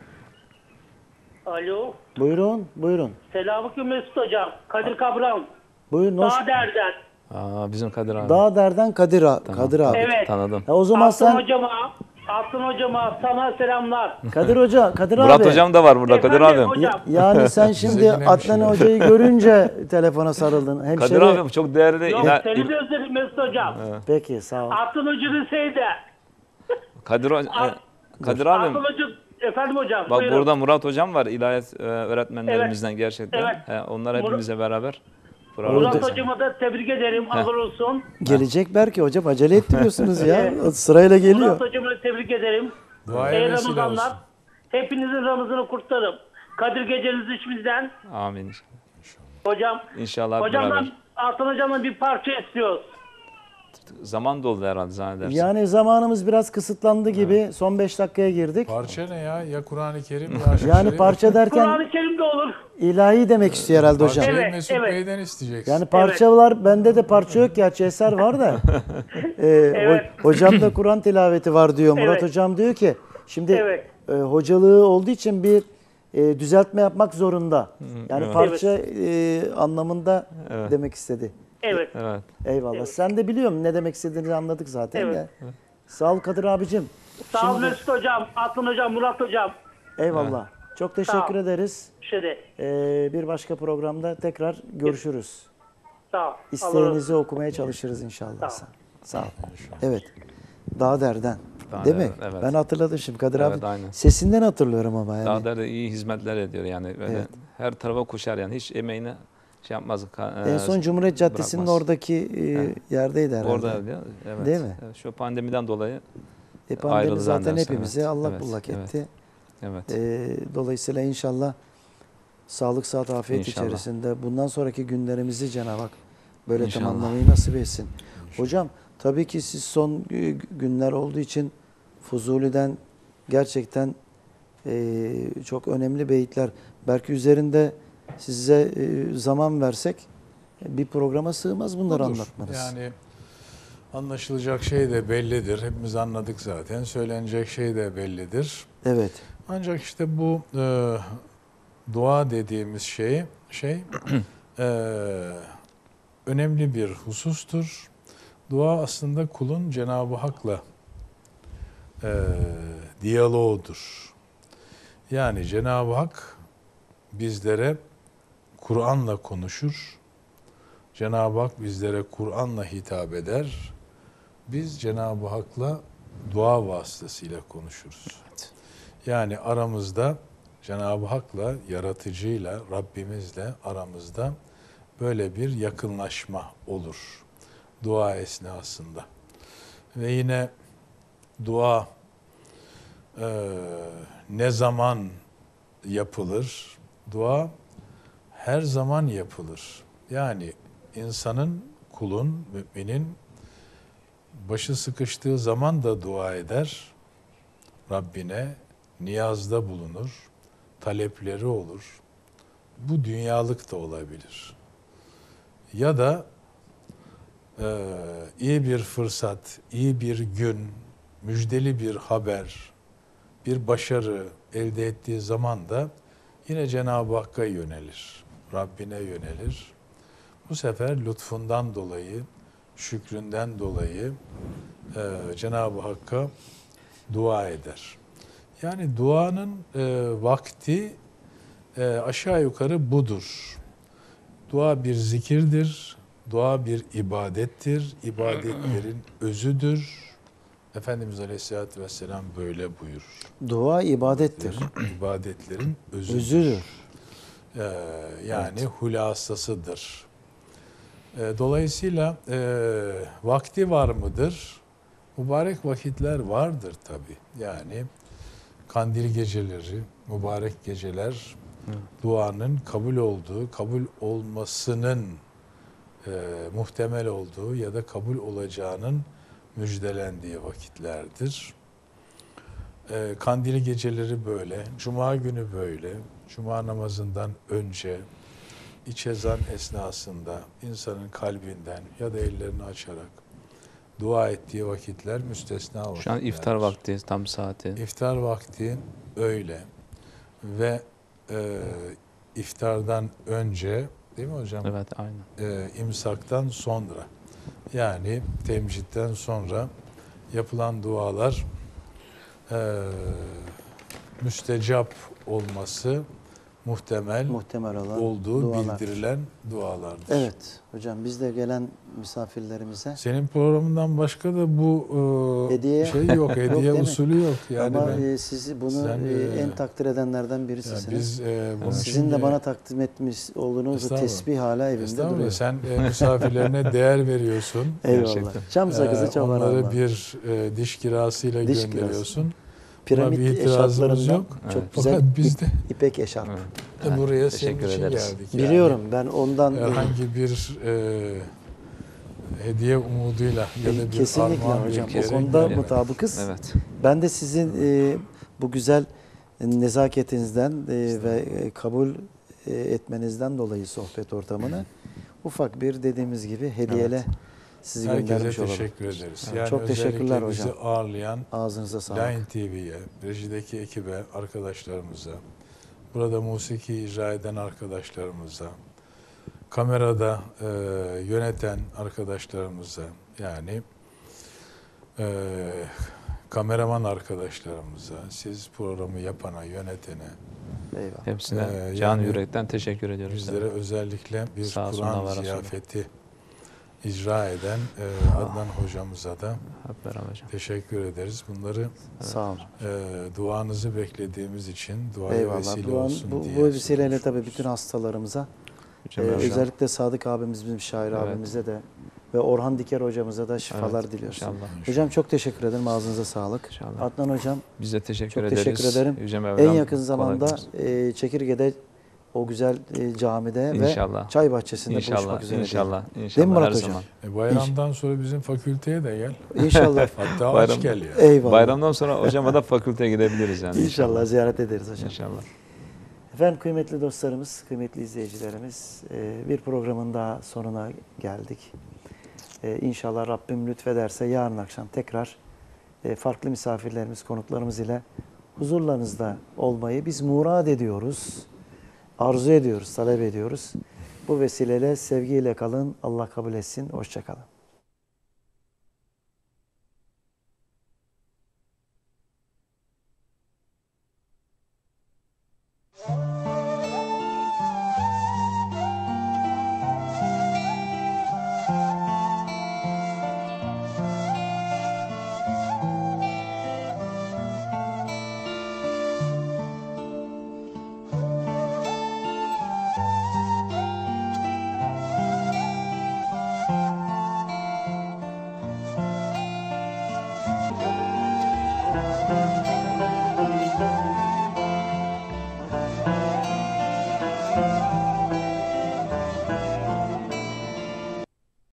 Alo. Buyurun, buyurun. Selamünaleyküm Mesut Hocam. Kadir Kabran. Buyurun. Hoş. Dağ derden. Aa, bizim Kadir abi. Dağ derden Kadir, a- Tamam. Kadir abi. Evet. Tanıdım. Ha, o zaman Aslan sen hocama, Aslan hocama sana selamlar. Kadir Hoca, Kadir Murat abi. hocam da var burada Kadir Efendim abim. hocam. Yani sen şimdi güneş Adnan ya. Hoca'yı görünce telefona sarıldın. Hemşire. Kadir abim çok değerli. Yok ila- seni de özledim Mesut Hocam. Peki sağ ol. Aslan Hoca liseyde. Kadir, ho- As- e, Kadir abim. Aslan Hoca, efendim hocam. Bak buyurun. burada Murat hocam var. İlahiyat e, öğretmenlerimizden gerçekten. Evet. He, onlar Murat- hepimizle beraber. Bravo. Murat Hocama da tebrik ederim. Allah olsun. Gelecek belki hocam acele ettiriyorsunuz ya. Sırayla geliyor. Murat Hocama da tebrik ederim. Dua Ey vesile Ramazanlar. olsun. Hepinizin Ramazan'ı kurtarım. Kadir geceniz içimizden. Amin. Hocam. İnşallah hep Hocamdan, beraber. Aslan Hocam'dan bir parça istiyoruz. Zaman doldu herhalde zannedersin. Yani zamanımız biraz kısıtlandı gibi. Son beş dakikaya girdik. Parça ne ya? Ya Kur'an-ı Kerim ya Aşk-ı Yani Şerif. parça derken Kur'an-ı Kerim'de olur. ilahi demek istiyor herhalde hocam. Parçayı Evet, Mesut evet. Bey'den isteyeceksin. Yani parçalar bende de parça yok gerçi eser var da. Ee, Evet. ho- hocam da Kur'an tilaveti var diyor. Murat Evet. hocam diyor ki şimdi Evet. e, hocalığı olduğu için bir e, düzeltme yapmak zorunda. Yani evet. parça e, anlamında Evet. demek istedi. Evet. Evet. Eyvallah. Evet. Sen de biliyorum ne demek istediğini anladık zaten Evet. de. Sağ ol Kadir abicim. Sağ ol Şimdi- Mesut Hocam, Aslan Hocam, Murat Hocam. Eyvallah. Çok teşekkür ol. ederiz. Şöyle. Ee, bir başka programda tekrar görüşürüz. Sağ ol. Allah İsteğinizi okumaya çalışırız inşallah. Sağ ol. Sağ ol. Evet. Dağ derden. Dağ Değil mi? derden, evet. Ben hatırladım şimdi Kadir Evet, abi. aynen. Sesinden hatırlıyorum ama yani. Daha da iyi hizmetler ediyor yani. Böyle Evet. her tarafa koşar yani. Hiç emeğini şey yapmaz. ka- En e, son Cumhuriyet Caddesi'nin bırakmaz. oradaki e, yerdeydi herhalde. Orada ya, evet. Değil mi? Evet, şu pandemiden dolayı E, pandemi ayrıldı zaten zannedersem, hepimizi evet. Allah Evet, bullak evet. etti. evet. E, dolayısıyla inşallah sağlık, sıhhat, afiyet İnşallah. içerisinde bundan sonraki günlerimizi Cenab-ı Hak böyle İnşallah. tamamlamayı nasip etsin. Hocam tabii ki siz son e, günler olduğu için Fuzuli'den gerçekten e, çok önemli beyitler. Belki üzerinde size e, zaman versek e, bir programa sığmaz bunları Budur. anlatmanız. Yani anlaşılacak şey de bellidir. Hepimiz anladık zaten. Söylenecek şey de bellidir. Evet. Ancak işte bu e, dua dediğimiz şey şey e, önemli bir husustur. Dua aslında kulun Cenab-ı Hak'la e, diyaloğudur. Yani Cenab-ı Hak bizlere Kur'an'la konuşur. Cenab-ı Hak bizlere Kur'an'la hitap eder. Biz Cenab-ı Hak'la dua vasıtasıyla konuşuruz. Yani aramızda Cenab-ı Hak'la, yaratıcıyla, Rabbimizle aramızda böyle bir yakınlaşma olur. Dua esnasında. Ve yine dua e, ne zaman yapılır? Dua her zaman yapılır. Yani insanın, kulun, müminin başı sıkıştığı zaman da dua eder. Rabbine niyazda bulunur. Talepleri olur. Bu dünyalık da olabilir. Ya da e, iyi bir fırsat, iyi bir gün, müjdeli bir haber bir başarı elde ettiği zaman da yine Cenab-ı Hakk'a yönelir. Rabbine yönelir. Bu sefer lütfundan dolayı, şükründen dolayı e, Cenab-ı Hakk'a dua eder. Yani duanın e, vakti e, aşağı yukarı budur. Dua bir zikirdir, dua bir ibadettir, ibadetlerin özüdür. Efendimiz Aleyhisselatü Vesselam böyle buyurur. Dua ibadettir. İbadetlerin özüdür. Özüdür. Ee, yani evet. hulasasıdır. Ee, dolayısıyla e, vakti var mıdır? Mübarek vakitler vardır tabii. Yani kandil geceleri, mübarek geceler, evet. duanın kabul olduğu, kabul olmasının e, muhtemel olduğu ya da kabul olacağının müjdelendiği vakitlerdir. E, kandil geceleri böyle, cuma günü böyle, cuma namazından önce, iç ezan esnasında insanın kalbinden ya da ellerini açarak dua ettiği vakitler müstesna vakitlerdir. Şu an iftar vakti, tam saati. İftar vakti öyle ve e, iftardan önce, değil mi hocam? Evet, aynen. E, imsaktan sonra, yani temcitten sonra yapılan dualar e, müstecap olması muhtemel, muhtemel olan olduğu dualar. bildirilen dualardır. Evet hocam, biz de gelen misafirlerimize senin programından başka da bu e, hediye şey yok, hediye yok, usulü yok. Yani ama ben, e, sizi bunu sen, e, e, en takdir edenlerden yani birisisiniz. biz, e, bunun Sizin için, de bana takdim etmiş olduğunuz tesbih hala evimde duruyor. Sen e, misafirlerine değer veriyorsun. Eyvallah. Çam sakızı, Ee, çam onları aralama. bir e, diş kirasıyla Diş gönderiyorsun. Piramit Buna bir itirazımız eşarplarından yok. çok Evet. güzel Fakat biz de ipek eşarp. Evet. e, buraya senin Teşekkür için ederiz. geldik. Yani. Biliyorum ben ondan Herhangi bir e, hediye umuduyla ya da bir kesinlikle armağan hocam o bekleyerek konuda gelmedik. mutabıkız. Evet. Ben de sizin e, bu güzel nezaketinizden e, ve e, kabul e, etmenizden dolayı sohbet ortamını ufak bir dediğimiz gibi hediyeyle Evet. sizi Herkese göndermiş olalım. teşekkür ederiz. Evet, Yani çok teşekkürler özellikle hocam. bizi ağırlayan Ağzınıza sağlık. Line T V'ye, rejideki ekibe, arkadaşlarımıza, burada musiki icra eden arkadaşlarımıza, kamerada e, yöneten arkadaşlarımıza, yani e, kameraman arkadaşlarımıza, siz programı yapana, yönetene, Eyvallah. Hepsine Ee, can yani yürekten teşekkür ediyoruz. bizlere özellikle bir Sağ olsun, Allah Kur'an razı olsun. ziyafeti icra eden e, Adnan hocamıza da Hep beraber hocam. teşekkür ederiz. Bunları Sağ olun. e, duanızı beklediğimiz için duaya Eyvallah. vesile Bu, olsun bu, diye. bu vesileyle söylüyoruz. tabii bütün hastalarımıza, Hocam, e, hocam. özellikle Sadık abimiz, bizim şair Evet. abimize de ve Orhan Diker hocamıza da şifalar Evet, diliyoruz. İnşallah. Hocam çok teşekkür ederim. Ağzınıza sağlık. İnşallah. Adnan hocam Biz de teşekkür çok ederiz. teşekkür ederim. Yüce en Mevlam yakın zamanda kolaylık e, Çekirge'de o güzel e, camide İnşallah. ve çay bahçesinde İnşallah, buluşmak üzere. inşallah, diyelim. inşallah. Değil mi Murat her hocam? zaman. E, bayramdan sonra bizim fakülteye de gel. İnşallah. Hatta Bayram- aç gel ya. Eyvallah. Bayramdan sonra hocama da fakülteye gidebiliriz yani. İnşallah ziyaret ederiz hocam. İnşallah. Efendim kıymetli dostlarımız, kıymetli izleyicilerimiz, e, bir programın daha sonuna geldik. E, İnşallah Rabbim lütfederse yarın akşam tekrar e, farklı misafirlerimiz, konuklarımız ile huzurlarınızda olmayı biz murad ediyoruz, arzu ediyoruz, talep ediyoruz. Bu vesileyle sevgiyle kalın, Allah kabul etsin, hoşça kalın.